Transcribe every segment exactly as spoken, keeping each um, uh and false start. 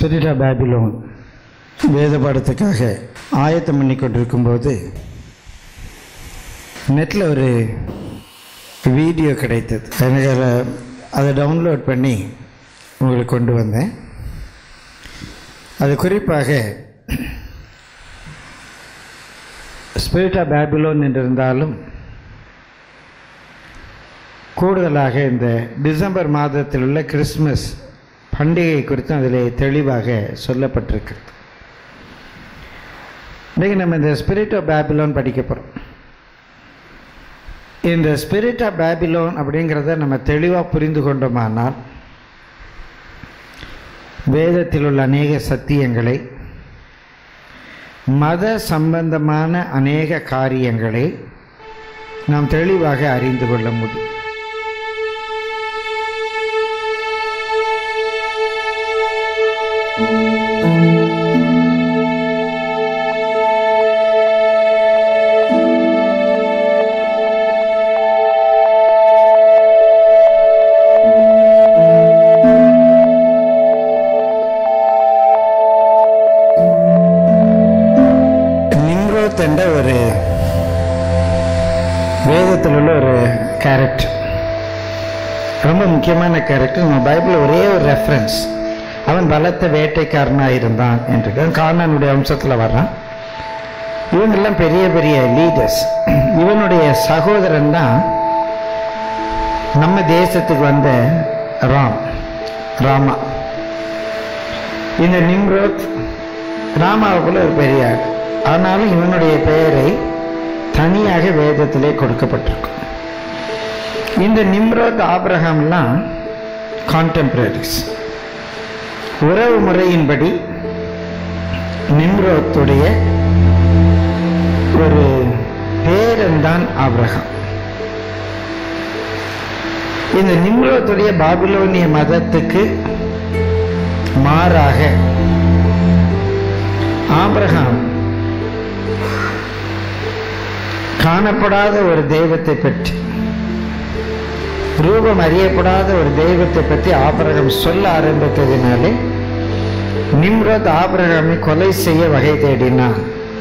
Spirit of Babylon வேத பாடத்துக்காக ஆயத்தம் பண்ணி கொண்டிருக்கும்போது நெட்டில் ஒரு வீடியோ கிடைத்தது. எனக்கு அதை டவுன்லோட் பண்ணி உங்களுக்கு கொண்டு வந்தேன். அது குறிப்பாக ஸ்பிரிட் ஆஃப் பேபிலோன் என்றிருந்தாலும் கூடுதலாக இந்த டிசம்பர் மாதத்தில் உள்ள கிறிஸ்மஸ் பண்டிகை குறித்து அதில் தெளிவாக சொல்லப்பட்டிருக்கிறது. இன்றைக்கு நம்ம இந்த ஸ்பிரிட் ஆஃப் பேபிலோன் படிக்க போகிறோம். இந்த ஸ்பிரிட் ஆஃப் பேபிலோன் அப்படிங்கிறத நம்ம தெளிவாக புரிந்து கொண்டோமானால் வேதத்தில் உள்ள அநேக சத்தியங்களை, மத சம்பந்தமான அநேக காரியங்களை நாம் தெளிவாக அறிந்து கொள்ள முடியும். என்ற ஒரு வேதத்தில் உள்ள ஒரு கேரக்டர், ரொம்ப முக்கியமான கேரக்டர். நம்ம பைபிள் ஒரே ஒரு ரெஃபரன்ஸ், அவன் பலத்த வேட்டைக்காரனாக இருந்தான் என்று கானானுடைய வம்சத்தில் வர்றான். இவங்கெல்லாம் பெரிய பெரிய லீடர்ஸ். இவனுடைய சகோதரன் தான் நம்ம தேசத்துக்கு வந்த ராம் ராமா. இந்த நிம்ரோத் ராமாவுக்குள்ள ஒரு பெரிய ஆள். ஆனாலும் இவனுடைய பெயரை தனியாக வேதத்திலே கொடுக்கப்பட்டிருக்கும். இந்த நிம்ரோத் ஆபிரகாம்லாம் கான்டெம்பரரிஸ். உறவு முறையின்படி நிம்ரோத்துடைய ஒரு பேரன் தான் ஆபிரகாம். இந்த நிம்ரோத்துடைய பாபிலோனிய மதத்துக்கு மாறாக ஆபிரகாம் காணப்படாத ஒரு தெய்வத்தை பற்றி, ரூபம் அறியப்படாத ஒரு தெய்வத்தை பற்றி ஆபிரகாம் சொல்ல ஆரம்பித்ததினாலே நிம்ரோத் ஆபிரகாமை கொலை செய்ய வகை தேடினான்.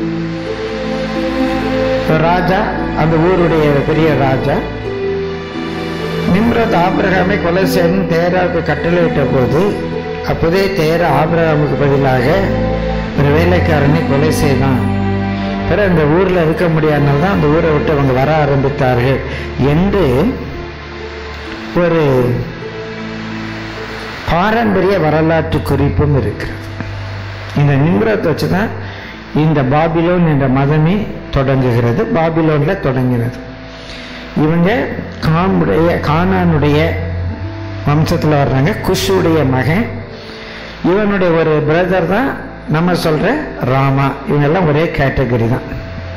ராஜா, அந்த ஊருடைய பெரிய ராஜா நிம்ரோத் ஆபிரகாமை கொலை செய்யணும் தேராவுக்கு கட்டளையிட்ட போது, அப்போதே தேரா ஆபிரகாமுக்கு பதிலாக ஒரு வேலைக்காரனை கொலை செய்தான். பிறகு அந்த ஊரில் இருக்க முடியாதனால தான் அந்த ஊரை விட்டு அவங்க வர ஆரம்பித்தார்கள் என்று ஒரு பாரம்பரிய வரலாற்று குறிப்பும் இருக்கிறது. இந்த நிம்ரோத்தை வச்சு தான் இந்த பாபிலோன் என்ற மதமே தொடங்குகிறது. பாபிலோனில் தொடங்கினது. இவங்க காமுடைய கானானுடைய வம்சத்தில் வர்றாங்க. குஷுடைய மகன். இவனுடைய ஒரு பிரதர் தான் நம்ம சொல்ற ராமா. இவங்கெல்லாம் ஒரே கேட்டகரி தான்.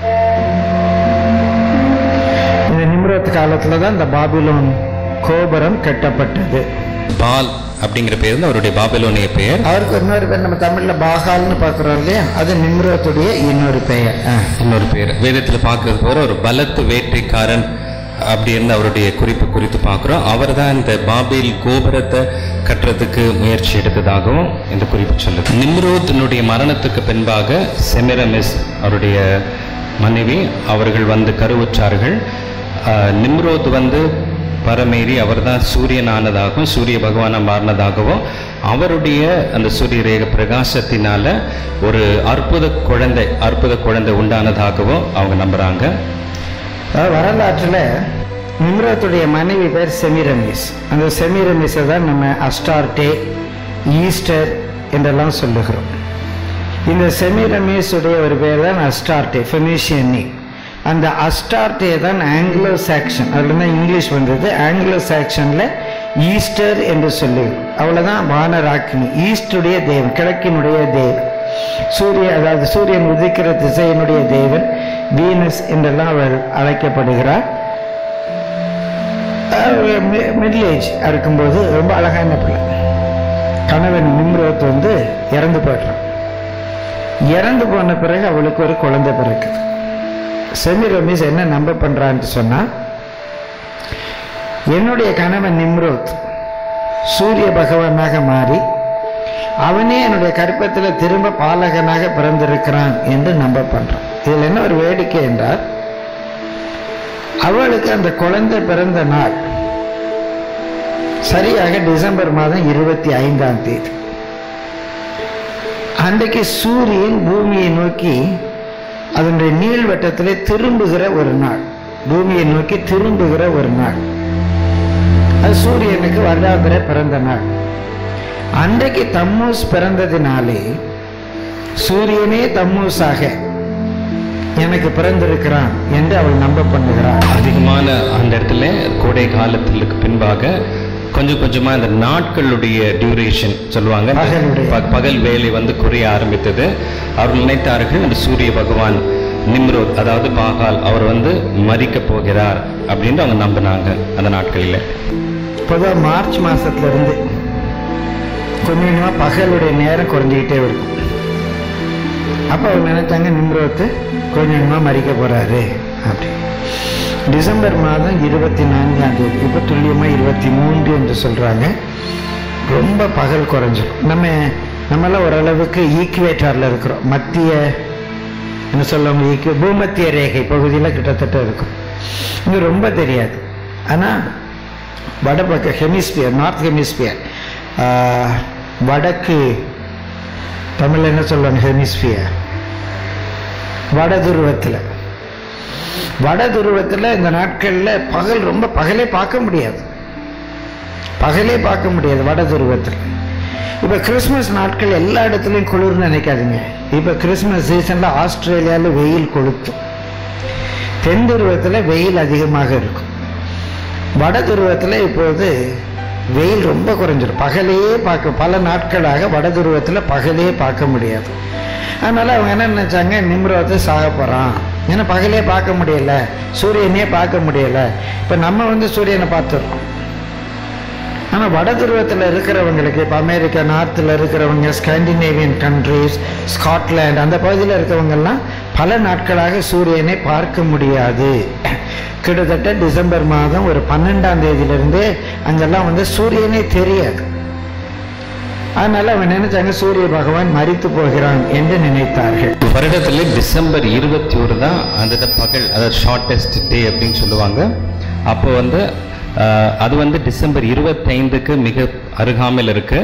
இந்த நிம்ரோத் காலத்துல தான் இந்த பாபிலோன் கோபுரம் கட்டப்பட்டது. பால் அப்படிங்கிற பேர் தான் அவருடைய பாபிலோனிய பெயர். அவருக்கு இன்னொரு பேர் நம்ம தமிழ்ல பாகால்னு பாக்குறோம் இல்லையா, அது நிம்ரோத்துடைய இன்னொரு பெயர். இன்னொரு பேர் வேதத்துல பார்க்கறது போற ஒரு பலத்து வேட்டைக்காரன் அப்படின்னு அவருடைய குறிப்பு குறித்து பார்க்குறோம். அவர் தான் இந்த பாபில் கோபுரத்தை கட்டுறதுக்கு முயற்சி எடுத்ததாகவும் இந்த குறிப்பு சொல்லுது. நிம்ரோத்தினுடைய மரணத்துக்கு பின்பாக செமிரமிஸ் அவருடைய மனைவி அவர்கள் வந்து கருவுற்றார்கள். நிம்ரோத் வந்து பரமேறி அவர் தான் சூரியனானதாகவும் சூரிய பகவானா மாறினதாகவும் அவருடைய அந்த சூரிய ரேக பிரகாசத்தினால ஒரு அற்புத குழந்தை அற்புத குழந்தை உண்டானதாகவும் அவங்க நம்புறாங்க. வரலாற்றில் நிம்ரோத்துடைய மனைவி பேர் செமிரமிஸ். அந்த செமிரமிஸை தான் நம்ம அஸ்டார்டே, ஈஸ்டர் என்றெல்லாம் சொல்லுகிறோம். இந்த செமிரமிஸ் உடைய ஒரு பேர் தான் அஸ்டார்டே, ஃபெனிஷியன் நேம். அந்த அஸ்டார்டே தான் ஆங்கிலோ சாக்சன், அதில் தான் இங்கிலீஷ் வந்தது. ஆங்கிலோ சாக்சனில் ஈஸ்டர் என்று சொல்லி, அவ்வளோதான் வானராக்கினி, ஈஸ்டுடைய தேவன், கிழக்கினுடைய தேவன், சூரிய அதாவது சூரியன் உதிக்கிற திசையினுடைய தேவன், வீனஸ் என்றெல்லாம் அவர் அழைக்கப்படுகிறார். மிடில் ஏஜ் இருக்கும்போது ரொம்ப அழகான பிள்ளை. கணவன் நிம்ரோத் வந்து இறந்து போயிடுறான். இறந்து போன பிறகு அவளுக்கு ஒரு குழந்தை பிறக்குது. செமிரமிஸ் என்ன நம்ப பண்றான்னு சொன்னா, என்னுடைய கணவன் நிம்ரோத் சூரிய பகவானாக மாறி அவனே என்னுடைய கற்பத்தில் திரும்ப பாலகனாக பிறந்திருக்கிறான் என்று நம்ப பண்றான். இதில் என்ன ஒரு வேடிக்கை என்றால், அவளுக்கு அந்த குழந்தை பிறந்த நாள் சரியாக டிசம்பர் மாதம் இருபத்தி ஐந்தாம் தேதி. அன்றைக்கு சூரியன் பூமியை நோக்கி அதனுடைய நீள்வட்டத்திலே திரும்புகிற ஒரு நாள், பூமியை நோக்கி திரும்புகிற ஒரு நாள். அது சூரியனுக்கு வருடாந்திர பிறந்த நாள். அன்றைக்கு தம்மூஸ் பிறந்ததினாலே சூரியனே தம்மூஸாக எனக்கு பிறந்திருக்கிறான் என்று அவள் நம்ப பண்ணுகிறாள். அதிகமான அந்த இடத்துல கோடை காலத்திற்கு பின்பாக கொஞ்சம் கொஞ்சமா இந்த நாட்களுடைய டியூரேஷன் சொல்லுவாங்க, பகல் வேலை வந்து குறைய ஆரம்பித்தது. அவர்கள் நினைத்தார்கள் அந்த சூரிய பகவான் நிம்ரோத், அதாவது பாகால், அவர் வந்து மரிக்க போகிறார் அப்படின்னு அவங்க நம்பினாங்க அந்த நாட்களில். பொதுவாக மார்ச் மாசத்துல இருந்து கொஞ்சம் கொஞ்சமா பகலுடைய நேரம் குறைஞ்சிக்கிட்டே இருக்கும். அப்போ அவங்க நினைச்சாங்க நிம்ரோத்து கொஞ்சம் கொஞ்சமா மரிக்க போறாரு அப்படி. டிசம்பர் மாதம் இருபத்தி நான்காம் தேதி, இப்போ துல்லியமாக இருபத்தி மூன்று என்று சொல்கிறாங்க, ரொம்ப பகல் குறைஞ்சிடும். நம்ம நம்மளாம் ஓரளவுக்கு ஈக்குவேட்டரில் இருக்கிறோம், மத்திய என்ன சொல்லுவாங்க, ஈக்குவே பூமத்திய ரேகை பகுதியில் கிட்டத்தட்ட இருக்கும். இங்கே ரொம்ப தெரியாது. ஆனால் வடபக்க ஹெமிஸ்பியர், நார்த் ஹெமிஸ்பியர், வடக்கு தமிழ் என்ன சொல்லுவாங்க, ஹெமிஸ்பியர், வட துருவத்தில் வட துருவத்தில் இந்த நாட்களில் பகல் ரொம்ப பகலே பார்க்க முடியாது, பகலே பார்க்க முடியாது வட துருவத்தில். இப்போ கிறிஸ்மஸ் நாட்கள் எல்லா இடத்துலையும் குளிர்னு நினைக்காதீங்க. இப்போ கிறிஸ்மஸ் சீசனில் ஆஸ்திரேலியாவில் வெயில் கொளுத்தும், தென் துருவத்தில் வெயில் அதிகமாக இருக்கும். வட துருவத்தில் இப்போது வெயில் ரொம்ப குறைஞ்சிடும், பகலையே பார்க்க பல நாட்களாக வட துருவத்தில் பகலே பார்க்க முடியாது. அதனால அவங்க என்ன நினைச்சாங்க, நிம்ரோத்து சாக போறான், ஏன்னா பகலே பார்க்க முடியல, சூரியனே பார்க்க முடியல. இப்ப நம்ம வந்து சூரியனை பார்த்துடுறோம். ஆனா வட துருவத்தில் இருக்கிறவங்களுக்கு, இப்ப அமெரிக்கா நார்த்தில் இருக்கிறவங்க, ஸ்காண்டினேவியன் கண்ட்ரிஸ், ஸ்காட்லாந்து அந்த பகுதியில் இருக்கிறவங்க எல்லாம் பல நாட்களாக சூரியனை பார்க்க முடியாது. கிட்டத்தட்ட டிசம்பர் மாதம் ஒரு பன்னெண்டாம் தேதியிலிருந்து அங்கெல்லாம் வந்து சூரியனே தெரியாது. அதனால அவன் நினைச்சாங்க சூரிய பகவான் மரித்து போகிறான் என்று நினைத்தார்கள். வருடத்துல டிசம்பர் இருபத்தி ஒரு தான் அந்த பகல், அதாவது ஷார்டஸ்ட் டே அப்படின்னு சொல்லுவாங்க. அப்போ வந்து அது வந்து டிசம்பர் இருபத்தி ஐந்துக்கு மிக அருகாமையில் இருக்கு.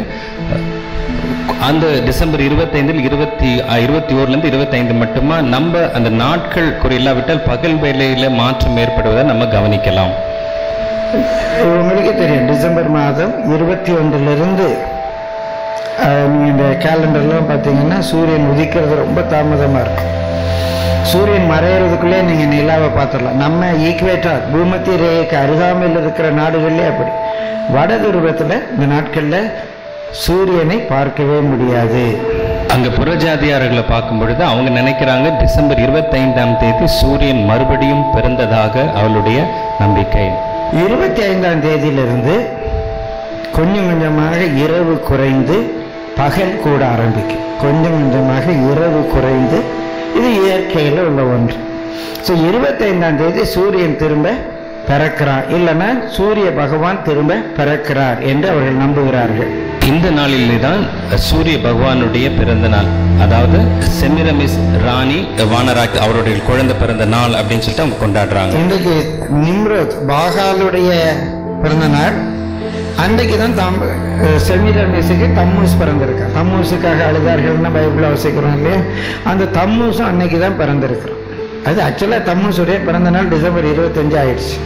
அந்த டிசம்பர் இருபத்தி ஐந்தில் இருபத்தி இருபத்தி ஓருல இருந்து இருபத்தி ஐந்து மட்டுமா நம்ம அந்த நாட்கள் குறையில்லாவிட்டால் பகல் வேலையில மாற்றம் ஏற்படுவதை நம்ம கவனிக்கலாம். உங்களுக்கு தெரியும், டிசம்பர் மாதம் இருபத்தி ஒன்றிலிருந்து நீங்கள் இந்த கேலண்டர்லாம் பார்த்தீங்கன்னா சூரியன் உதிக்கிறது ரொம்ப தாமதமாக இருக்கும். சூரியன் மறையிறதுக்குள்ளே நீங்கள் நிலாவை பார்த்துடலாம். நம்ம ஈக்குவேட்டர் பூமத்திய ரேகைக்கு அருகாமையில் இருக்கிற நாடுகள்லேயே அப்படி. வட துருவத்தில் இந்த நாட்களில் சூரியனை பார்க்கவே முடியாது. அங்கே புறஜாதியார்களை பார்க்கும் பொழுது அவங்க நினைக்கிறாங்க டிசம்பர் இருபத்தி ஐந்தாம் தேதி சூரியன் மறுபடியும் பிறந்ததாக அவளுடைய நம்பிக்கை. இருபத்தி ஐந்தாம் தேதியிலிருந்து கொஞ்சம் கொஞ்சமாக இரவு குறைந்து பகல் கூட ஆரம்பிக்கும். கொஞ்சம் கொஞ்சமாக இரவு குறைந்து, இது இயற்கையில் உள்ள ஒன்று. ஸோ இருபத்தி ஐந்தாம் தேதி சூரியன் திரும்ப பிறக்கிறார், இல்லைன்னா சூரிய பகவான் திரும்ப பிறக்கிறார் என்று அவர்கள் நம்புகிறார்கள். இந்த நாளிலே தான் சூரிய பகவானுடைய பிறந்த நாள், அதாவது செமிரமிஸ் ராணி வானராக் அவருடைய குழந்தை பிறந்த நாள் அப்படின்னு சொல்லிட்டு அவங்க கொண்டாடுறாங்க. இன்றைக்கு நிம்ரோத் பாகாலுடைய பிறந்த நாள். அன்றைக்கு தான் தம் செமிரமிஸுக்கு தம்மூஸ் பிறந்திருக்கா. தம்மூஸுக்காக அழுதார்கள்னா பைபிள் அவசிக்கிறோம் இல்லையா, அந்த தம்மூஸும் அன்னைக்கு தான் பிறந்திருக்கிறோம். அது ஆக்சுவலாக தம்மூஸுடைய பிறந்த நாள் டிசம்பர் இருபத்தஞ்சு ஆயிடுச்சு.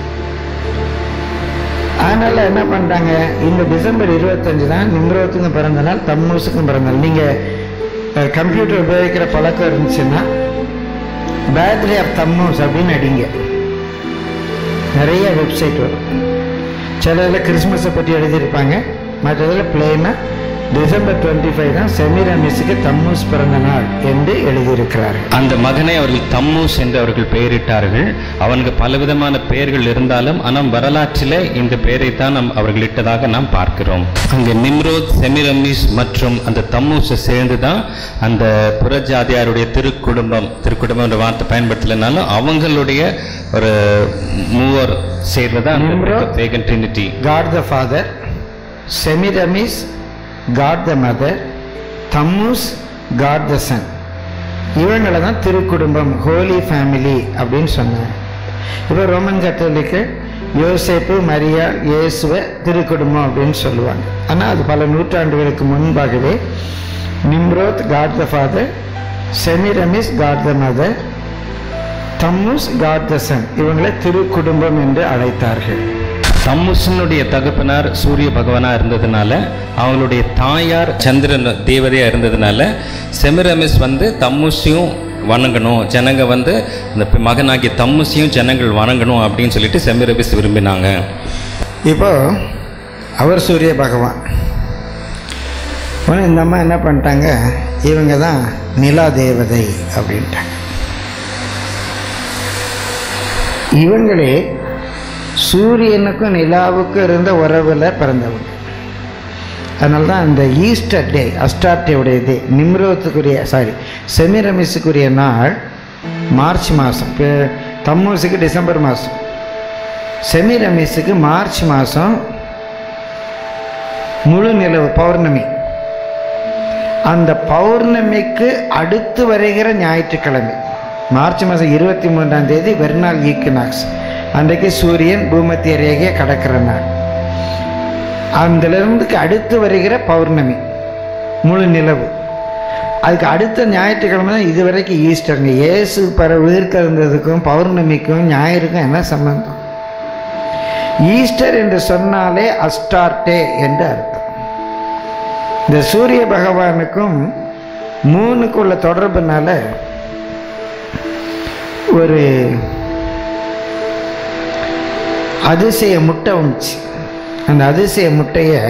அதனால என்ன பண்றாங்க, இந்த டிசம்பர் இருபத்தஞ்சு தான் நிம்ரோத்துக்கும் பிறந்த நாள், தம்மூஸுக்கும் பிறந்த நாள். நீங்க கம்ப்யூட்டர் உபயோகிக்கிற பழக்கம் இருந்துச்சுன்னா பேர்த்டே ஆஃப் தம்மூஸ் அப்படின்னு அடிங்க, நிறைய வெப்சைட் வரும். சில இதில் கிறிஸ்மஸை பற்றி எழுதியிருப்பாங்க, மற்றதில் பிளெயினாக டிசம்பர் டுவெண்ட்டி ஃபைவ் தான் செமிரமிஸுக்கு தம்மூஸ் பிறந்த நாள் என்று எழுதியிருக்கிறார்கள். அந்த மகனை அவர்கள் தம்மூஸ் என்று அவர்கள் பெயரிட்டார்கள். அவனுக்கு பலவிதமான பெயர்கள் இருந்தாலும் ஆனால் வரலாற்றில் இந்த பெயரை தான் நம் அவர்கள் இட்டதாக நாம் பார்க்கிறோம். அங்கே நிம்ரோத், செமிரமிஸ் மற்றும் அந்த தம்மூஸை சேர்ந்து தான் அந்த புறஜாதியாருடைய திருக்குடும்பம், திருக்குடும்பம் என்ற வார்த்தை பயன்படுத்தலைனாலும் அவங்களுடைய ஒரு மூவர் சேர்வதான் pagan trinity. God the father, Semiramis God the mother, Tammuz, God the son. இவங்களை தான் திருக்குடும்பம், ஹோலி ஃபேமிலி அப்படின்னு சொன்னாங்க. இப்போ ரோமன் கத்தோலிக்கு யோசேப்பு, மரியா, இயேசுவை திருக்குடும்பம் அப்படின்னு சொல்லுவாங்க. ஆனால் அது பல நூற்றாண்டுகளுக்கு முன்பாகவே Nimrod, God the father, Semiramis, God the mother, Tammuz, God the son, இவங்களை திருக்குடும்பம் என்று அழைத்தார்கள். தம்முசனுடைய தகப்பனார் சூரிய பகவானா இருந்ததுனால, அவங்களுடைய தாயார் சந்திரன் தேவதையா இருந்ததுனால, செமிரமிஸ் வந்து தம்முசையும் வணங்கணும், ஜனங்க வந்து இந்த மகனாகிய தம்முசையும் ஜனங்கள் வணங்கணும் அப்படின்னு சொல்லிட்டு செமிரமிஸ் விரும்பினாங்க. இப்போ அவர் சூரிய பகவான். இந்த அம்மா என்ன பண்ணிட்டாங்க, இவங்க தான் நிலா தேவதை அப்படின்ட்டாங்க. இவங்களே சூரியனுக்கும் நிலாவுக்கும் இருந்த உறவில் பிறந்தவங்க. அதனால தான் அந்த ஈஸ்டர் டே, அஸ்டார்டேவுடைய டே, நிம்ரோத்துக்குரிய சாரி செமிரமிஸுக்குரிய நாள் மார்ச் மாதம். இப்போ தம்மூசுக்கு டிசம்பர் மாதம், செமிரமிஸுக்கு மார்ச் மாதம் முழு நிலவு பௌர்ணமி. அந்த பௌர்ணமிக்கு அடுத்து வருகிற ஞாயிற்றுக்கிழமை மார்ச் மாதம் இருபத்தி மூன்றாம் தேதி வெர்னால் ஈக்வினாக்ஸ். அன்றைக்கு சூரியன் பூமத்திய ரேகையை கடக்கிற நாள். அதிலிருந்து அடுத்து வருகிற பௌர்ணமி முழு நிலவு. அதுக்கு அடுத்த ஞாயிற்றுக்கிழமை தான் இதுவரைக்கும் ஈஸ்டருங்க. இயேசு பர உயிர்த்தெழுந்ததுக்கும் பௌர்ணமிக்கும் ஞாயிறுக்கும் என்ன சம்பந்தம்? ஈஸ்டர் என்று சொன்னாலே அஸ்டார்டே என்று அர்த்தம். இந்த சூரிய பகவானுக்கும் மூணுக்கு உள்ள தொடர்புனால ஒரு அதிசய முட்டை வந்துச்சு. அந்த அதிசய முட்டையை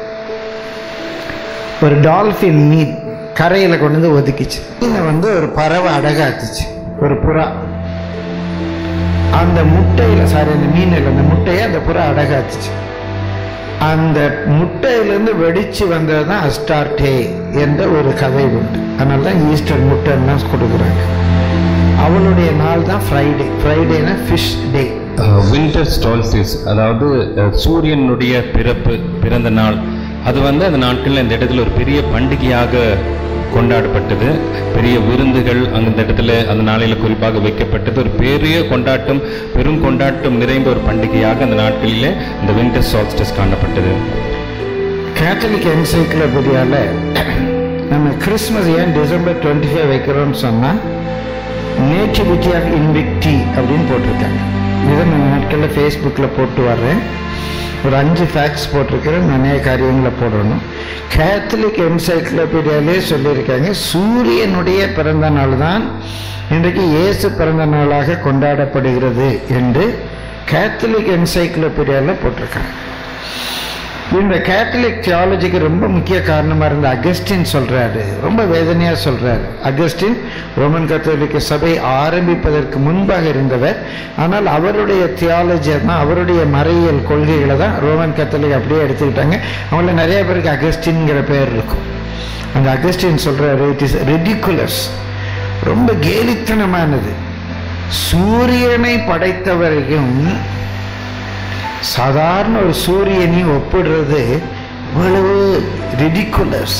ஒரு டால்ஃபின் மீன் கரையில் கொண்டு வந்து ஒதுக்கிச்சு. மீனை வந்து ஒரு பறவை அடகாத்துச்சு, ஒரு புறா. அந்த முட்டையில் சாரி அந்த மீனில் அந்த முட்டையை அந்த புறா அடகாத்துச்சு. அந்த முட்டையிலேருந்து வெடிச்சு வந்தது தான் அஸ்டார்டே என்ற ஒரு கதை உண்டு. அதனால தான் ஈஸ்டர் முட்டைலாம் கொடுக்குறாங்க. அவளுடைய நாள் தான் ஃப்ரைடே. ஃப்ரைடேனா ஃபிஷ் டே. வின்டர் சால்ஸ்டிஸ், அதாவது சூரியனுடைய பிறப்பு, பிறந்த நாள். அது வந்து அந்த நாட்களில் இந்த இடத்துல ஒரு பெரிய பண்டிகையாக கொண்டாடப்பட்டது. பெரிய விருந்துகள் அந்த இடத்துல அந்த நாளையில் குறிப்பாக வைக்கப்பட்டது. ஒரு பெரிய கொண்டாட்டம், பெரும் கொண்டாட்டம் நிறைந்த ஒரு பண்டிகையாக அந்த நாட்களிலே இந்த வின்டர் சால்ஸ்டிஸ் காணப்பட்டது. கேத்தலிக் என்சைக்ளோபீடியாவில் நம்ம கிறிஸ்மஸ் ஏன் டிசம்பர் டுவெண்ட்டி ஃபைவ் வைக்கிறோம்னு சொன்னால் நேட்டிவிட்டி ஆஃப் இன்விக்டி அப்படின்னு போட்டிருக்காங்க. இதை நான் நாட்களில் ஃபேஸ்புக்கில் போட்டு வர்றேன். ஒரு அஞ்சு ஃபேக்ட்ஸ் போட்டிருக்கிறேன், நிறைய காரியங்களை போடணும். கேத்தலிக் என்சைக்ளோபீடியாலே சொல்லியிருக்காங்க சூரியனுடைய பிறந்த நாள் தான் இன்றைக்கு இயேசு பிறந்த நாளாக கொண்டாடப்படுகிறது என்று கேத்தலிக் என்சைக்ளோபீடியாவில் போட்டிருக்காங்க. இந்த கேத்தலிக் தியாலஜிக்கு ரொம்ப முக்கிய காரணமாக இருந்த அகஸ்டின் சொல்கிறாரு, ரொம்ப வேதனையாக சொல்கிறாரு. அகஸ்டின் ரோமன் கத்தோலிக்க சபை ஆரம்பிப்பதற்கு முன்பாக இருந்தவர். ஆனால் அவருடைய தியாலஜி தான், அவருடைய மறையியல் கொள்கைகளை தான் ரோமன் கத்தோலிக் அப்படியே எடுத்துக்கிட்டாங்க. அவங்கள நிறைய பேருக்கு அகஸ்டின்ங்கிற பெயர் இருக்கும். அந்த அகஸ்டின் சொல்கிறாரு, இட் இஸ் ரெடிகுலஸ், ரொம்ப கேலித்தனமானது. சூரியனை படைத்தவரையும் சாதாரண ஒரு சூரியனையும் ஒப்பிடுறது இவ்வளவு ரிடிகுலஸ்,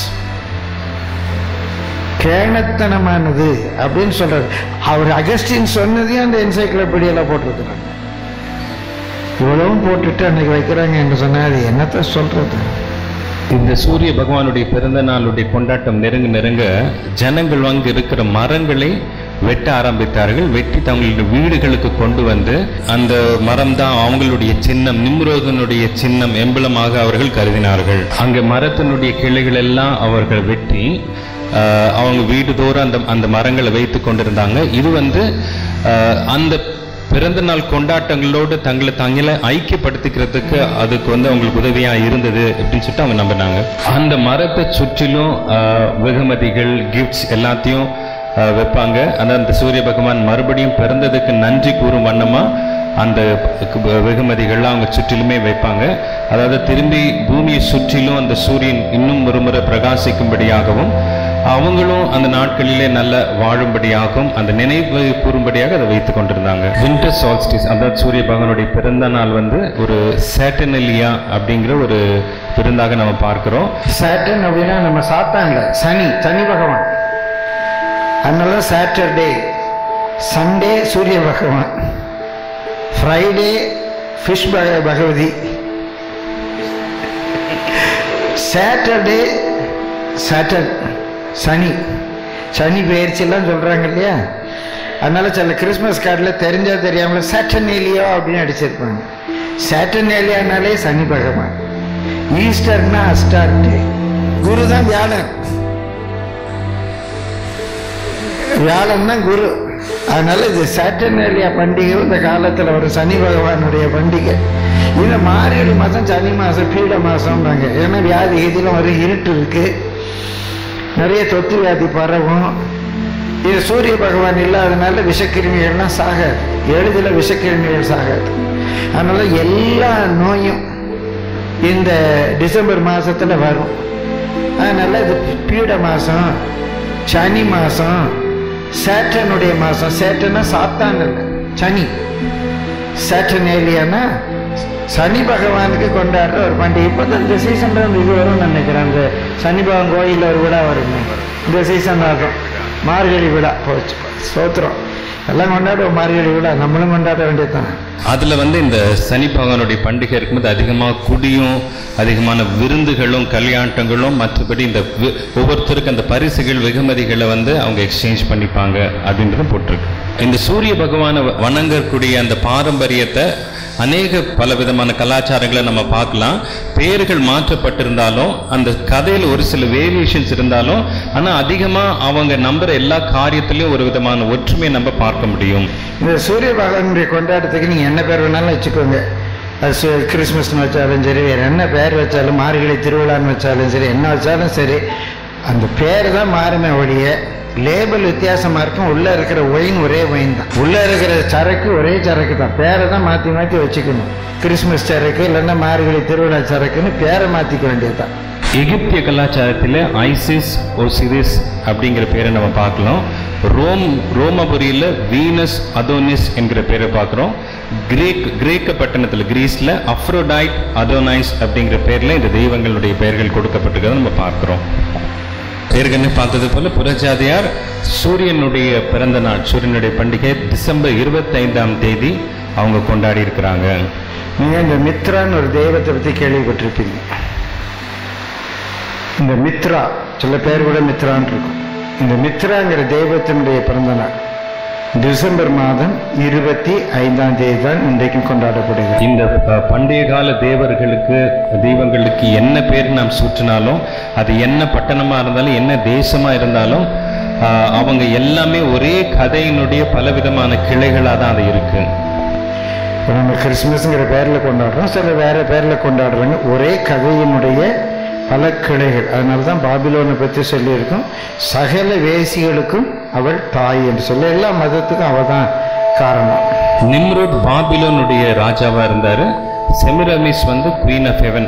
கேணத்தனமானது அப்படின்னு சொல்றாரு. அவர் அகஸ்டின் சொன்னதையும் அந்த என்சைக்ளோபீடியால போட்டிருக்கிறாங்க. இவ்வளவும் போட்டுட்டு அன்னைக்கு வைக்கிறாங்க என்று சொன்னா அது என்னத்த சொல்றது? இந்த சூரிய பகவானுடைய பிறந்த நாளுடைய கொண்டாட்டம் நெருங்க நெருங்க ஜனங்கள் அங்கு இருக்கிற மரங்களை வெட்ட ஆரம்பித்தார்கள். வெட்டி தங்களுடைய வீடுகளுக்கு கொண்டு வந்து அந்த மரம் தான் அவங்களுடைய சின்னம், நிம்ரோதனுடைய சின்னம், எம்பளமாக அவர்கள் கருதினார்கள். அங்கே மரத்தினுடைய கிளைகள் எல்லாம் அவர்கள் வெட்டி அவங்க வீடுதோறும் அந்த அந்த மரங்களை வைத்து கொண்டிருந்தாங்க. இது வந்து அந்த பிறந்த நாள் கொண்டாட்டங்களோடு தங்களை தங்களை ஐக்கியப்படுத்திக்கிறதுக்கு அதுக்கு வந்து அவங்களுக்கு உதவியா இருந்தது அப்படின்னு சொல்லிட்டு அவங்க நம்பினாங்க. அந்த மரத்தை சுற்றிலும் வெகுமதிகள், கிஃப்ட்ஸ் எல்லாத்தையும் வைப்பாங்க. அந்த அந்த சூரிய பகவான் மறுபடியும் பிறந்ததுக்கு நன்றி கூறும் வண்ணமா அந்த வெகுமதிகள்லாம் அவங்க சுற்றிலுமே வைப்பாங்க. அதாவது திரும்பி பூமியை சுற்றிலும் அந்த சூரியன் இன்னும் ஒரு முறை பிரகாசிக்கும்படியாகவும் அவங்களும் அந்த நாட்களிலே நல்ல வாழும்படியாகவும் அந்த நினைவு கூறும்படியாக அதை வைத்துக் கொண்டிருந்தாங்க. வின்டர் சால்ஸ்டிஸ், அதாவது சூரிய பகவானுடைய பிறந்த நாள் வந்து ஒரு சேட்டனலியா அப்படிங்கிற ஒரு விருந்தாக நம்ம பார்க்கிறோம். சாட்டர்ன் அப்படின்னா நம்ம சாத்தான்ல சனி, சனி பகவான். அதனால Saturday, Sunday Surya Bhagavan, Friday fish Bhagavathi, Saturday Saturn Shani, Shani பெயர்ச்சியெல்லாம் சொல்கிறாங்க இல்லையா. அதனால சில கிறிஸ்மஸ் கார்டில் தெரிஞ்சா தெரியாமல் சாட்டர்னேலியா அப்படின்னு அடிச்சிருப்பாங்க. சாட்டர்னேலியானாலே சனி பகவான். ஈஸ்டர்னா அஸ்டார்டே, குரு தான் வியாழன், வியாழன் தான் குரு. அதனால இது சாட்டர்னேலியா பண்டிகை இந்த காலத்தில் ஒரு சனி பகவானுடைய பண்டிகை. இது மார்கழி மாதம் சனி மாதம் பீட மாதம்னாங்க. ஏன்னா வியாதி இதில் ஒரு இருட்டு இருக்கு, நிறைய தொத்து வியாதி பரவும். இது சூரிய பகவான் இல்லாதனால விஷக்கிருமிகள்லாம் சாகாது, எளிதில் விஷக்கிருமிகள் சாகாது. அதனால எல்லா நோயும் இந்த டிசம்பர் மாதத்தில் வரும். அதனால இது பீட மாதம், சனி மாதம், சேட்டனுடைய மாதம். சேட்டனா சாத்தான் இல்லை, சனி. சேட்டனேலியானா சனி பகவானுக்கு கொண்டாடுற ஒரு பண்டிகை. இப்போ இந்த சீசன்ல இது வரும்னு நினைக்கிறேன். அந்த சனி பகவான் கோயிலில் ஒரு விழா வருங்க, இந்த சீசன் ஆகும். மார்கழி விழா போச்சு, ஸ்தோத்திரம். எல்லாம் கொண்டாடுவோம் மார்கழி விழா, நம்மளும் கொண்டாட வேண்டியதுதான். அதில் வந்து இந்த சனி பகவானுடைய பண்டிகை இருக்கும்போது அதிகமாக குடியும், அதிகமான விருந்துகளும், கல்யாணங்களும், மற்றபடி இந்த ஒவ்வொருத்தருக்கு அந்த பரிசுகள், வெகுமதிகளை வந்து அவங்க எக்ஸ்சேஞ்ச் பண்ணிப்பாங்க அப்படின்றதும் போட்டிருக்கு. இந்த சூரிய பகவானை வணங்கக்கூடிய அந்த பாரம்பரியத்தை அநேக பல விதமான கலாச்சாரங்களை நம்ம பார்க்கலாம். பெயர்கள் மாற்றப்பட்டிருந்தாலும் அந்த கதையில் ஒரு சில வேரியேஷன்ஸ் இருந்தாலும், ஆனால் அதிகமாக அவங்க நம்புற எல்லா காரியத்திலையும் ஒரு விதமான ஒற்றுமையை நம்ம பார்க்க முடியும். இந்த சூரிய பகவானுடைய கொண்டாட்டத்துக்கு நீங்கள் என்ன பேர் வேணாலும் வச்சுக்கோங்க. அது கிறிஸ்மஸ்னு வச்சாலும் சரி, வேறு என்ன பேர் வச்சாலும், மார்கழி திருவிழான்னு வச்சாலும் சரி, என்ன வச்சாலும் சரி, அந்த பேர் தான் மாறுமே ஒழிய லேபிள் வித்தியாசமா இருக்கும். உள்ள இருக்கிற ஒயின் ஒரே ஒயின் தான், உள்ள இருக்கிற சரக்கு ஒரே சரக்கு தான். பேரை தான் மாற்றி மாற்றி வச்சுக்கணும். கிறிஸ்மஸ் சரக்கு இல்லைன்னா மார்கழி திருவிழா சரக்குன்னு பேரை மாற்றிக்க வேண்டியதுதான். எகிப்திய கலாச்சாரத்தில் ஐசிஸ் ஒசிரிஸ் அப்படிங்கிற பேரை நம்ம பார்க்கலாம். ரோம் ரோமபுரியில் வீனஸ் அதோனிஸ் என்கிற பேரை பார்க்குறோம். கிரேக் கிரேக்க பட்டணத்தில் கிரீஸில் அஃப்ரோடைட் அதோனைஸ் அப்படிங்கிற பேரில் இந்த தெய்வங்களுடைய பெயர்கள் கொடுக்கப்பட்டிருக்கிறத நம்ம பார்க்குறோம். ஏற்கனவே பார்த்தது போல புறஜாதியார் சூரியனுடைய பிறந்த நாள், சூரியனுடைய பண்டிகை டிசம்பர் இருபத்தி ஐந்தாம் தேதி அவங்க கொண்டாடி இருக்கிறாங்க. நீங்க இந்த மித்ரான்னு ஒரு தெய்வத்தை பற்றி கேள்விப்பட்டிருப்பீங்க. இந்த மித்ரா, சில பேர் கூட மித்ரான் இருக்கும். இந்த மித்ராங்கிற தெய்வத்தினுடைய பிறந்த நாள் டிசம்பர் மாதம் இருபத்தி ஐந்தாம் தேதி தான் இன்றைக்கும் கொண்டாடப்படுகிறது. இந்த பண்டைய கால தேவர்களுக்கு, தெய்வங்களுக்கு என்ன பேர் நாம் சூற்றினாலும், அது என்ன பட்டணமா இருந்தாலும், என்ன தேசமா இருந்தாலும், அவங்க எல்லாமே ஒரே கதையினுடைய பலவிதமான கிளைகளாக தான் அது இருக்கு. நம்ம கிறிஸ்துமஸ்ங்கிற பேரில் கொண்டாடுறோம், சில வேற பேரில் கொண்டாடுறாங்க. ஒரே கதையினுடைய பல கிளைகள். அதனால தான் பாபிலோனை பற்றி சொல்லியிருக்கோம், சகல வேசிகளுக்கும் அவள் தாய் என்று சொல்லி. எல்லா மதத்துக்கும் அவள் தான் காரணம். நிம்ரோத் பாபிலோனுடைய ராஜாவா இருந்தாரு. செமிரமிஸ் வந்து குவீன் ஆஃப் ஹெவன்,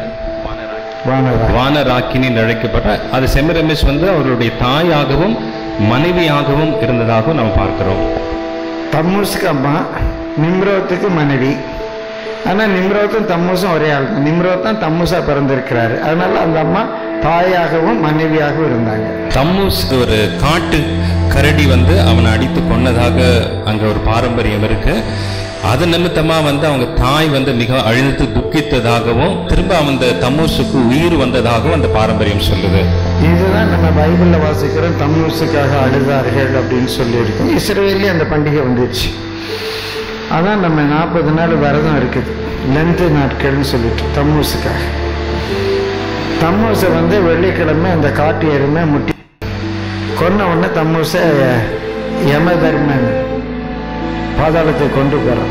வானராக்கினி அழைக்கப்பட்ட அது செமிரமிஸ் வந்து அவருடைய தாயாகவும் மனைவியாகவும் இருந்ததாகவும் நம்ம பார்க்கிறோம். தம்மூஸுக்கு அம்மா, நிம்ரோத்துக்கு மனைவி. ஆனால் நிம்ரோத்தும் தம்மூஸும் ஒரே ஆள். நிம்ரோத் தான் தம்மூஸா பிறந்திருக்கிறாரு. அதனால அந்த அம்மா தாயாகவும் மனைவியாகவும் இருந்தாங்க. தம்மூஸ் ஒரு காட்டு கரடி வந்து அவனை அடித்து கொன்னதாக அங்க ஒரு பாரம்பரியம் இருக்கு. அது நிமித்தமா வந்து அவங்க தாய் வந்து மிக அழுத்து துக்கித்ததாகவும், திரும்ப அந்த தம்மூஸுக்கு உயிர் வந்ததாகவும் அந்த பாரம்பரியம் சொல்லுது. இதுதான் நம்ம பைபிள்ல வாசிக்கிறோம், தம்மூஸுக்காக அழுதார்கள் அப்படின்னு சொல்லியிருக்கோம். இஸ்ரவேல்ல அந்த பண்டிகை வந்துச்சு. அதான் நம்ம நாற்பது நாள் விரதம் இருக்குது, லென்த்து நாட்கள்னு சொல்லிட்டு தம்மூஸுக்காக. தம்மூஸை வந்து வெள்ளிக்கிழமை அந்த காட்டு எருமை முட்டி கொன்ன உடனே தம்மூஸை யமதர்மன் பாதாளத்தை கொண்டு போகிறான்.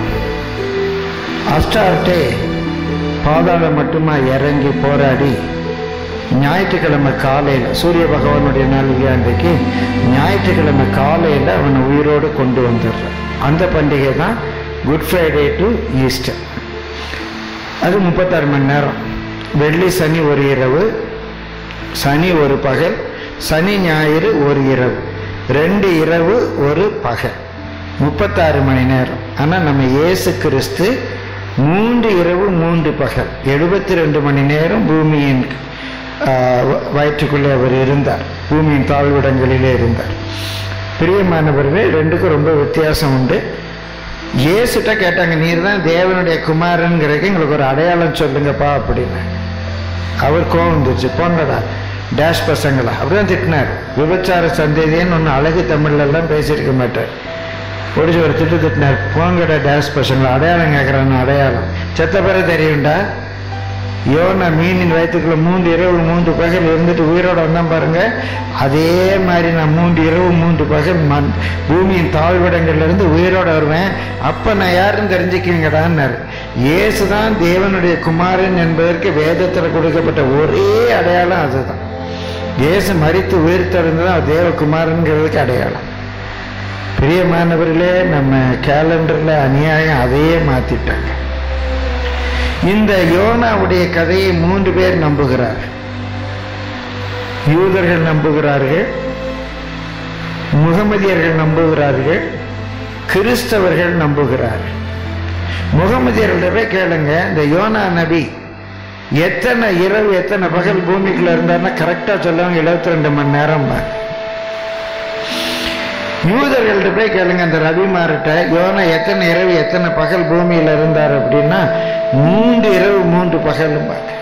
அஸ்டார்டே பாதாளம் மட்டுமா இறங்கி போராடி ஞாயிற்றுக்கிழமை காலையில், சூரிய பகவானுடைய நாளிகை அன்றைக்கு ஞாயிற்றுக்கிழமை காலையில் அவனை உயிரோடு கொண்டு வந்துடுறான். அந்த பண்டிகை தான் குட் ஃப்ரைடே டு ஈஸ்டர். அது முப்பத்தாறு மணி நேரம். வெள்ளி சனி ஒரு இரவு, சனி ஒரு பகல், சனி ஞாயிறு ஒரு இரவு, ரெண்டு இரவு ஒரு பகல், முப்பத்தாறு மணி நேரம். ஆனால் நம்ம இயேசு கிறிஸ்து மூன்று இரவு மூன்று பகல் எழுபத்தி ரெண்டு மணி நேரம் பூமியின் வயிற்றுக்குள்ளே அவர் இருந்தார், பூமியின் தாழ்விடங்களிலே இருந்தார். பிரியமானவர்கள், ரெண்டுக்கும் ரொம்ப வித்தியாசம் உண்டு. இயேசுட்ட கேட்டாங்க, நீர் தான் தேவனுடைய குமாரன்கிறதுக்கு எங்களுக்கு ஒரு அடையாளம் சொல்லுங்கப்பா அப்படின்னு. அவர் கோவம் வந்துச்சு, போங்கடா டேஷ் பசங்களா அப்படிதான் திட்டினார். விபச்சார சந்ததின்னு ஒன்று அழகு தமிழ்லாம் பேசியிருக்க மாட்டார். ஒடிச்சு ஒரு திட்டு திட்டினார், போங்கடா டேஷ் பசங்களா. அடையாளம் கேட்குறான்னு, அடையாளம் செத்த பேரை தெரியும்டா. யோனா மீனின் வயிற்றுக்குள்ள மூன்று இரவு மூன்று பகல் இருந்துட்டு உயிரோட வந்தான் பாருங்க. அதே மாதிரி நான் மூன்று இரவு மூன்று பகல் மண் பூமியின் தாழ்விடங்கள்ல இருந்து உயிரோட வருவேன். அப்ப நான் யாருன்னு தெரிஞ்சுக்குவீங்கடான்னாரு. இயேசுதான் தேவனுடைய குமாரன் என்பதற்கு வேதத்தில் கொடுக்கப்பட்ட ஒரே அடையாளம் அதுதான். இயேசு மரித்து உயிர்த்தெழுந்ததான் தேவகுமாரன்கிறதுக்கு அடையாளம். பிரியமானவர்களே, நம்ம கேலண்டர்ல அநியாயம் அதையே மாத்திட்டாங்க. இந்த யோனாவுடைய கதையை மூன்று பேர் நம்புகிறார்கள். யூதர்கள் நம்புகிறார்கள், முகமதியர்கள் நம்புகிறார்கள், கிறிஸ்தவர்கள் நம்புகிறார்கள். முகமதியர்களிடவே கேளுங்க, இந்த யோனா நபி எத்தனை இரவு எத்தனை பகல் பூமிக்குள்ள இருந்தாருன்னா கரெக்டா சொல்லுவாங்க, எழுபத்தி ரெண்டு மணி நேரம். யூதர்கள்ட்ட போய் கேளுங்க, அந்த ரவிமார்கிட்ட யோனா எத்தனை இரவு எத்தனை பகல் பூமியில இருந்தார் அப்படின்னா மூன்று இரவு மூன்று பகல்.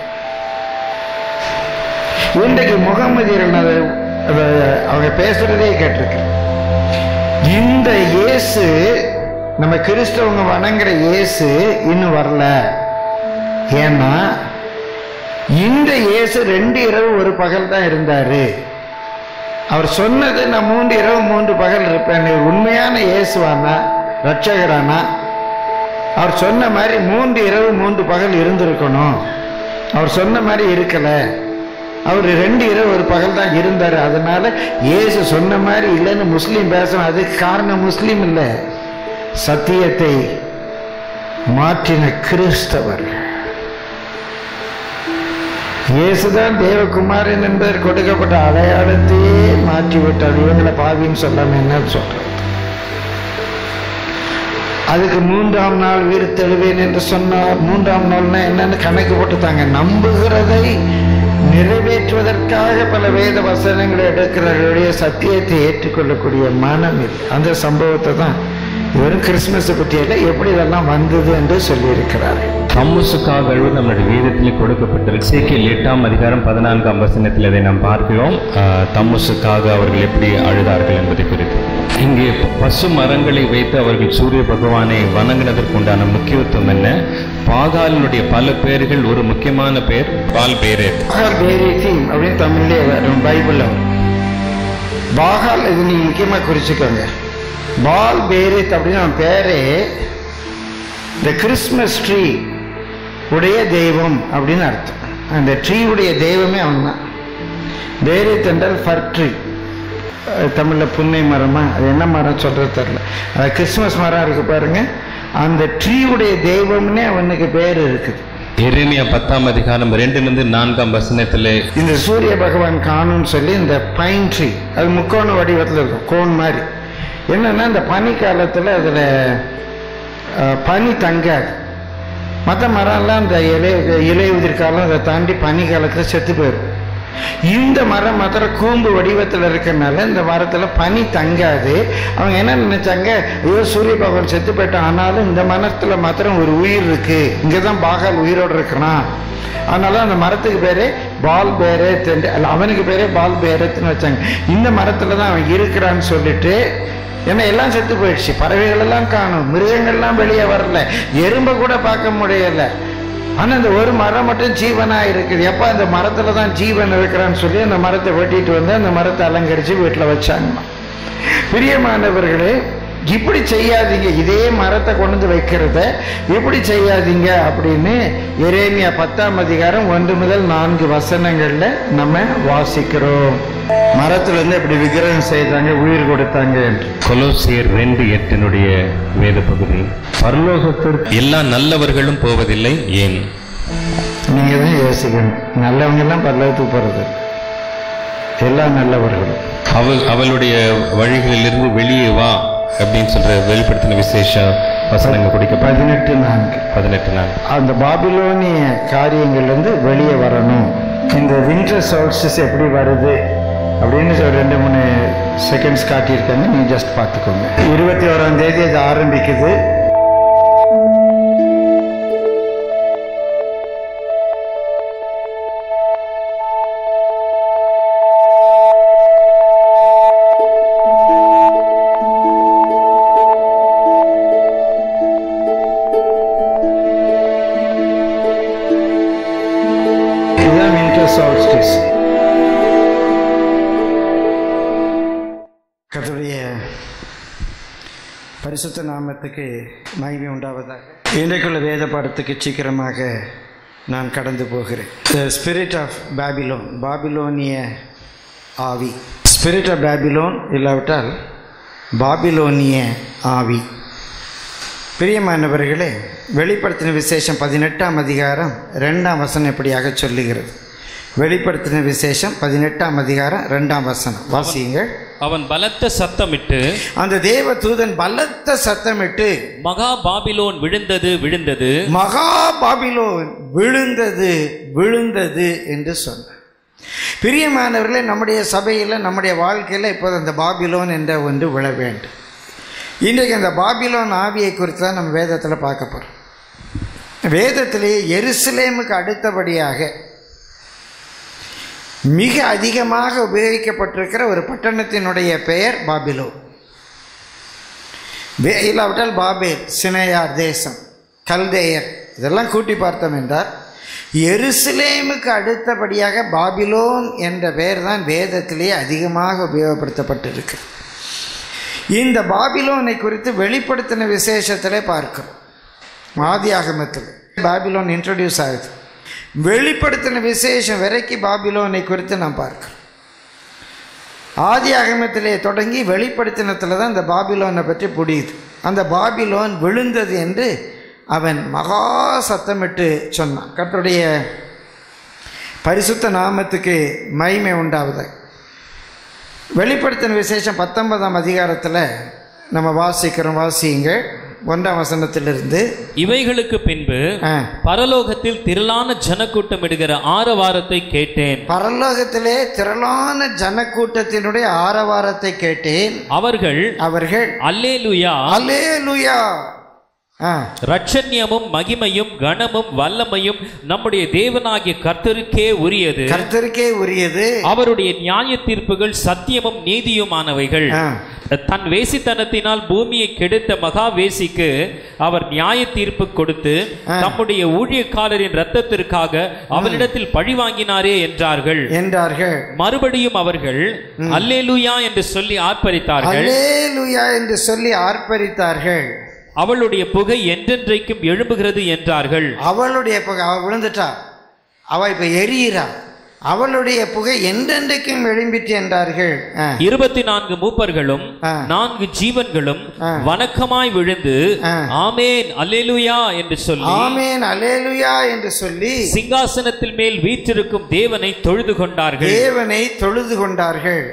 இன்றைக்கு முகமதியர்கள் அவங்க பேசுறதே கேட்டிருக்கு. இந்த இயேசு, நம்ம கிறிஸ்தவங்க வணங்குற இயேசு இன்னும் வரல. ஏன்னா இந்த இயேசு ரெண்டு இரவு ஒரு பகல் தான் இருந்தாரு. அவர் சொன்னது நான் மூன்று இரவு மூன்று பகல் இருப்பேன். உண்மையான இயேசுவானா ரட்சகரானா அவர் சொன்ன மாதிரி மூன்று இரவு மூன்று பகல் இருந்திருக்கணும். அவர் சொன்ன மாதிரி இருக்கல. அவர் ரெண்டு இரவு ஒரு பகல் தான் இருந்தாரு. அதனால இயேசு சொன்ன மாதிரி இல்லைன்னு முஸ்லீம் பேசணும். அதுக்கு காரணம் முஸ்லீம் இல்லை, சத்தியத்தை மாற்றின கிறிஸ்தவர். இயேசுதான் தேவகுமாரன் என்பதற்கு கொடுக்கப்பட்ட அடையாளத்தையே மாற்றிவிட்டார். இவங்களை பாவின்னு சொல்லாம என்ன சொல்றது? அதுக்கு மூன்றாம் நாள் உயிர்த்தெழுவேன் என்று சொன்னார். மூன்றாம் நாள்னா என்னன்னு கணக்கு போட்டுத்தாங்க. நம்புகிறதை நிறைவேற்றுவதற்காக பல வேத வசனங்களை எடுக்கிறவர்களுடைய சத்தியத்தை ஏற்றுக்கொள்ளக்கூடிய மனம் இல்லை. அந்த சம்பவத்தை தான் வெறும் கிறிஸ்துமஸ் பற்றியில எப்படி இதெல்லாம் வந்தது என்று சொல்லியிருக்கிறார். தம்முசுக்காக அழுவது நம்முடைய வேதத்தில் கொடுக்கப்பட்டிருக்கு. எசேக்கியேல் எட்டாம் அதிகாரம் பதினான்காம் வசனத்தில் அதை நாம் பார்க்கிறோம். தம்முசுக்காக அவர்கள் எப்படி அழுதார்கள் என்பதை குறித்து. இங்கே பசு மரங்களை வைத்து அவர்கள் சூரிய பகவானை வணங்கினதற்குண்டான முக்கியத்துவம் என்ன? பாகாலினுடைய பல பெயர்கள், ஒரு முக்கியமான பெயர் பால் பேரேத். பாகால் பேரேத்தீம் அப்படின்னு தமிழ்லே வரும், பைபிள்ல வரும். பாகால் இது நீங்க முக்கியமா குறிச்சுக்கோங்க. பால் பேரேத் அப்படின்னு அவன் பேரே இந்த கிறிஸ்மஸ் ட்ரீ உடைய தெய்வம் அப்படின்னு அர்த்தம். அந்த ட்ரீ உடைய தெய்வமே அவன் தான். பேரேத் என்றால் ஃபர் ட்ரீ. தமிழ்ல புன்னை மரமா, அது என்ன மரம் சொல்றது தெரியல. அது கிறிஸ்துமஸ் மரம் இருக்கு பாருங்க, அந்த ட்ரீ உடைய தெய்வம்னே அவனுக்கு பேர் இருக்குது. எரேமியா பத்தாம் அதிகாரம் ரெண்டிலிருந்து நான்காம் வசனத்திலே இந்த சூரிய பகவான் காணும்னு சொல்லி இந்த பைன் ட்ரீ, அது முக்கோண வடிவத்தில் இருக்கும், கோன் மாதிரி. என்னன்னா இந்த பனி காலத்துல அதுல பனி தங்காது. மற்ற மரம்லாம் இந்த இலை இலையுதிர் காலம் அதை தாண்டி பனி காலத்துல செத்து போயிடும். இந்த மரம் மாத்திரம் கூம்பு வடிவத்தில் இருக்கிறதுனால இந்த மரத்துல பனி தங்காது. அவங்க என்ன நினைச்சாங்க, ஐயோ சூரிய பகவான் செத்து போயிட்டான், ஆனாலும் இந்த மரத்துல மாத்திரம் ஒரு உயிர் இருக்கு, இங்கதான் பாகால் உயிரோடு இருக்கிறான், அதனால அந்த மரத்துக்கு பேரே பால் பேரேத், அவனுக்கு பேரே பால் பேரேத்னு வச்சாங்க. இந்த மரத்துலதான் அவன் இருக்கிறான்னு சொல்லிட்டு, ஏன்னா எல்லாம் செத்து போயிடுச்சு, பறவைகள் எல்லாம் காணும், மிருகங்கள்லாம் வெளியே வரல, எறும்பை கூட பார்க்க முடியல. ஆனா இந்த ஒரு மரம் மட்டும் ஜீவனா இருக்குது. எப்ப அந்த மரத்துல தான் ஜீவன் இருக்கிறான்னு சொல்லி அந்த மரத்தை வெட்டிட்டு வந்து அந்த மரத்தை அலங்கரிச்சு வீட்டுல வச்சாங்க. பிரியமானவர்களே, இப்படி செய்யாதீங்க, இதே மரத்தை கொண்டு வந்து வைக்கிறத இப்படி செய்யாதீங்க அப்படின்னு எரேமியா பத்தாம் அதிகாரம் ஒன்று முதல் நான்கு வசனங்கள்ல நம்ம வாசிக்கிறோம். மரத்துல இருந்து இப்படி விக்கிரகம் செய்தாங்க, உயிர் கொடுத்தாங்க என்று. கொலோசியர் ரெண்டு எட்டினுடைய வேத பகுதி. பரலோகத்திற்கு எல்லா நல்லவர்களும் போவதில்லை, ஏன்? நீங்க தான் யோசிக்கணும். நல்லவங்க எல்லாம் பரலோகத்துக்கு போறது, எல்லா நல்லவர்களும். அவள் அவளுடைய வழிகளிலிருந்து வெளியே வா அப்படின்னு சொல்ற வெளிப்படுத்தின விசேஷம் வசனங்கள் குடிக்க பதினெட்டு நான்கு பதினெட்டு நாள் அந்த பாபிலோனிய காரியங்கள்லேருந்து வெளியே வரணும். இந்த வின்டர் சால்ஸ்டிஸ் எப்படி வருது அப்படின்னு ஒரு ரெண்டு மூணு செகண்ட்ஸ் காட்டியிருக்காங்க, நீங்க ஜஸ்ட் பார்த்துக்கோங்க. இருபத்தி ஓராம் தேதி அது ஆரம்பிக்குது. இதுதான் வின்டர் சால்ஸ்டிஸ். கர்த்தருடைய பரிசுத்த நாமத்துக்கு மகிமை உண்டாவதாக. இன்றைக்குள்ள வேத பாடத்துக்கு சீக்கிரமாக நான் கடந்து போகிறேன். த ஸ்பிரிட் ஆஃப் பாபிலோன், பாபிலோனிய ஆவி. ஸ்பிரிட் ஆஃப் பாபிலோன் இல்லாவிட்டால் பாபிலோனிய ஆவி. பிரியமானவர்களே, வெளிப்படுத்தின விசேஷம் பதினெட்டாம் அதிகாரம் ரெண்டாம் வசனம் எப்படியாக சொல்லுகிறது. வெளிப்படுத்தின விசேஷம் பதினெட்டாம் அதிகாரம் ரெண்டாம் வசனம் வாசியுங்கள். அவன் பலத்த சத்தமிட்டு, அந்த தேவ தூதன் பலத்த சத்தமிட்டு, மகா பாபிலோன் விழுந்தது விழுந்தது, மகா பாபிலோன் விழுந்தது விழுந்தது என்று சொன்னார். பிரியமானவர்களே, நம்முடைய சபையில் நம்முடைய வாழ்க்கையில் இப்போது அந்த பாபிலோன் என்ற ஒன்று விழ வேண்டும். இன்றைக்கு அந்த பாபிலோன் ஆவியை குறித்து தான் நம்ம வேதத்தில் பார்க்க போகிறோம். வேதத்திலேயே எருசலேமுக்கு அடுத்தபடியாக மிக அதிகமாக உபயோகிக்கப்பட்டிருக்கிற ஒரு பட்டணத்தினுடைய பெயர் பாபிலோன். இல்லாவிட்டால் பாபேல், சினையார் தேசம், கல்தேயர், இதெல்லாம் கூட்டி பார்த்தோம் என்றால் எருசலேமுக்கு அடுத்தபடியாக பாபிலோன் என்ற பெயர் தான் வேதத்திலேயே அதிகமாக உபயோகப்படுத்தப்பட்டிருக்கு. இந்த பாபிலோனை குறித்து வெளிப்படுத்தின விசேஷத்திலே பார்க்கிறோம். ஆதி ஆகமத்தில் பாபிலோன் இன்ட்ரடியூஸ் ஆகுது. வெளிப்படுத்தின விசேஷம் வரைக்கும் பாபிலோனை குறித்து நாம் பார்க்கிறோம். ஆதி ஆகமத்திலே தொடங்கி வெளிப்படுத்தினத்தில் தான் இந்த பாபிலோனை பற்றி புரியுது. அந்த பாபிலோன் விழுந்தது என்று அவன் மகா சத்தமிட்டு சொன்னான். கர்த்தருடைய பரிசுத்த நாமத்துக்கு மகிமை உண்டாவது. வெளிப்படுத்தின விசேஷம் பத்தொன்பதாம் அதிகாரத்தில் நம்ம வாசிக்கிறோம். வாசியுங்க ஒன்றாம் வசனத்திலிருந்து. இவைகளுக்கு பின்பு பரலோகத்தில் திரளான ஜனக்கூட்டம் இடுகிற ஆரவாரத்தை கேட்டேன். பரலோகத்திலே திரளான ஜனக்கூட்டத்தினுடைய ஆரவாரத்தை கேட்டேன். அவர்கள் அவர்கள் அல்லேலூயா அல்லேலூயா, ரட்சண்யமும் மகிமையும் கனமும் வல்லமையும் நம்முடைய தேவனாகிய கர்த்தருக்கே உரியது, கர்த்தருக்கே உரியது. அவருடைய நியாய தீர்ப்புகள் சத்தியமும் நீதியுமானவைகள். தன் வேசித்தனத்தினால் பூமியை கெடுத்த மகா வேசிக்கு அவர் நியாய தீர்ப்பு கொடுத்து தம்முடைய ஊழியக்காரரின் இரத்தத்திற்காக அவரிடத்தில் பழி வாங்கினாரே என்றார்கள் என்றார்கள் மறுபடியும் அவர்கள் அல்லேலூயா என்று சொல்லி ஆர்ப்பரித்தார்கள். அல்லேலூயா என்று சொல்லி ஆர்ப்பரித்தார்கள். அவளுடைய புகை என்றென்றைக்கும் எழும்புகிறது என்றார்கள். அவளுடைய புகை, அவள் விழுந்துட்டா, அவ இப்ப எரியிறா, அவளுடைய புகை என்றென்றைக்கும் எழும்பிட்டு என்றார்கள். இருபத்தி நான்கு மூப்பர்களும் நான்கு ஜீவன்களும் வணக்கமாய் விழுந்து ஆமேன் அல்லேலூயா என்று சொல்லி ஆமேன் அல்லேலூயா என்று சொல்லி சிங்காசனத்தில் மேல் வீற்றிருக்கும் தேவனை தொழுது கொண்டார்கள். தேவனை தொழுது கொண்டார்கள்.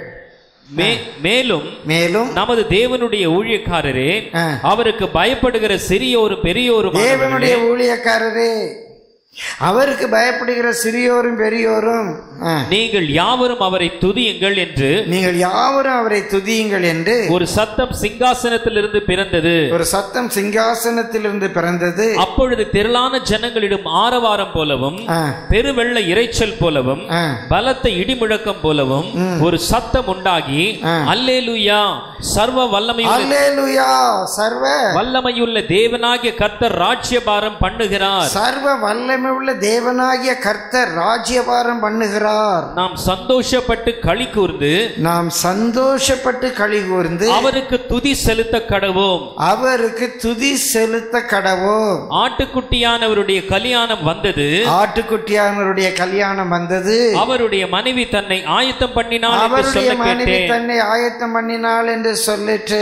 மேலும் மேலும் நமது தேவனுடைய ஊழியக்காரரே, அவருக்கு பயப்படுகிற சிறியோரும் பெரியோரும், தேவனுடைய ஊழியக்காரரே, அவருக்கு பயப்படுகிற சிறியோரும் பெரியோரும், நீங்கள் யாவரும் அவரை துதியுங்கள் என்று நீங்கள் யாவரும் அவரை துதியுங்கள் என்று ஒரு சத்தம் சிங்காசனத்திலிருந்து பிறந்தது. ஒரு சத்தம் சிங்காசனத்திலிருந்து பிறந்தது. அப்பொழுது திரளான ஜனங்களிடம் ஆரவாரம் போலவும் பெருவெள்ள இரைச்சல் போலவும் பலத்த இடிமுழக்கம் போலவும் ஒரு சத்தம் உண்டாகி அல்லேலூயா சர்வ வல்லமையுள்ள அல்லேலூயா சர்வ வல்லமையுள்ள தேவனாகிய கர்த்தர் ராஜ்யபாரம் பண்ணுகிறார். சர்வ வல்லமை உள்ள தேவனாகிய கர்த்தர் ராஜ்யபாரம் பண்ணுகிறார். நாம் சந்தோஷப்பட்டு களி கூர்ந்து நாம் சந்தோஷப்பட்டு களி கூர்ந்து அவருக்கு துதி செலுத்த கடவோம். அவருக்கு துதி செலுத்த கடவோம். ஆட்டுக்குட்டியானவருடைய கல்யாணம் வந்தது. ஆட்டுக்குட்டியானவருடைய கல்யாணம் வந்தது. அவருடைய மனைவி தன்னை ஆயத்தம் பண்ணினாள். அவருடைய மனைவி தன்னை ஆயத்தம் பண்ணினாள் என்று சொல்லிட்டு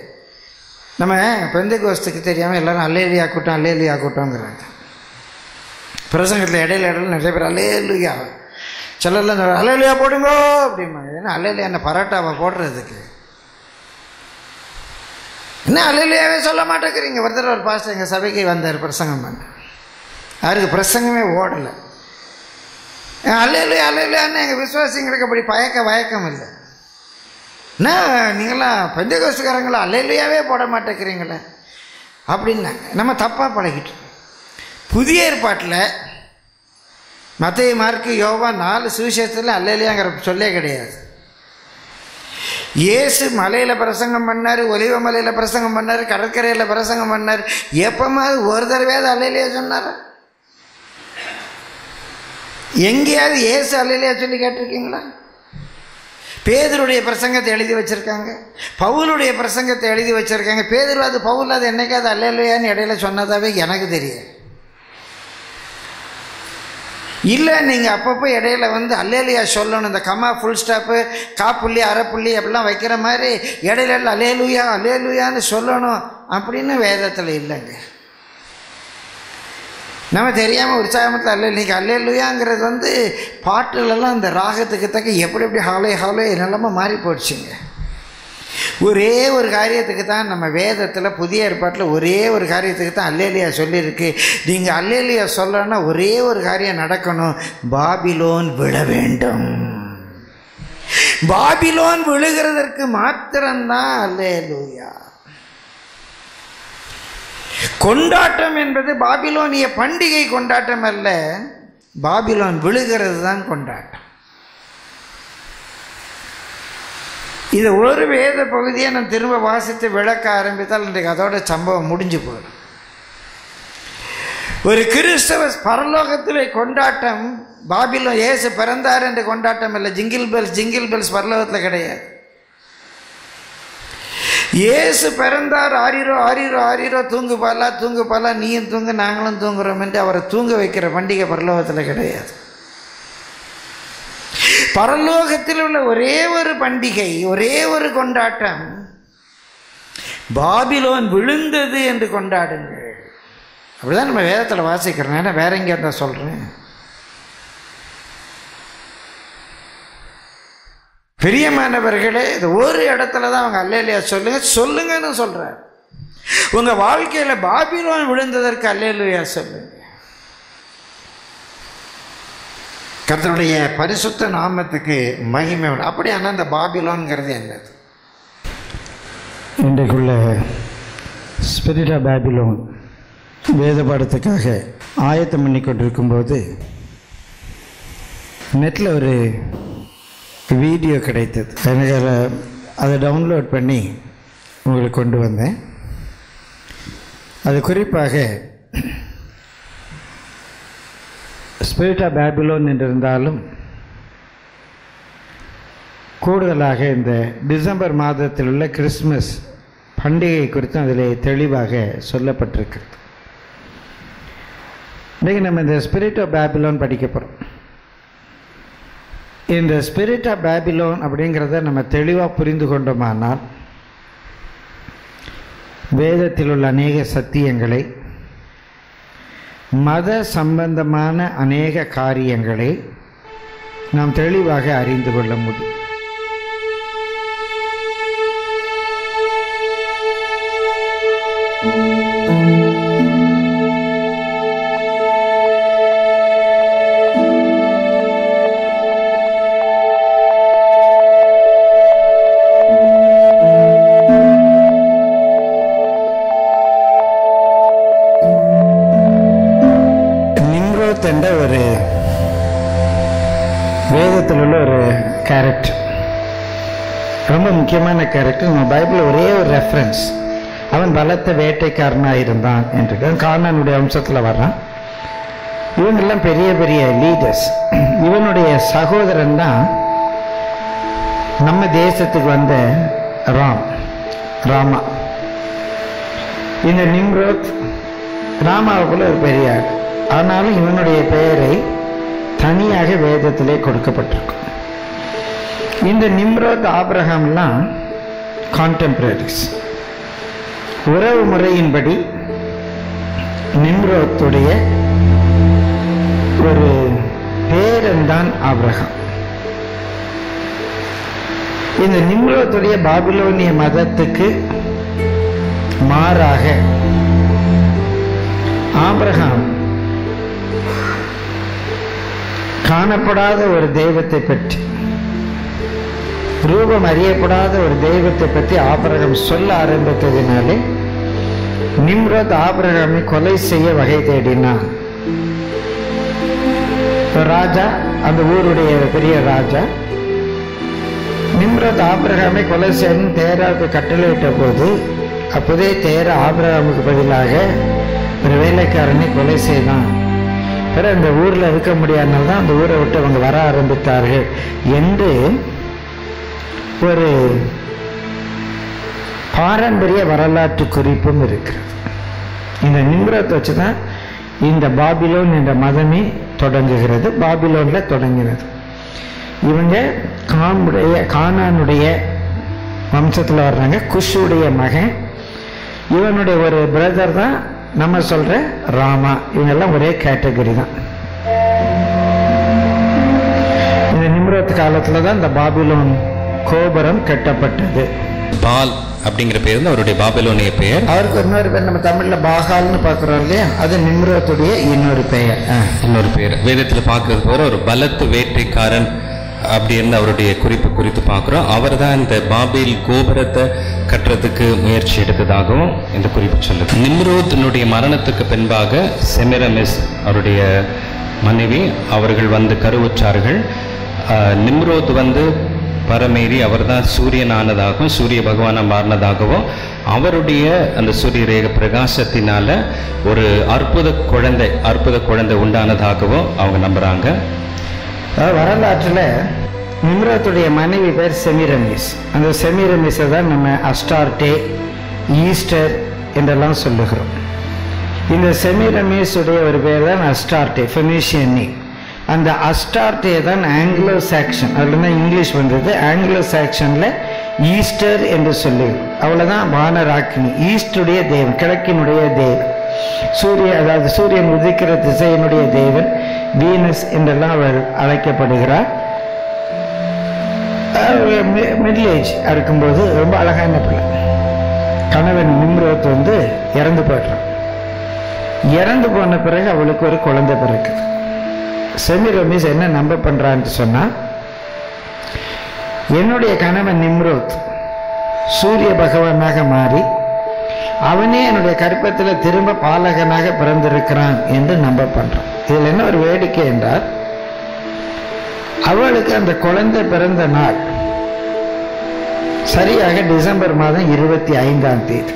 நம்ம பெந்தெகோஸ்துக்கு தெரியாம எல்லாரும் அல்லேலூயா கூட்டம் அல்லேலூயா கூட்டம்ங்கிறாங்க. பிரசங்கத்தில் இடையில இடையில நிறைய பேர் அல்லேலூயா, சிலர்லாம் அல்லேலூயா போடுங்க அப்படிமா. ஏன்னா அல்லேலூயா என்ன பரோட்டாவை போடுறதுக்கு என்ன அல்லேலூயாவே சொல்ல மாட்டேங்கிறீங்க? ஒருத்தர் ஒரு பாஸ்டர் எங்கள் சபைக்கு வந்தார் பிரசங்கம் பண்ண, அவருக்கு பிரசங்கமே ஓடலை. அல்லேலூயா அல்லேலூயான்னு எங்கள் விசுவாசிங்களுக்கு அப்படி பயக்க வயக்கம் இல்லை. என்ன நீங்களாம் பெந்தெகோஸ்துக்காரங்களா அல்லேலூயாவே போட மாட்டேங்கிறீங்களே அப்படின்னாங்க. நம்ம தப்பாக பழகிட்டோம். புதிய ஏற்பாட்டில் மத்தேயு, மார்க்கு, யோவான் நாலு சுவிசேஷத்தில் அல்லேலூயாங்கிற சொல்லே கிடையாது. இயேசு மலையில் பிரசங்கம் பண்ணார், ஒலிவ மலையில் பிரசங்கம் பண்ணார், கடற்கரையில் பிரசங்கம் பண்ணார். எப்போமாவது ஒரு தடவையாவது அல்லேலூயா சொன்னார்? எங்கேயாவது இயேசு அல்லேலூயா சொல்லி கேட்டிருக்கீங்களா? பேதுருடைய பிரசங்கத்தை எழுதி வச்சுருக்காங்க, பவுலுடைய பிரசங்கத்தை எழுதி வச்சுருக்காங்க. பேதுரு அது பவுல் அது என்னைக்காவது அல்லேலூயான்னு இடையில சொன்னதாவே எனக்கு தெரியும். இல்லை நீங்கள் அப்பப்போ இடையில வந்து அல்லேலூயா சொல்லணும். இந்த கமா, ஃபுல் ஸ்டாப்பு, காப்புள்ளி, அரைப்புள்ளி அப்படிலாம் வைக்கிற மாதிரி இடையில அல்லேலூயா அல்லேலூயான்னு சொல்லணும் அப்படின்னு வேதத்தில் இல்லைங்க. நம்ம தெரியாமல் உற்சாகத்தில் அல்ல இன்றைக்கி அல்லேலூயாங்கிறது வந்து பாட்டுலெல்லாம் இந்த ராகத்துக்கு தக்க எப்படி எப்படி ஹாலே ஹாலே நிலமா மாறி போயிடுச்சுங்க. ஒரே ஒரு காரியத்துக்கு தான் நம்ம வேதத்தில் புதிய ஏற்பாட்டில் ஒரே ஒரு காரியத்துக்கு தான் அல்லேலூயா சொல்லியிருக்கு. நீங்கள் அல்லேலூயா சொல்லணும்னா ஒரே ஒரு காரியம் நடக்கணும், பாபிலோன் விழ வேண்டும். பாபிலோன் விழுகிறதற்கு மாத்திரம்தான் அல்லேலூயா. கொண்டாட்டம் என்பது பாபிலோனிய பண்டிகை கொண்டாட்டம் அல்ல, பாபிலோன் விழுகிறது தான் கொண்டாட்டம். இது ஒரு வேத பகுதியை நான் திரும்ப வாசித்து விளக்க ஆரம்பித்தால் இன்றைக்கு அதோட சம்பவம் முடிஞ்சு போயிடும். ஒரு கிறிஸ்தவ பரலோகத்திலே கொண்டாட்டம் பாபிலோன் இயேசு பிறந்தார் என்று கொண்டாட்டம் இல்லை. ஜிங்கிள் பெல்ஸ் ஜிங்கிள் பெல்ஸ் பரலோகத்தில் கிடையாது. இயேசு பிறந்தார், ஆரிரோ ஆரிரோ ஆரிரோ தூங்கு பாலா தூங்கு பாலா நீயும் தூங்கு நாங்களும் தூங்குறோம் என்று அவரை தூங்க வைக்கிற பண்டிகை பரலோகத்தில் கிடையாது. பரலோகத்தில் உள்ள ஒரே ஒரு பண்டிகை, ஒரே ஒரு கொண்டாட்டம், பாபிலோன் விழுந்தது என்று கொண்டாடுங்கள். அப்படிதான் நம்ம வேதத்தில் வாசிக்கிறோம். ஏன்னா வேற எங்கேயா தான் சொல்றேன். பிரியமானவர்களே, இது ஒரு இடத்துல தான் அவங்க அல்லேலூயா சொல்லுங்க சொல்லுங்கன்னு சொல்றார். உங்க வாழ்க்கையில பாபிலோன் விழுந்ததற்கு அல்லேலூயா சொல்லுங்க. கர்த்தருடைய பரிசுத்த நாமத்துக்கு மகிமை. அப்படியான அந்த பாபிலோன்ங்கிறது என்னது? இன்றைக்குள்ள ஸ்பிரிட் ஆஃப் பாபிலோன் வேத பாடத்துக்காக ஆயத்தம் பண்ணி கொண்டிருக்கும் போது நெட்டில் ஒரு வீடியோ கிடைத்தது. எனக்கு அதை டவுன்லோட் பண்ணி உங்களுக்கு கொண்டு வந்தேன். அது குறிப்பாக ஸ்பிரிட் ஆஃப் பாபிலோன் என்றிருந்தாலும் கூடுதலாக இந்த டிசம்பர் மாதத்தில் உள்ள கிறிஸ்மஸ் பண்டிகை குறித்தும் அதில் தெளிவாக சொல்லப்பட்டிருக்கிறது. இன்றைக்கு நம்ம இந்த ஸ்பிரிட் ஆஃப் பாபிலோன் படிக்க போகிறோம். இந்த ஸ்பிரிட் ஆஃப் பாபிலோன் அப்படிங்கிறத நம்ம தெளிவாக புரிந்து கொண்டோமானால் வேதத்தில் உள்ள அநேக சத்தியங்களை, மத சம்பந்தமான அநேக காரியங்களை நாம் தெளிவாக அறிந்து கொள்ள முடியும். என்ற ஒரு வேதத்தில் உள்ள ஒரு கேரக்டர், ரொம்ப முக்கியமான கேரக்டர். நம்ம பைபிள் ஒரே ஒரு ரெஃபரன்ஸ், அவன் பலத்த வேட்டைக்காரனாக இருந்தான் என்று கானானுடைய வம்சத்தில் வர்றான். இவங்கெல்லாம் பெரிய பெரிய லீடர்ஸ். இவனுடைய சகோதரன் தான் நம்ம தேசத்துக்கு வந்த ராம் ராமா. இந்த நிம்ரோத் ராமாவுக்குள்ள ஒரு பெரிய ஆள். ஆனாலும் இவனுடைய பெயரை தனியாக வேதத்திலே கொடுக்கப்பட்டிருக்கும். இந்த நிம்ரோத் ஆபிரகாம்லாம் கான்டெம்பரரிஸ். உறவு முறையின்படி நிம்ரோத்துடைய ஒரு பேரன்தான் ஆபிரகாம். இந்த நிம்ரோத்துடைய பாபிலோனிய மதத்துக்கு மாறாக ஆபிரகாம் காணப்படாத ஒரு தெய்வத்தை பற்றி, ரூபம் அறியப்படாத ஒரு தெய்வத்தை பற்றி ஆபிரகாம் சொல்ல ஆரம்பித்ததினாலே நிம்ரோத் ஆபிரகாமை கொலை செய்ய வகை தேடினான். ராஜா, அந்த ஊருடைய பெரிய ராஜா நிம்ரோத் ஆபிரகாமை கொலை செய்ய தேராவுக்கு கட்டளையிட்ட போது, அப்போதே தேரா ஆபிரகாமுக்கு பதிலாக ஒரு வேலைக்காரனை கொலை செய்தான். பிறகு அந்த ஊரில் இருக்க முடியாதனால தான் அந்த ஊரை விட்டு அவங்க வர ஆரம்பித்தார்கள் என்று ஒரு பாரம்பரிய வரலாற்று குறிப்பும் இருக்கிறது. இந்த நிம்ரோத்தை வச்சு தான் இந்த பாபிலோன் என்ற மதமே தொடங்குகிறது. பாபிலோன்ல தொடங்கினது. இவங்க காமுடைய கானானுடைய வம்சத்தில் வர்றாங்க. குஷுடைய மகன். இவனுடைய ஒரு பிரதர் தான் நம்ம சொல்ற ராமா. இவங்கெல்லாம் ஒரே கேட்டகரி தான். இந்த நிம்ரோத் காலத்துல தான் இந்த பாபிலோன் கோபுரம் கட்டப்பட்டது. பால் அப்படிங்கிற பேர் தான் அவருடைய பாபிலோனிய பெயர். அவருக்கு இன்னொரு பேர் நம்ம தமிழ்ல பாகால்னு பாக்குறோம் இல்லையா, அது நிம்ரோத்துடைய இன்னொரு பெயர். இன்னொரு பேர் வேதத்துல பார்க்கறது போற ஒரு பலத்து வேட்டைக்காரன் அப்படின்னு அவருடைய குறிப்பு குறித்து பார்க்கிறோம். அவர் தான் இந்த பாபேல் கோபுரத்தை கட்டுறதுக்கு முயற்சி எடுத்ததாகவும் இந்த குறிப்பு சொல்லுது. நிம்ரோத்தினுடைய மரணத்துக்கு பின்பாக செமிரமிஸ் அவருடைய மனைவி அவர்கள் வந்து கருவுற்றார்கள். நிம்ரோத் வந்து பரமேறி அவர் தான் சூரியன் ஆனதாகவும் சூரிய பகவானா மாறினதாகவும் அவருடைய அந்த சூரிய ரேக பிரகாசத்தினால ஒரு அற்புத குழந்தை அற்புத குழந்தை உண்டானதாகவும் அவங்க நம்புறாங்க. வரலாற்றில் நிம்ரோத்துடைய மனைவி பேர் செமிரமிஸ். அந்த செமிரமிஸை தான் நம்ம அஸ்டார்டே, ஈஸ்டர் என்றெல்லாம் சொல்லுகிறோம். இந்த செமிரமிஸுடைய ஒரு பேர் தான் அஸ்டார்டே, ஃபெனிஷியன் நேம். அந்த அஸ்டார்டே தான் ஆங்கிலோ சாக்சன், அதில் தான் இங்கிலீஷ் வந்தது. ஆங்கிலோ சாக்சனில் ஈஸ்டர் என்று சொல்லி, அவ்வளோதான் வானராக்கினி, ஈஸ்டுடைய தேவன், கிழக்கினுடைய தேவன், சூரிய அதாவது சூரியன் உதிக்கிற திசையினுடைய தேவன், வீனஸ் என்றெல்லாம் அவள் அழைக்கப்படுகிறார். மிடில் ஏஜ் இருக்கும்போது ரொம்ப அழகான பிள்ளை. கணவன் நிம்ரோத் வந்து இறந்து போயிடுறான். இறந்து போன பிறகு அவளுக்கு ஒரு குழந்தை பிறக்குது. செமிரமிஸ் என்ன நம்ப பண்றான்னு சொன்னா, என்னுடைய கணவன் நிம்ரோத் சூரிய பகவானாக மாறி அவனே என்னுடைய கற்பத்தில் திரும்ப பாலகனாக பிறந்திருக்கிறான் என்று நம்ப பண்றான். இதில் என்ன ஒரு வேடிக்கை என்றால், அவளுக்கு அந்த குழந்தை பிறந்த நாள் சரியாக டிசம்பர் மாதம் இருபத்தி ஐந்தாம் தேதி.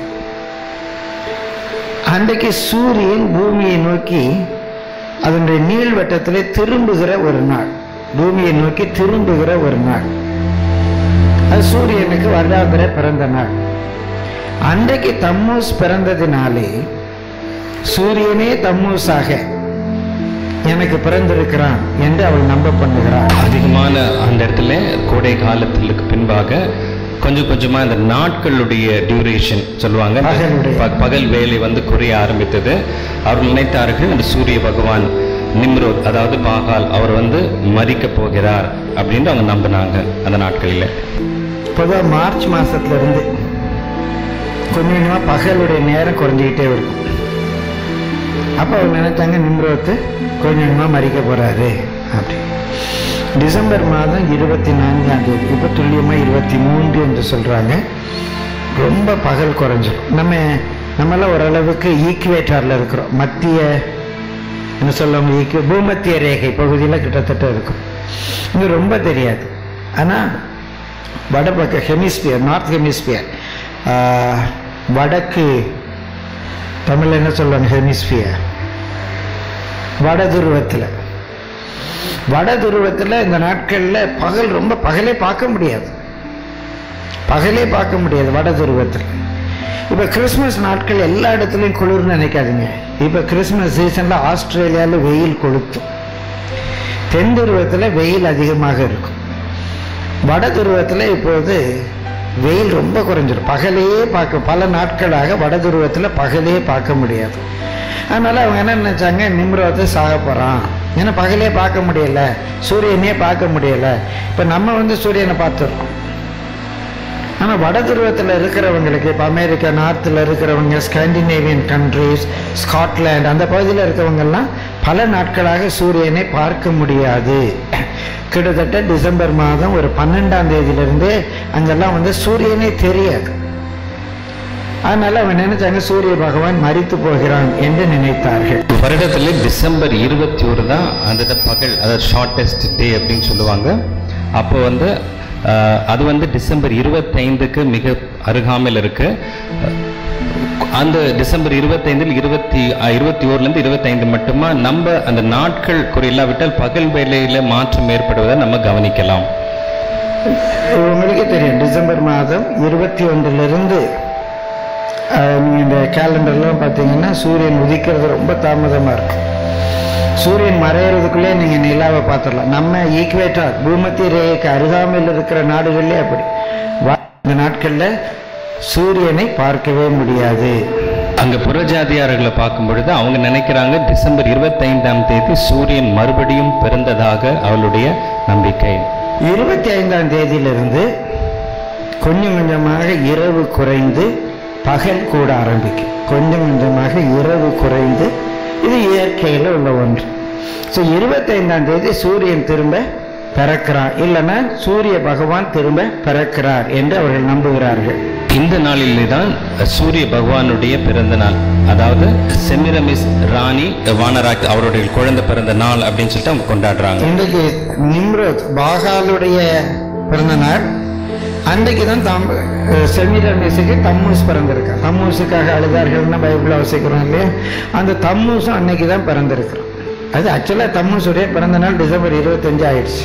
அன்றைக்கு சூரியன் பூமியை நோக்கி அதனுடைய நீள்வட்டத்திலே திரும்புகிற ஒரு நாள், பூமியை நோக்கி திரும்புகிற ஒரு நாள். அது சூரியனுக்கு வருடாந்திர பிறந்த நாள். அன்றைக்கு தம்மூஸ் பிறந்ததினாலே சூரியனே தம்மூஸாக எனக்கு பிறந்திருக்கிறான் என்று அவள் நம்ப பண்ணுகிறாள். அதிகமான அந்த இடத்துல கோடை காலத்திற்கு பின்பாக கொஞ்சம் கொஞ்சமா இந்த நாட்களுடைய டியூரேஷன் சொல்லுவாங்க, பகல் வேலை வந்து குறைய ஆரம்பித்தது. அவர்கள் நினைத்தார்கள் இந்த சூரிய பகவான் நிம்ரோத் அதாவது பாகால் அவர் வந்து மரிக்க போகிறார் அப்படின்னு அவங்க நம்பினாங்க அந்த நாட்களில். பொதுவாக மார்ச் மாசத்துல இருந்து கொஞ்சம் கொஞ்சமா பகலுடைய நேரம் குறைஞ்சிக்கிட்டே இருக்கும். அப்போ அவங்க நினைச்சாங்க நிம்ரோத்து கொஞ்சம் கொஞ்சமா மறிக்க போறாரு அப்படி. டிசம்பர் மாதம் இருபத்தி நான்காம் தேதி, இப்போ துல்லியமா இருபத்தி மூன்று என்று சொல்றாங்க. ரொம்ப பகல் குறைஞ்சிடும். நம்ம நம்மளாம் ஓரளவுக்கு ஈக்குவேட்டர்ல இருக்கிறோம், மத்திய என்ன சொல்லுவாங்க, ஈக்கு பூமத்திய ரேகை பகுதியில் கிட்டத்தட்ட இருக்கும். இங்கே ரொம்ப தெரியாது. ஆனால் வடபக்க ஹெமிஸ்பியர், நார்த் ஹெமிஸ்பியர், வடக்கு தமிழ் என்ன சொல்லுவாங்க, ஹெமிஸ்பியர், வட துருவத்தில் வட துருவத்தில் இந்த நாட்களில் பகல் ரொம்ப பகலே பார்க்க முடியாது, பகலே பார்க்க முடியாது வட துருவத்தில். இப்போ கிறிஸ்மஸ் நாட்கள் எல்லா இடத்துலையும் குளிர்னு நினைக்காதீங்க. இப்போ கிறிஸ்மஸ் சீசனில் ஆஸ்திரேலியாவில் வெயில் கொளுத்தும். தென் துருவத்தில் வெயில் அதிகமாக இருக்கும். வட துருவத்தில் இப்போது வெயில் ரொம்ப குறைஞ்சிடும். பகலையே பார்க்க பல நாட்களாக வட துருவத்தில் பகலே பார்க்க முடியாது. அதனால அவங்க என்ன நினைச்சாங்க, நிம்ரோத்தை சாக போறான், ஏன்னா பகலே பார்க்க முடியல, சூரியனே பார்க்க முடியல. இப்போ நம்ம வந்து சூரியனை பார்த்துருக்கோம். ஆனால் வட துருவத்தில் இருக்கிறவங்களுக்கு, இப்போ அமெரிக்கா நார்த்தில் இருக்கிறவங்க, ஸ்காண்டினேவியன் கண்ட்ரிஸ், ஸ்காட்லாண்ட் அந்த பகுதியில் இருக்கிறவங்கெல்லாம் பல நாட்களாக சூரியனை பார்க்க முடியாது. கிட்டத்தட்ட டிசம்பர் மாதம் ஒரு பன்னெண்டாம் தேதியிலிருந்து அங்கெல்லாம் வந்து சூரியனே தெரியாது. அதனால அவன் நினைச்சாங்க சூரிய பகவான் மரித்து போகிறான் என்று நினைத்தார்கள். வருடத்துல டிசம்பர் இருபத்தி ஒரு தான் அந்த பகல், அதாவது ஷார்டஸ்ட் டே அப்படின்னு சொல்லுவாங்க. அப்போ வந்து அது வந்து டிசம்பர் இருபத்தைந்துக்கு மிக அருகாமையில் இருக்கு. அந்த டிசம்பர் இருபத்தைந்தில் இருபத்தி இருபத்தி ஓருலேருந்து இருபத்தைந்து மட்டுமா நம்ம அந்த நாட்கள் குறையில்லாவிட்டால் பகல் வேலையில் மாற்றம் ஏற்படுவதை நம்ம கவனிக்கலாம். உங்களுக்கே தெரியும், டிசம்பர் மாதம் இருபத்தி ஒன்றிலிருந்து நீங்கள் இந்த கேலண்டர்லாம் பார்த்தீங்கன்னா சூரியன் உதிக்கிறது ரொம்ப தாமதமாக இருக்கும். சூரியன் மறையிறதுக்குள்ளே நீங்கள் நிலாவை பார்த்துடலாம். நம்ம ஈக்குவேட்டர் பூமத்திய ரேகைக்கு அருகாமையில் இருக்கிற நாடுகள்லேயே அப்படி இந்த நாட்களில் சூரியனை பார்க்கவே முடியாது. அங்கே புறஜாதியார்களை பார்க்கும் பொழுது அவங்க நினைக்கிறாங்க டிசம்பர் இருபத்தைந்தாம் தேதி சூரியன் மறுபடியும் பிறந்ததாக அவளுடைய நம்பிக்கை. இருபத்தி ஐந்தாம் தேதியிலிருந்து கொஞ்சம் கொஞ்சமாக இரவு குறைந்து பகல் கூட ஆரம்பிக்கும். கொஞ்சம் கொஞ்சமாக இரவு குறைந்து, இது இயற்கையில் உள்ள ஒன்று. ஸோ இருபத்தைந்தாம் தேதி சூரியன் திரும்ப பிறக்கிறார், இல்லைன்னா சூரிய பகவான் திரும்ப பிறக்கிறார் என்று அவர்கள் நம்புகிறார்கள். இந்த நாளிலே தான் சூரிய பகவானுடைய பிறந்த நாள், அதாவது செமிரமிஸ் ராணி வானராக் அவருடைய குழந்தை பிறந்த நாள் அப்படின்னு சொல்லிட்டு அவங்க கொண்டாடுறாங்க. இன்றைக்கு நிம்ரோத் பாகாலுடைய பிறந்த நாள். அன்றைக்கு தான் தம் செமிரமிஸுக்கு தம்மூஸ் பிறந்திருக்கா. தம்மூஸுக்காக அழுதார்கள்னா பைபிள் அவசிக்கிறோம் இல்லையா, அந்த தம்மூஸும் அன்னைக்கு தான் பிறந்திருக்கிறோம். அது ஆக்சுவலாக தம்மூஸுடைய பிறந்த நாள் டிசம்பர் இருபத்தஞ்சு ஆயிடுச்சு.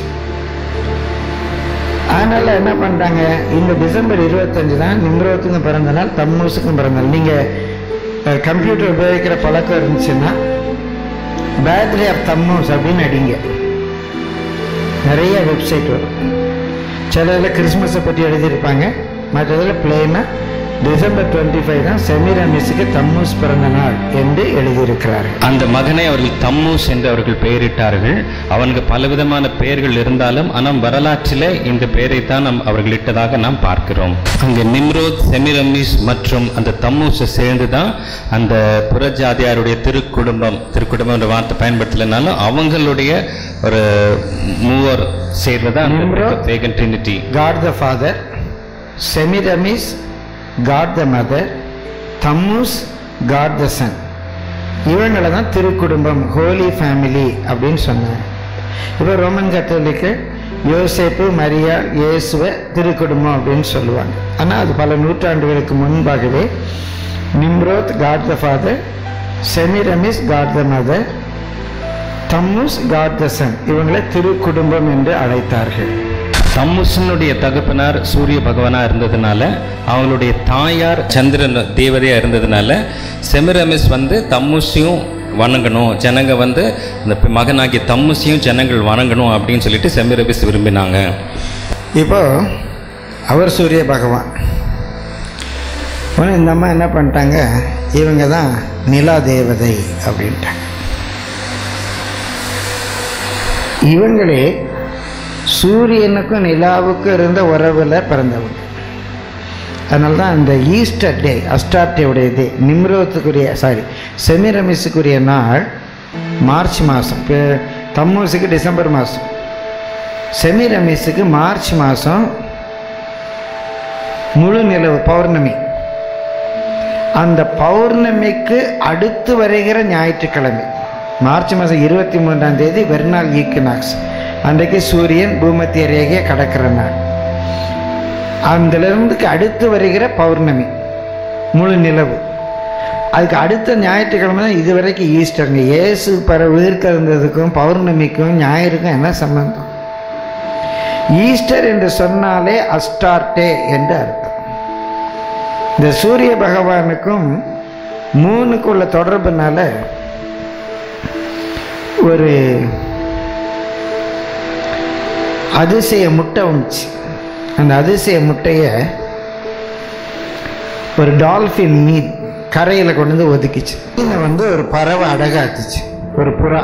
அதனால என்ன பண்ணுறாங்க, இந்த டிசம்பர் இருபத்தஞ்சு தான் நிம்ரோத்துக்கும் பிறந்த நாள், தம்மூஸுக்கும் பிறந்த நாள். நீங்கள் கம்ப்யூட்டர் உபயோகிக்கிற பழக்கம் இருந்துச்சுன்னா பேர்த்டே ஆஃப் தம்மூஸ் அப்படின்னு அடிங்க, நிறைய வெப்சைட் வரும். சில இதில் கிறிஸ்மஸை பற்றி எழுதியிருப்பாங்க, மற்றதில் பிளெயினாக டிசம்பர் டுவெண்ட்டி ஃபைவ் தான் செமிரமிஸுக்கு தம்மூஸ் பிறந்த நாள் என்று எழுதியிருக்கிறார்கள். அந்த மகனை அவர்கள் தம்மூஸ் என்று அவர்கள் பெயரிட்டார்கள். அவனுக்கு பலவிதமான பெயர்கள் இருந்தாலும் ஆனால் வரலாற்றில் இந்த பெயரை தான் நம் அவர்கள் இட்டதாக நாம் பார்க்கிறோம். அங்கே நிம்ரோத், செமிரமிஸ் மற்றும் அந்த தம்மூஸை சேர்ந்து தான் அந்த புறஜாதியாருடைய திருக்குடும்பம், திருக்குடும்பம் என்ற வார்த்தை பயன்படுத்தலைனாலும் அவங்களுடைய ஒரு மூவர் சேர்வதான் pagan trinity. God the father, Semiramis God the mother, Tammuz God the son. இவங்களை தான் திருக்குடும்பம், ஹோலி ஃபேமிலி அப்படின்னு சொன்னாங்க. இப்போ ரோமன் கத்தோலிக்கு யோசேப்பு, மரியா, இயேசுவை திருக்குடும்பம் அப்படின்னு சொல்லுவாங்க. ஆனால் அது பல நூற்றாண்டுகளுக்கு முன்பாகவே Nimrod God the father, Semiramis God the mother, Tammuz God the son இவங்களை திருக்குடும்பம் என்று அழைத்தார்கள். தம்மூசனுடைய தகப்பனார் சூரிய பகவானா இருந்ததுனால, அவங்களுடைய தாயார் சந்திரன் தேவதையா இருந்ததுனால செமிரமிஸ் வந்து தம்மூசையும் வணங்கணும், ஜனங்க வந்து இந்த மகனாகிய தம்மூசையும் ஜனங்கள் வணங்கணும் அப்படின்னு சொல்லிட்டு செமிரமிஸ் விரும்பினாங்க. இப்போ அவர் சூரிய பகவான், இந்த அம்மா என்ன பண்ணிட்டாங்க, இவங்க தான் நிலா தேவதை அப்படின்ட்டாங்க. இவங்களே சூரியனுக்கும் நிலாவுக்கும் இருந்த உறவில் பிறந்தவங்க. அதனால தான் இந்த ஈஸ்டர் டே, அஸ்டார்டேவுடைய டே, நிம்ரோத்துக்குரிய சாரி செமிரமிஸுக்குரிய நாள் மார்ச் மாதம். இப்போ தம்மூஸுக்கு டிசம்பர் மாதம், செமிரமிஸுக்கு மார்ச் மாதம் முழு நிலவு பௌர்ணமி. அந்த பௌர்ணமிக்கு அடுத்து வருகிற ஞாயிற்றுக்கிழமை மார்ச் மாதம் இருபத்தி மூன்றாம் தேதி வெர்னால் ஈக்வினாக்ஸ், அன்றைக்கு சூரியன் பூமத்திய ரேகையை கடக்கிற நாள். அதிலிருந்து அடுத்து வருகிற பௌர்ணமி முழு நிலவு, அதுக்கு அடுத்த ஞாயிற்றுக்கிழமை தான் இதுவரைக்கும் ஈஸ்டருங்க. இயேசு பர உயிர்த்தெழுந்ததுக்கும் பௌர்ணமிக்கும் ஞாயிறுக்கும் என்ன சம்பந்தம்? ஈஸ்டர் என்று சொன்னாலே அஸ்டார்டே என்று அர்த்தம். இந்த சூரிய பகவானுக்கும் மூணுக்கு உள்ள தொடர்புனால ஒரு அதிசய முட்டை வந்துச்சு. அந்த அதிசய முட்டையை ஒரு டால்ஃபின் மீன் கரையில் கொண்டு வந்து ஒதுக்கிச்சு. இதை வந்து ஒரு பறவை அடகாத்துச்சு, ஒரு புறா.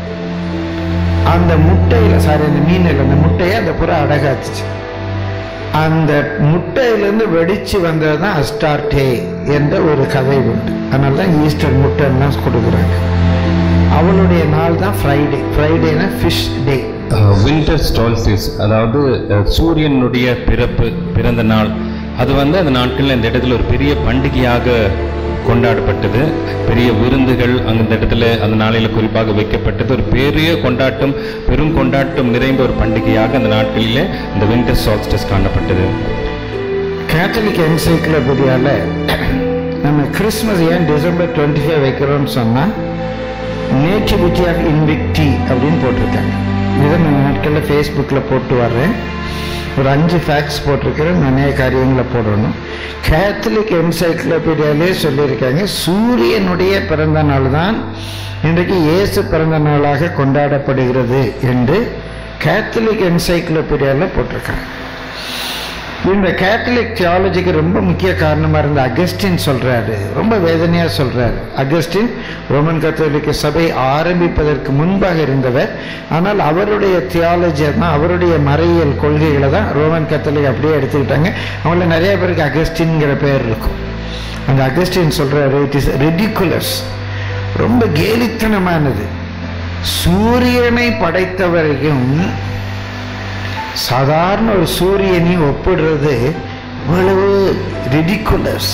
அந்த முட்டையில் சாரி அந்த மீனில் அந்த முட்டையை அந்த புறா அடகாத்துச்சு. அந்த முட்டையிலிருந்து வெடிச்சு வந்தது தான் அஸ்டார்டே என்ற ஒரு கதை உண்டு. அதனால தான் ஈஸ்டர் முட்டைன்னா கொடுக்குறாங்க. அவளுடைய நாள் தான் ஃப்ரைடே. ஃப்ரைடேனா ஃபிஷ் டே. வின்டர் சால்ஸ்டிஸ், அதாவது சூரியனுடைய பிறப்பு, பிறந்த நாள், அது வந்து அந்த நாட்களில் இந்த இடத்துல ஒரு பெரிய பண்டிகையாக கொண்டாடப்பட்டது. பெரிய விருந்துகள் அந்த இடத்துல அந்த நாளையில் குறிப்பாக வைக்கப்பட்டது. ஒரு பெரிய கொண்டாட்டம், பெரும் கொண்டாட்டம் நிறைந்த ஒரு பண்டிகையாக அந்த நாட்களிலே இந்த வின்டர் சால்ஸ்டிஸ் காணப்பட்டது. கேத்தலிக் என்சைக்ளோபீடியாவில் நம்ம கிறிஸ்மஸ் ஏன் டிசம்பர் டுவெண்ட்டி ஃபைவ் வைக்கிறோம்னு சொன்னால் நேட்டிவிட்டி ஆஃப் இன்விக்டி அப்படின்னு போட்டிருக்காங்க. இதை நான் நாட்களில் ஃபேஸ்புக்கில் போட்டு வர்றேன். ஒரு அஞ்சு ஃபேக்ட்ஸ் போட்டிருக்கிறேன், நிறைய காரியங்களை போடணும். கேத்தலிக் என்சைக்ளோபீடியாலே சொல்லியிருக்காங்க சூரியனுடைய பிறந்த நாள் தான் இன்றைக்கு இயேசு பிறந்த நாளாக கொண்டாடப்படுகிறது என்று கேத்தலிக் என்சைக்ளோபீடியாவில் போட்டிருக்காங்க. இந்த கேத்தலிக் தியாலஜிக்கு ரொம்ப முக்கிய காரணமாக இருந்த அகஸ்டின் சொல்கிறாரு, ரொம்ப வேதனையாக சொல்கிறாரு. அகஸ்டின் ரோமன் கத்தோலிக்க சபை ஆரம்பிப்பதற்கு முன்பாக இருந்தவர். ஆனால் அவருடைய தியாலஜி தான், அவருடைய மறையியல் கொள்கைகளை தான் ரோமன் கத்தோலிக் அப்படியே எடுத்துக்கிட்டாங்க. அவங்கள நிறைய பேருக்கு அகஸ்டின்ங்கிற பெயர் இருக்கும். அந்த அகஸ்டின் சொல்கிறாரு, இட் இஸ் ரெடிகுலஸ், ரொம்ப கேலித்தனமானது. சூரியனை படைத்தவரையும் சாதாரண ஒரு சூரியனையும் ஒப்பிடுறது இவ்வளவு ரிடிகுலஸ்,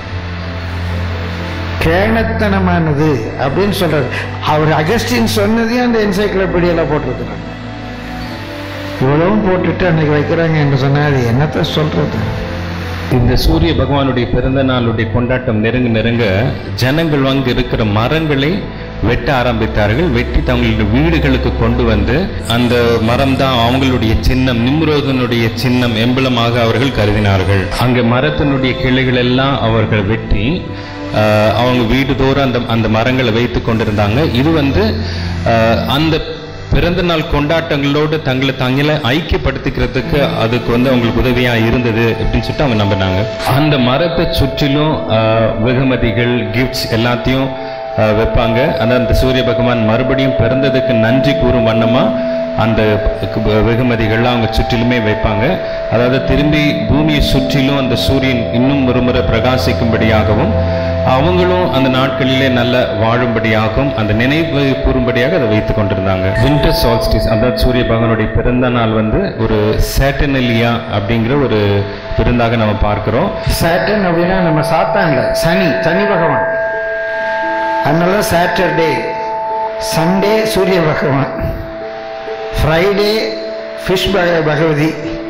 கேணத்தனமானது அப்படின்னு சொல்றாரு. அவர் அகஸ்டின் சொன்னதையும் அந்த என்சைக்ளோபீடியால போட்டிருக்கிறாங்க. இவ்வளவும் போட்டுட்டு அன்னைக்கு வைக்கிறாங்க என்று சொன்னா அது என்னத்த சொல்றது? இந்த சூரிய பகவானுடைய பிறந்த நாளுடைய கொண்டாட்டம் நெருங்க நெருங்க ஜனங்கள் அங்கு இருக்கிற மரங்களை வெட்ட ஆரம்பித்தார்கள். வெட்டி தங்களுடைய வீடுகளுக்கு கொண்டு வந்து அந்த மரம் தான் அவங்களுடைய சின்னம், நிம்ரோதனுடைய சின்னம், எம்பளமாக அவர்கள் கருதினார்கள். அங்கே மரத்தினுடைய கிளைகள் எல்லாம் அவர்கள் வெட்டி அவங்க வீடுதோறும் அந்த அந்த மரங்களை வைத்து கொண்டிருந்தாங்க. இது வந்து அந்த பிறந்த நாள் கொண்டாட்டங்களோடு தங்களை தங்களை ஐக்கியப்படுத்திக்கிறதுக்கு அதுக்கு வந்து அவங்களுக்கு உதவியா இருந்தது அப்படின்னு சொல்லிட்டு அவங்க நம்பினாங்க. அந்த மரத்தை சுற்றிலும் வெகுமதிகள், கிஃப்ட்ஸ் எல்லாத்தையும் வைப்பாங்க. அந்த சூரிய பகவான் மறுபடியும் பிறந்ததுக்கு நன்றி கூறும் வண்ணமா அந்த வெகுமதிகள்லாம் அவங்க சுற்றிலுமே வைப்பாங்க. அதாவது திரும்பி பூமியை சுற்றிலும் அந்த சூரியன் இன்னும் ஒரு முறை பிரகாசிக்கும்படியாகவும் அவங்களும் அந்த நாட்களிலே நல்ல வாழும்படியாகவும் அந்த நினைவு கூறும்படியாக அதை வைத்துக் கொண்டிருந்தாங்க. வின்டர் சால்ஸ்டிஸ், அதாவது சூரிய பகவானுடைய பிறந்த நாள் வந்து ஒரு சேட்டர்னலியா அப்படிங்கிற ஒரு விருந்தாக நம்ம பார்க்கிறோம். சேட்டன் அப்படின்னா நம்ம சாத்தான்ல சனி, சனி பகவான். அதனால Saturday, Sunday Surya Bhagavan, Friday fish Bhagavathi,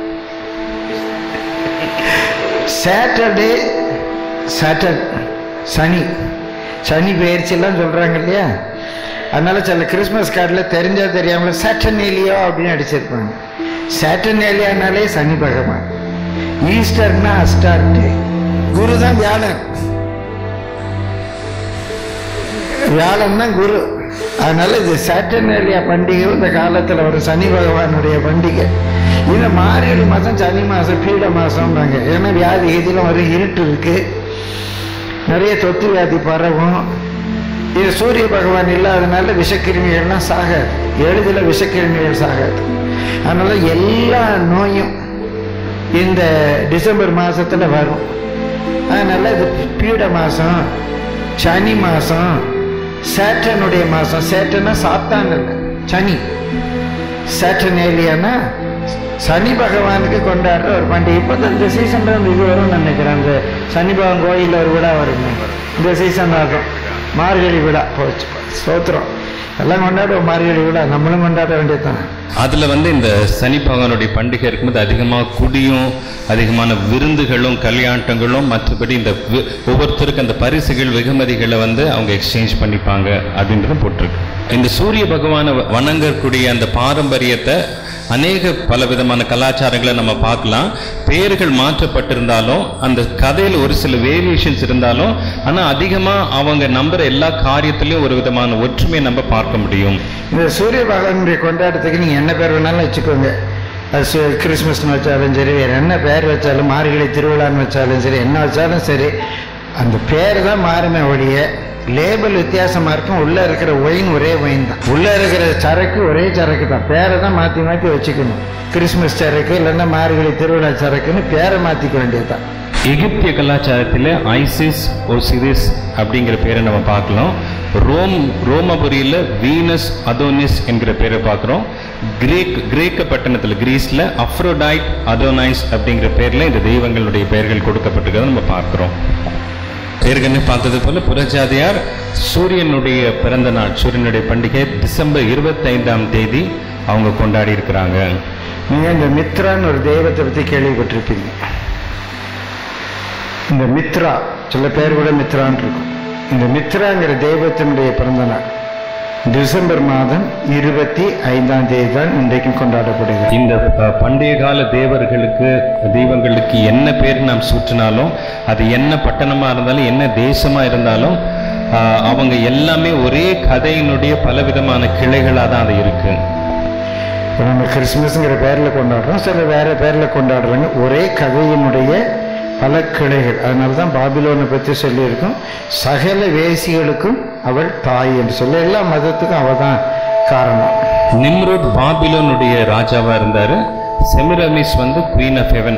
Saturday Saturn Shani, Shani பயிற்சியெல்லாம் சொல்கிறாங்க இல்லையா. அதனால சில கிறிஸ்மஸ் கார்டில் தெரிஞ்சா தெரியாமல் சாட்டர்னேலியா அப்படின்னு அடிச்சிருப்பாங்க. சாட்டர்னேலியானாலே சனி பகவான். ஈஸ்டர்னா அஸ்டார்டே, குரு தான் வியாழன், வியாழன் தான் குரு. அதனால இது சாட்டர்னேலியா பண்டிகை இந்த காலத்தில் ஒரு சனி பகவானுடைய பண்டிகை. இந்த மார்கழி மாதம் சனி மாதம் பீட மாதம்னாங்க. ஏன்னா வியாதி இதில் ஒரு இருட்டு இருக்கு, நிறைய தொத்து வியாதி பரவும். இது சூரிய பகவான் இல்லாதனால விஷக்கிருமிகள்லாம் சாகாது, எளிதில் விஷக்கிருமிகள் சாகாது. அதனால எல்லா நோயும் இந்த டிசம்பர் மாதத்தில் வரும். அதனால இது பீட மாதம், சனி மாதம், சேட்டனுடைய மாதம். சேட்டனா சாத்தான் இல்லை, சனி. சேட்டனேலியானா சனி பகவானுக்கு கொண்டாடுற ஒரு பண்டிகை. இப்போ இந்த சீசன்ல வந்து இது வரும்னு நினைக்கிறேன். அந்த சனி பகவான் கோயிலில் ஒரு விழா வரும், இந்த சீசன் ஆகும். மார்கழி விழா போச்சு, ஸ்தோத்திரம். எல்லாம் கொண்டாடுவோம் மார்கழி விழா, நம்மளும் கொண்டாட வேண்டியதுதான். அதுல வந்து இந்த சனி பகவானுடைய பண்டிகை இருக்கும்போது அதிகமாக குடியும், அதிகமான விருந்துகளும், கல்யாணங்களும், மற்றபடி இந்த ஒவ்வொருத்தருக்கு அந்த பரிசுகள், வெகுமதிகளை வந்து அவங்க எக்ஸ்சேஞ்ச் பண்ணிப்பாங்க அப்படின்றத போட்டிருக்கு. இந்த சூரிய பகவானை வணங்கக்கூடிய அந்த பாரம்பரியத்தை அநேக பல விதமான கலாச்சாரங்களை நம்ம பார்க்கலாம். பெயர்கள் மாற்றப்பட்டிருந்தாலும் அந்த கதையில் ஒரு சில வேரியேஷன்ஸ் இருந்தாலும் ஆனால் அதிகமாக அவங்க நம்புற எல்லா காரியத்திலையும் ஒரு விதமான ஒற்றுமையை நம்ம பார்க்க முடியும். இந்த சூரிய பகவானுடைய கொண்டாட்டத்துக்கு நீங்கள் என்ன பேர் வேணாலும் வச்சுக்கோங்க. அது கிறிஸ்மஸ்னு வச்சாலும் சரி, வேறு என்ன பேர் வச்சாலும், மார்கழி திருவிழான்னு வச்சாலும் சரி, என்ன வச்சாலும் சரி, அந்த பேர் தான் மாறுமே ஒழிய லேபிள் வித்தியாசமா இருக்கும், உள்ள இருக்கிற ஒயின் ஒரே ஒயின் தான், உள்ள இருக்கிற சரக்கு ஒரே சரக்கு தான், பேரை தான் மாற்றி மாற்றி வச்சுக்கணும். கிறிஸ்துமஸ் சரக்கு இல்லைன்னா மார்கழி திருவிழா சரக்குன்னு பேரை மாற்றிக்க வேண்டியதுதான். எகிப்திய கலாச்சாரத்தில் ஐசிஸ் ஒசிரிஸ் அப்படிங்கிற பேரை நம்ம பார்க்கலாம். ரோம் ரோமபுரியில் வீனஸ் அதோனிஸ் என்கிற பேரை பார்க்குறோம். கிரேக் கிரேக்க பட்டணத்தில் கிரீஸில் அஃப்ரோடைட் அதோனைஸ் அப்படிங்கிற பேரில் இந்த தெய்வங்களுடைய பெயர்கள் கொடுக்கப்பட்டிருக்கிறத நம்ம பார்க்குறோம். ஏற்கனவே பார்த்தது போல புறஜாதியார் சூரியனுடைய பிறந்த நாள், சூரியனுடைய பண்டிகை டிசம்பர் இருபத்தி ஐந்தாம் தேதி அவங்க கொண்டாடி இருக்கிறாங்க. நீங்க இந்த மித்ரான்னு ஒரு தெய்வத்தை பற்றி கேள்விப்பட்டிருப்பீங்க. இந்த மித்ரா சில பேர் கூட மித்ரான் இருக்கும். இந்த மித்ராங்கிற தெய்வத்தினுடைய பிறந்த நாள் டிசம்பர் மாதம் இருபத்தி ஐந்தாம் தேதி தான் இன்றைக்கும் கொண்டாடப்படுகிறது. இந்த பண்டைய கால தேவர்களுக்கு தெய்வங்களுக்கு என்ன பேர் நாம் சூற்றினாலும், அது என்ன பட்டணமா இருந்தாலும் என்ன தேசமா இருந்தாலும் அவங்க எல்லாமே ஒரே கதையினுடைய பலவிதமான கிளைகளாக தான் அது இருக்கு. நம்ம கிறிஸ்துமஸ்ங்கிற பேரில் கொண்டாடுறோம், சில வேற பேரில் கொண்டாடுறாங்க. ஒரே கதையினுடைய பல கிளைகள். அதனால தான் பாபிலோனை பற்றி சொல்லியிருக்கோம், சகல வேசிகளுக்கும் அவள் தாய் என்று சொல்லி எல்லா மதத்துக்கும் அவள் தான் காரணம். நிம்ரோத் பாபிலோனுடைய ராஜாவா இருந்தாரு. செமிரமிஸ் வந்து குவீன் ஆஃப் ஹெவன்,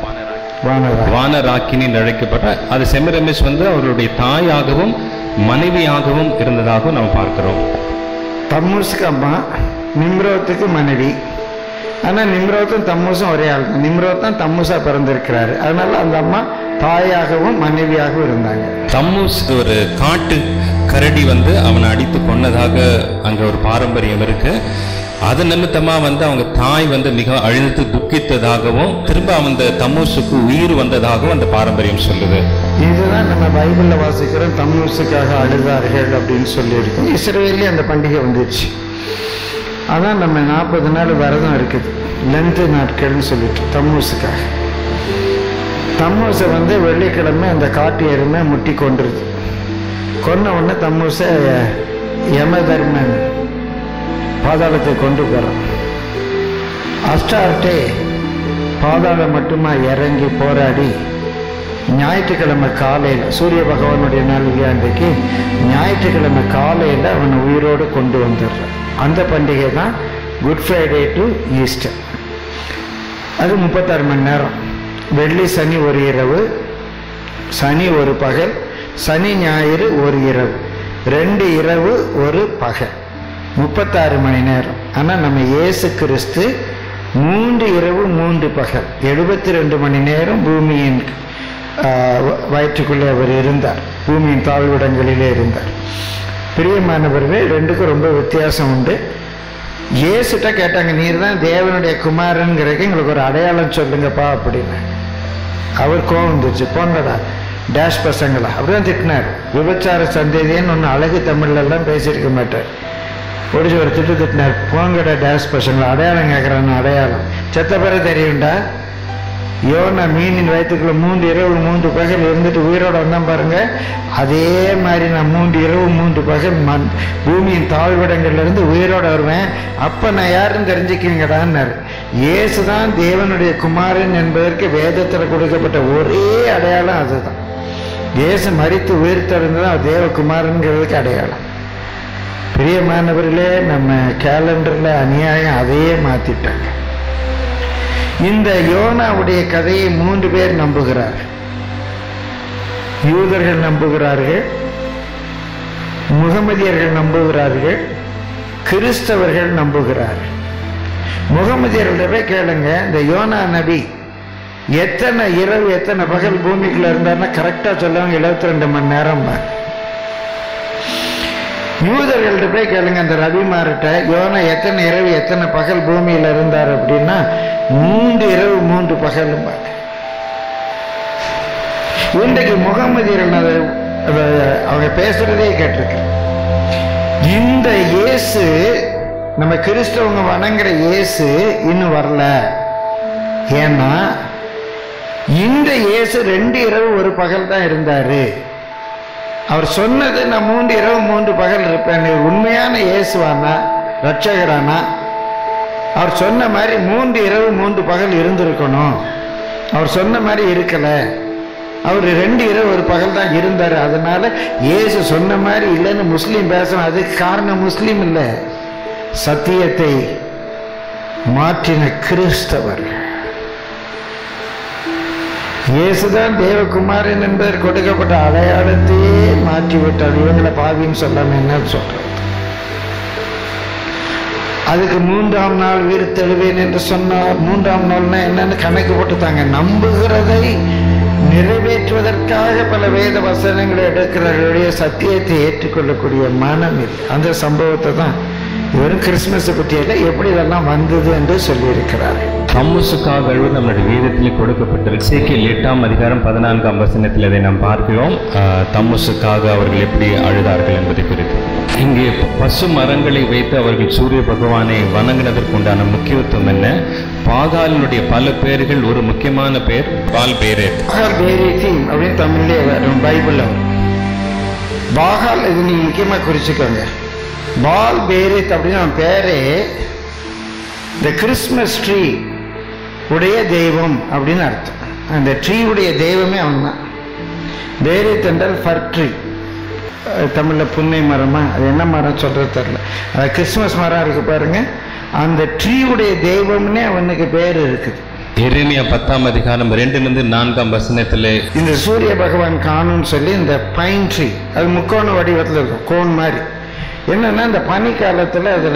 வானராக்கினி அழைக்கப்பட்ட அது செமிரமிஸ் வந்து அவருடைய தாயாகவும் மனைவியாகவும் இருந்ததாகவும் நாம் பார்க்கிறோம். தம்மூஸுக்கு அம்மா, நிம்ரோத்துக்கு மனைவி. ஆனால் நிம்ரோத்தும் தம்மூஸும் ஒரே ஆள். நிம்ரோத் தான் தம்மூஸா பிறந்திருக்கிறாரு. அதனால அந்த அம்மா தாயாகவும் மனைவியாகவும் இருந்தாங்க. தம்மூஸ் ஒரு காட்டு கரடி வந்து அவனை அடித்து கொன்னதாக அங்க ஒரு பாரம்பரியம் இருக்கு. அது நிமித்தமா வந்து அவங்க தாய் வந்து மிக அழுத்து துக்கித்ததாகவும் திரும்ப அந்த தம்மூஸுக்கு உயிர் வந்ததாகவும் அந்த பாரம்பரியம் சொல்லுது. இதுதான் நம்ம பைபிள்ல வாசிக்கிறோம், தம்மூஸுக்காக அழுதார்கள் அப்படின்னு சொல்லியிருக்கோம். இஸ்ரவேல்ல அந்த பண்டிகை வந்துடுச்சு. அதான் நம்ம நாற்பது நாள் விரதம் இருக்குது, லென்த்து நாட்கள்னு சொல்லிட்டு தம்மூஸுக்காக. தம்மூஸை வந்து வெள்ளிக்கிழமை அந்த காட்டு எருமை முட்டி கொண்டுருது. கொன்ன உடனே தம்மூஸை யமதர்மன் பாதாளத்தை கொண்டு போகிறான். அஸ்டார்டே பாதாளம் மட்டுமா இறங்கி போராடி ஞாயிற்றுக்கிழமை காலையில், சூரிய பகவானுடைய நாளிகை அன்றைக்கு ஞாயிற்றுக்கிழமை காலையில் அவனை உயிரோடு கொண்டு வந்துடுறான். அந்த பண்டிகை தான் குட் ஃப்ரைடே டு ஈஸ்டர். அது முப்பத்தாறு மணி நேரம். வெள்ளி சனி ஒரு இரவு, சனி ஒரு பகல், சனி ஞாயிறு ஒரு இரவு, ரெண்டு இரவு ஒரு பகல், முப்பத்தாறு மணி நேரம். ஆனால் நம்ம இயேசு கிறிஸ்து மூன்று இரவு மூன்று பகல், எழுபத்தி ரெண்டு மணி நேரம் பூமியின் வயிற்றுக்குள்ளே அவர் இருந்தார், பூமியின் தாழ்விடங்களிலே இருந்தார். பிரியமானவர்கள், ரெண்டுக்கும் ரொம்ப வித்தியாசம் உண்டு. இயேசுட்ட கேட்டாங்க, நீர் தான் தேவனுடைய குமாரன்கிறதுக்கு எங்களுக்கு ஒரு அடையாளம் சொல்லுங்கப்பா அப்படின்னு. அவர் கோவம் வந்துச்சு, போங்கடா டேஷ் பசங்களா அப்படிதான் திட்டினார். விபச்சார சந்தேதின்னு ஒன்று அழகு தமிழ்லாம் பேசியிருக்க மாட்டார். ஒடிச்சு ஒரு திட்டு திட்டினார், போங்கடா டேஷ் பசங்களா, அடையாளம் கேட்குறான்னு. அடையாளம் செத்த பிற தெரியும்டா. யோனா மீனின் வயிற்றுக்குள்ள மூன்று இரவு மூன்று பகல் இருந்துட்டு உயிரோட வந்தான் பாருங்க. அதே மாதிரி நான் மூன்று இரவு மூன்று பகல் மண் பூமியின் தாழ்விடங்கள்ல இருந்து உயிரோட வருவேன். அப்ப நான் யாருன்னு தெரிஞ்சுக்குவீங்கடான்னாரு. இயேசுதான் தேவனுடைய குமாரன் என்பதற்கு வேதத்தில் கொடுக்கப்பட்ட ஒரே அடையாளம் அதுதான். இயேசு மரித்து உயிர் திறந்துதான் தேவகுமாரன்கிறதுக்கு அடையாளம். பிரியமானவர்களே, நம்ம கேலண்டர்ல அநியாயம் அதையே மாத்திட்டாங்க. இந்த யோனாவுடைய கதையை மூன்று பேர் நம்புகிறார். யூதர்கள் நம்புகிறார்கள், முகமதியர்கள் நம்புகிறார்கள், கிறிஸ்தவர்கள் நம்புகிறார்கள். முகமதியர்களிடவே கேளுங்க, இந்த யோனா நபி எத்தனை இரவு எத்தனை பகல் பூமிக்குள்ள இருந்தாருன்னா கரெக்டா சொல்லுவாங்க, எழுபத்தி ரெண்டு மணி நேரம். யூதர்கள்ட்ட போய் கேளுங்க, அந்த ரவிமார்கிட்ட யோனா எத்தனை இரவு எத்தனை பகல் பூமியில இருந்தார் அப்படின்னா மூன்று இரவு மூன்று பகலும். இன்றைக்கு முகமதியர்கள் அவங்க பேசுறதே கேட்டிருக்க. இந்த இயேசு, நம்ம கிறிஸ்தவங்க வணங்குற இயேசு இன்னும் வரல. ஏன்னா இந்த இயேசு ரெண்டு இரவு ஒரு பகல் தான் இருந்தாரு. அவர் சொன்னது நான் மூன்று இரவு மூன்று பகல் இருப்பேன். உண்மையான இயேசுவானா ரட்சகரானா அவர் சொன்ன மாதிரி மூன்று இரவு மூன்று பகல் இருந்திருக்கணும். அவர் சொன்ன மாதிரி இருக்கல. அவர் ரெண்டு இரவு ஒரு பகல் தான் இருந்தார். அதனால இயேசு சொன்ன மாதிரி இல்லைன்னு முஸ்லீம் பேசணும். அதுக்கு காரணம் முஸ்லீம் இல்லை, சத்தியத்தை மாற்றின கிறிஸ்தவர். இயேசுதான் தேவகுமாரன் என்பதற்கு கொடுக்கப்பட்ட அடையாளத்தையே மாற்றிவிட்டார். இவங்களை பாவின்னு சொல்லாம என்ன சொல்றது? அதுக்கு மூன்றாம் நாள் உயிர்த்தெழுவேன் என்று சொன்னார். மூன்றாம் நாள்னா என்னன்னு கணக்கு போட்டுத்தாங்க. நம்புகிறதை நிறைவேற்றுவதற்காக பல வேத வசனங்களை எடுக்கிறவர்களுடைய சத்தியத்தை ஏற்றுக்கொள்ளக்கூடிய மனம் இல்லை. அந்த சம்பவத்தை தான் வெறும் கிறிஸ்துமஸ் பற்றியில எப்படி இதெல்லாம் வந்தது என்று சொல்லியிருக்கிறார். தம்முசுக்காக அழுவது நம்முடைய வேதத்தில் கொடுக்கப்பட்டிருக்கு. சேக்கியல் எட்டாம் அதிகாரம் பதினான்காம் வசனத்தில் அதை நாம் பார்க்கிறோம். தம்முசுக்காக அவர்கள் எப்படி அழுதார்கள் என்பதை குறித்து. இங்கே பசு மரங்களை வைத்து அவர்கள் சூரிய பகவானை வணங்கினதற்குண்டான முக்கியத்துவம் என்ன? பாகாலினுடைய பல பெயர்கள், ஒரு முக்கியமான பெயர் பால் பேரேத். பாகால் பேரேத்தீம் அப்படின்னு தமிழ்லேயே வரும் பைபிள்ல. பாகால் இது நீங்க முக்கியமா குறிச்சுக்கோங்க. பால் பேரேத் அப்படின்னு அவன் பேரே இந்த கிறிஸ்மஸ் ட்ரீ உடைய தெய்வம் அப்படின்னு அர்த்தம். அந்த ட்ரீ உடைய தெய்வமே அவன் தான். பேரேத் என்றால் ஃபர் ட்ரீ. தமிழில் புன்னை மரமா, அது என்ன மரம் சொல்றது தெரியல. அது கிறிஸ்துமஸ் மரம் இருக்கு பாருங்க, அந்த ட்ரீவுடைய தெய்வம்னே அவனுக்கு பேர் இருக்குது. எரேமியா பத்தாம் அதிகாரம் ரெண்டுலேருந்து நான்காம் வசனத்தில் இந்த சூரிய பகவான் காணும்னு சொல்லி இந்த பைன் ட்ரீ, அது முக்கோண வடிவத்தில் இருக்கும், கோன் மாதிரி. என்னன்னா இந்த பனி காலத்தில் அதில்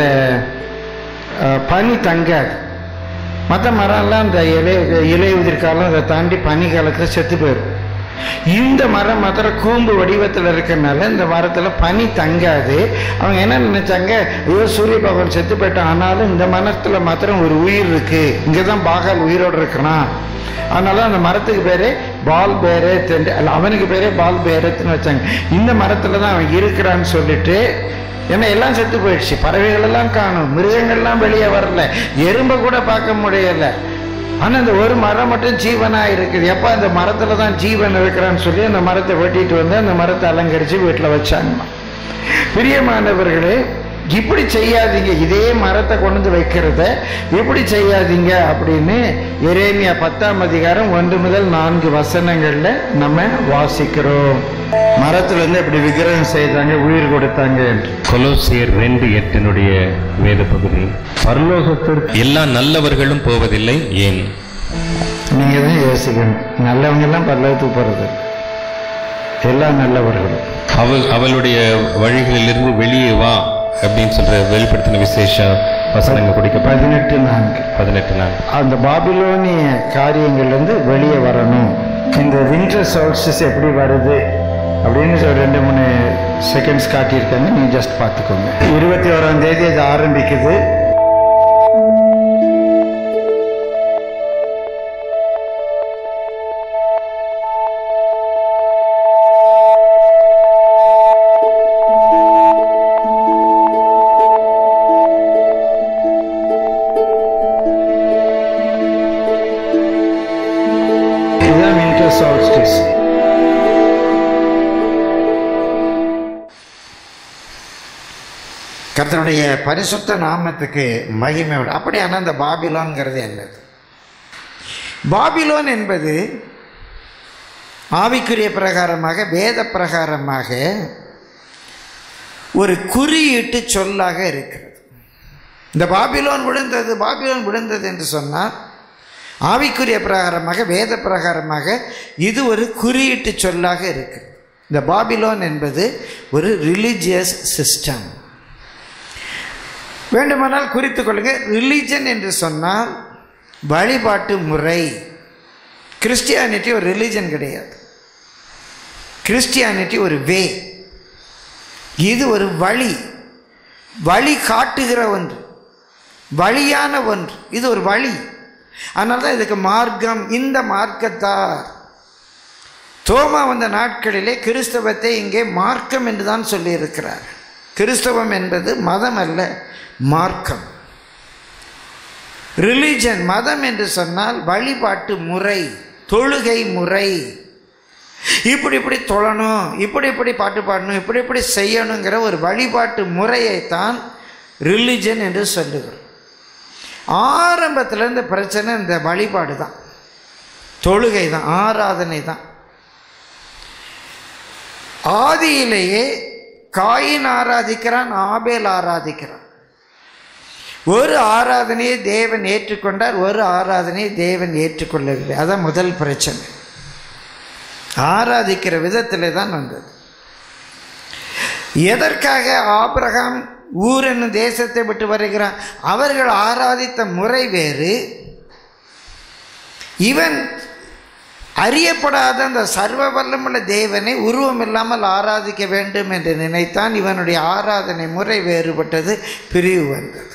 பனி தங்காது. மற்ற மரம்லாம் இந்த இலை இலை உதிர்காலம் அதை தாண்டி பனி காலத்தில் செத்து போயிடும். இந்த மரம் மாத்திரம் கூம்பு வடிவத்தில் இருக்கிறனால இந்த மரத்தில் பனி தங்காது. அவங்க என்ன நினைச்சாங்க, ஐயோ சூரிய பகவான் செத்து போயிட்டான், ஆனாலும் இந்த மரத்தில் மாத்திரம் ஒரு உயிர் இருக்கு, இங்கே தான் பாகால் உயிரோடு இருக்கிறான், அதனால அந்த மரத்துக்கு பேரே பால் பேரத், அவனுக்கு பேரே பால் பேரத்னு வச்சாங்க. இந்த மரத்தில் தான் அவன் இருக்கிறான்னு சொல்லிட்டு, ஏன்னா எல்லாம் செத்து போயிடுச்சு, பறவைகள் எல்லாம் காணும், மிருகங்கள்லாம் வெளியே வரல, எறும்பை கூட பார்க்க முடியல. ஆனால் இந்த ஒரு மரம் மட்டும் ஜீவனாக இருக்குது. எப்போ அந்த மரத்தில் தான் ஜீவன் இருக்கிறான்னு சொல்லி அந்த மரத்தை வெட்டிட்டு வந்து அந்த மரத்தை அலங்கரித்து வீட்டில் வச்சாங்கம்மா. பிரியமானவர்களே, இப்படி செய்யாதீங்க, இதே மரத்தை கொண்டு வந்து வைக்கிறத இப்படி செய்யாதீங்க அப்படின்னு எரேமியா பத்தாம் அதிகாரம் ஒன்று முதல் நான்கு வசனங்கள்ல நம்ம வாசிக்கிறோம். மரத்துல இருந்து இப்படி விக்கிரகம் செய்தாங்க, உயிர் கொடுத்தாங்க என்று. கொலோசியர் ரெண்டு எட்டினுடைய வேத பகுதி. பரலோகத்திற்கு எல்லா நல்லவர்களும் போவதில்லை, ஏன்? நீங்க தான் யோசிக்கணும். நல்லவங்க எல்லாம் பரலோகத்துக்கு போறது, எல்லா நல்லவர்களும். அவள் அவளுடைய வழிகளிலிருந்து வெளியே வா அப்படின்னு சொல்ற வெளிப்படுத்தின விசேஷ வசனங்கள் குடிக்க பதினெட்டு நான்கு பதினெட்டு நான்கு அந்த பாபிலோனிய காரியங்கள்ல இருந்து வெளியே வரணும். இந்த வின்டர் சோல்ஸ்டிஸ் எப்படி வருது அப்படின்னு ரெண்டு மூணு செகண்ட்ஸ் காட்டியிருக்காங்க, நீங்க ஜஸ்ட் பார்த்துக்கோங்க. இருபத்தி ஓராம் தேதி அது ஆரம்பிக்குது. கர்த்தருடைய பரிசுத்த நாமத்துக்கு மகிமை. அப்படியான அந்த பாபிலோன்கிறது என்னது? பாபிலோன் என்பது ஆவிக்குரிய பிரகாரமாக வேத பிரகாரமாக ஒரு குறியீட்டு சொல்லாக இருக்கிறது. இந்த பாபிலோன் விழுந்தது பாபிலோன் விழுந்தது என்று சொன்னால் ஆவிக்குரிய பிரகாரமாக வேத பிரகாரமாக இது ஒரு குறியீட்டு சொல்லாக இருக்கிறது. இந்த பாபிலோன் என்பது ஒரு ரிலிஜியஸ் சிஸ்டம். வேண்டுமானால் குறித்து கொள்ளுங்க. ரிலிஜன் என்று சொன்னால் வழிபாட்டு முறை. கிறிஸ்டியானிட்டி ஒரு ரிலிஜன் கிடையாது. கிறிஸ்டியானிட்டி ஒரு வே. இது ஒரு வழி, வழி காட்டுகிற ஒன்று, வழியான ஒன்று. இது ஒரு வழி. அதனால தான் இதுக்கு மார்க்கம். இந்த மார்க்கத்தார் தோமா வந்த நாட்களிலே கிறிஸ்தவத்தை இங்கே மார்க்கம் என்று தான் சொல்லியிருக்கிறார். கிறிஸ்தவம் என்பது மதம் அல்ல, மார்க்கம். ரிலிஜன், மதம் என்று சொன்னால் வழிபாட்டு முறை, தொழுகை முறை. இப்படி இப்படி தொழணும், இப்படி இப்படி பாட்டு பாடணும், இப்படி இப்படி செய்யணுங்கிற ஒரு வழிபாட்டு முறையைத்தான் ரிலிஜன் என்று சொல்லுகிறோம். ஆரம்பத்தில் இந்த பிரச்சனை இந்த வழிபாடு தான், தொழுகை தான், ஆராதனை தான். ஆதியிலேயே காயின் ஆராதிக்கிறான், ஆபேல் ஆராதிக்கிறான். ஒரு ஆராதனையை தேவன் ஏற்றுக்கொண்டார், ஒரு ஆராதனையை தேவன் ஏற்றுக்கொள்ளவில்லை. அதான் முதல் பிரச்சனை. ஆராதிக்கிற விதத்திலே தான் வந்தது. எதற்காக ஆபிரகாம் ஊர் என்னும் தேசத்தை விட்டு வருகிறான்? அவர்கள் ஆராதித்த முறை வேறு. இவன் அறியப்படாத அந்த சர்வ வல்லமுள்ள தேவனை உருவம் இல்லாமல் ஆராதிக்க வேண்டும் என்று நினைத்தான். இவனுடைய ஆராதனை முறை வேறுபட்டது, பிரிவு வந்தது.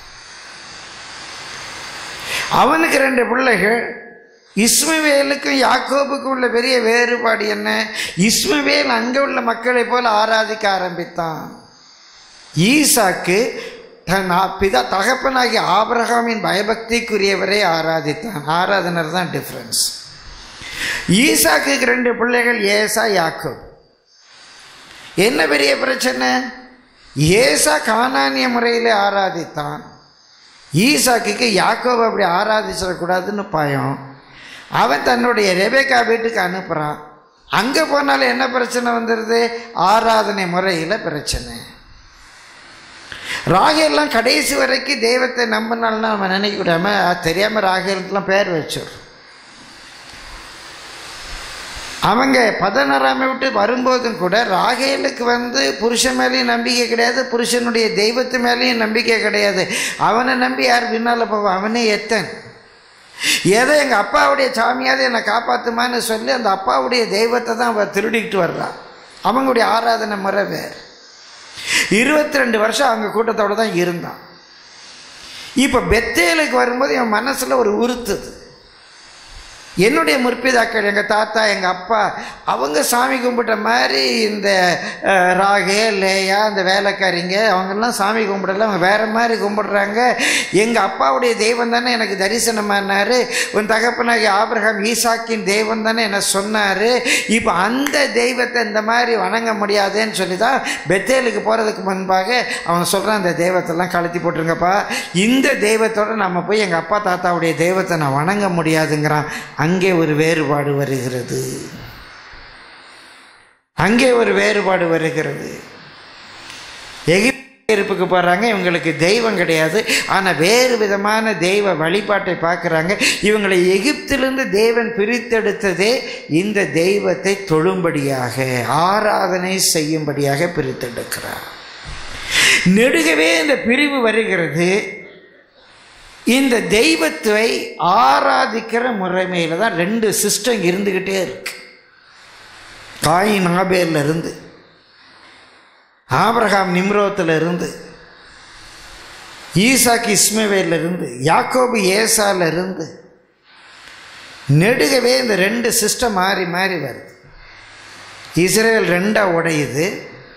அவனுக்கு ரெண்டு பிள்ளைகள். இஸ்மவேலுக்கும் யாக்கோபுக்கும் உள்ள பெரிய வேறுபாடு என்ன? இஸ்மவேல் அங்கே உள்ள மக்களை போல ஆராதிக்க ஆரம்பித்தான். ஈசாக்கு தன் பிதா தகப்பனாகிய ஆபிரகாமின் பயபக்திக்குரியவரை ஆராதித்தான். ஆராதனர் தான் டிஃப்ரென்ஸ். ஈசாக்கு ரெண்டு பிள்ளைகள், ஏசா, யாக்கோப். என்ன பெரிய பிரச்சனை? ஏசா கானானிய முறையில் ஆராதித்தான். ஈசாக்கு யாக்கோபு அப்படி ஆராதிச்சிடக்கூடாதுன்னு பயம். அவன் தன்னுடைய ரெபேக்கா வீட்டுக்கு அனுப்புகிறான். அங்கே போனாலும் என்ன பிரச்சனை வந்துடுது? ஆராதனை முறையில் பிரச்சனை. ராகேல்லாம் கடைசி வரைக்கும் தெய்வத்தை நம்பினால்னா நம்ம நினைக்க விடாம தெரியாமல் ராகேலுக்கெல்லாம் பேர் வச்சிடும். அவங்க பதினாறாமை விட்டு வரும்போதும் கூட ராகேலுக்கு வந்து புருஷன் மேலேயும் நம்பிக்கை கிடையாது, புருஷனுடைய தெய்வத்து மேலேயும் நம்பிக்கை கிடையாது. அவனை நம்பி யார் பின்னால் போவான்? அவனே எத்தன். ஏதோ எங்கள் அப்பாவுடைய சாமியாவது என்னை காப்பாற்றுமான்னு சொல்லி அந்த அப்பாவுடைய தெய்வத்தை தான் அவன் திருடிக்கிட்டு வர்றான். அவங்களுடைய ஆராதனை முறை வேறு. இருபத்தி ரெண்டு வருஷம் அவங்க கூட்டத்தோடு தான் இருந்தான். இப்போ பெத்தேலுக்கு வரும்போது என் மனசில் ஒரு உறுத்துது. என்னுடைய முற்பிதாக்கள், எங்கள் தாத்தா, எங்கள் அப்பா, அவங்க சாமி கும்பிட்ட மாதிரி இந்த ராகே, லேயா, இந்த வேலைக்காரிங்க அவங்கெல்லாம் சாமி கும்பிடல, அவங்க வேறு மாதிரி கும்பிடுறாங்க. எங்கள் அப்பாவுடைய தெய்வம் தானே எனக்கு தரிசனமானார், உன் தகப்பனாகி ஆபிரகாம் ஈசாக்கின் தெய்வம் தானே என்ன சொன்னார். இப்போ அந்த தெய்வத்தை இந்த மாதிரி வணங்க முடியாதுன்னு சொல்லி தான் பெத்தேலுக்கு போகிறதுக்கு முன்பாக அவன் சொல்கிறான், அந்த தெய்வத்தெல்லாம் கழட்டி போட்டுருங்கப்பா, இந்த தெய்வத்தோடு நம்ம போய் எங்கள் அப்பா தாத்தாவுடைய தெய்வத்தை நான் வணங்க முடியாதுங்கிறான். அங்கே ஒரு வேறுபாடு வருகிறது. அங்கே ஒரு வேறுபாடு வருகிறது. எகிப்துக்கு போகிறாங்க, இவங்களுக்கு தெய்வம் கிடையாது, ஆனால் வேறு விதமான தெய்வ வழிபாட்டை பார்க்குறாங்க. இவங்களை எகிப்திலிருந்து தேவன் பிரித்தெடுத்ததே இந்த தெய்வத்தை தொழும்படியாக, ஆராதனை செய்யும்படியாக பிரித்தெடுக்கிறார். நெடுகவே இந்த பிரிவு வருகிறது. இந்த தெய்வத்தை ஆராதிக்கிற முறைமையில் தான் ரெண்டு சிஸ்டம் இருந்துக்கிட்டே இருக்கு. காயின் ஆபேல்ல இருந்து, ஆபிரகாம் நிம்ரோத்தில் இருந்து, ஈசாக்கு இஸ்மவேல்ல இருந்து, யாக்கோபு ஏசால இருந்து, நெடுகவே இந்த ரெண்டு சிஸ்டம் மாறி மாறி வருது. இஸ்ரேல் ரெண்டா உடையுது.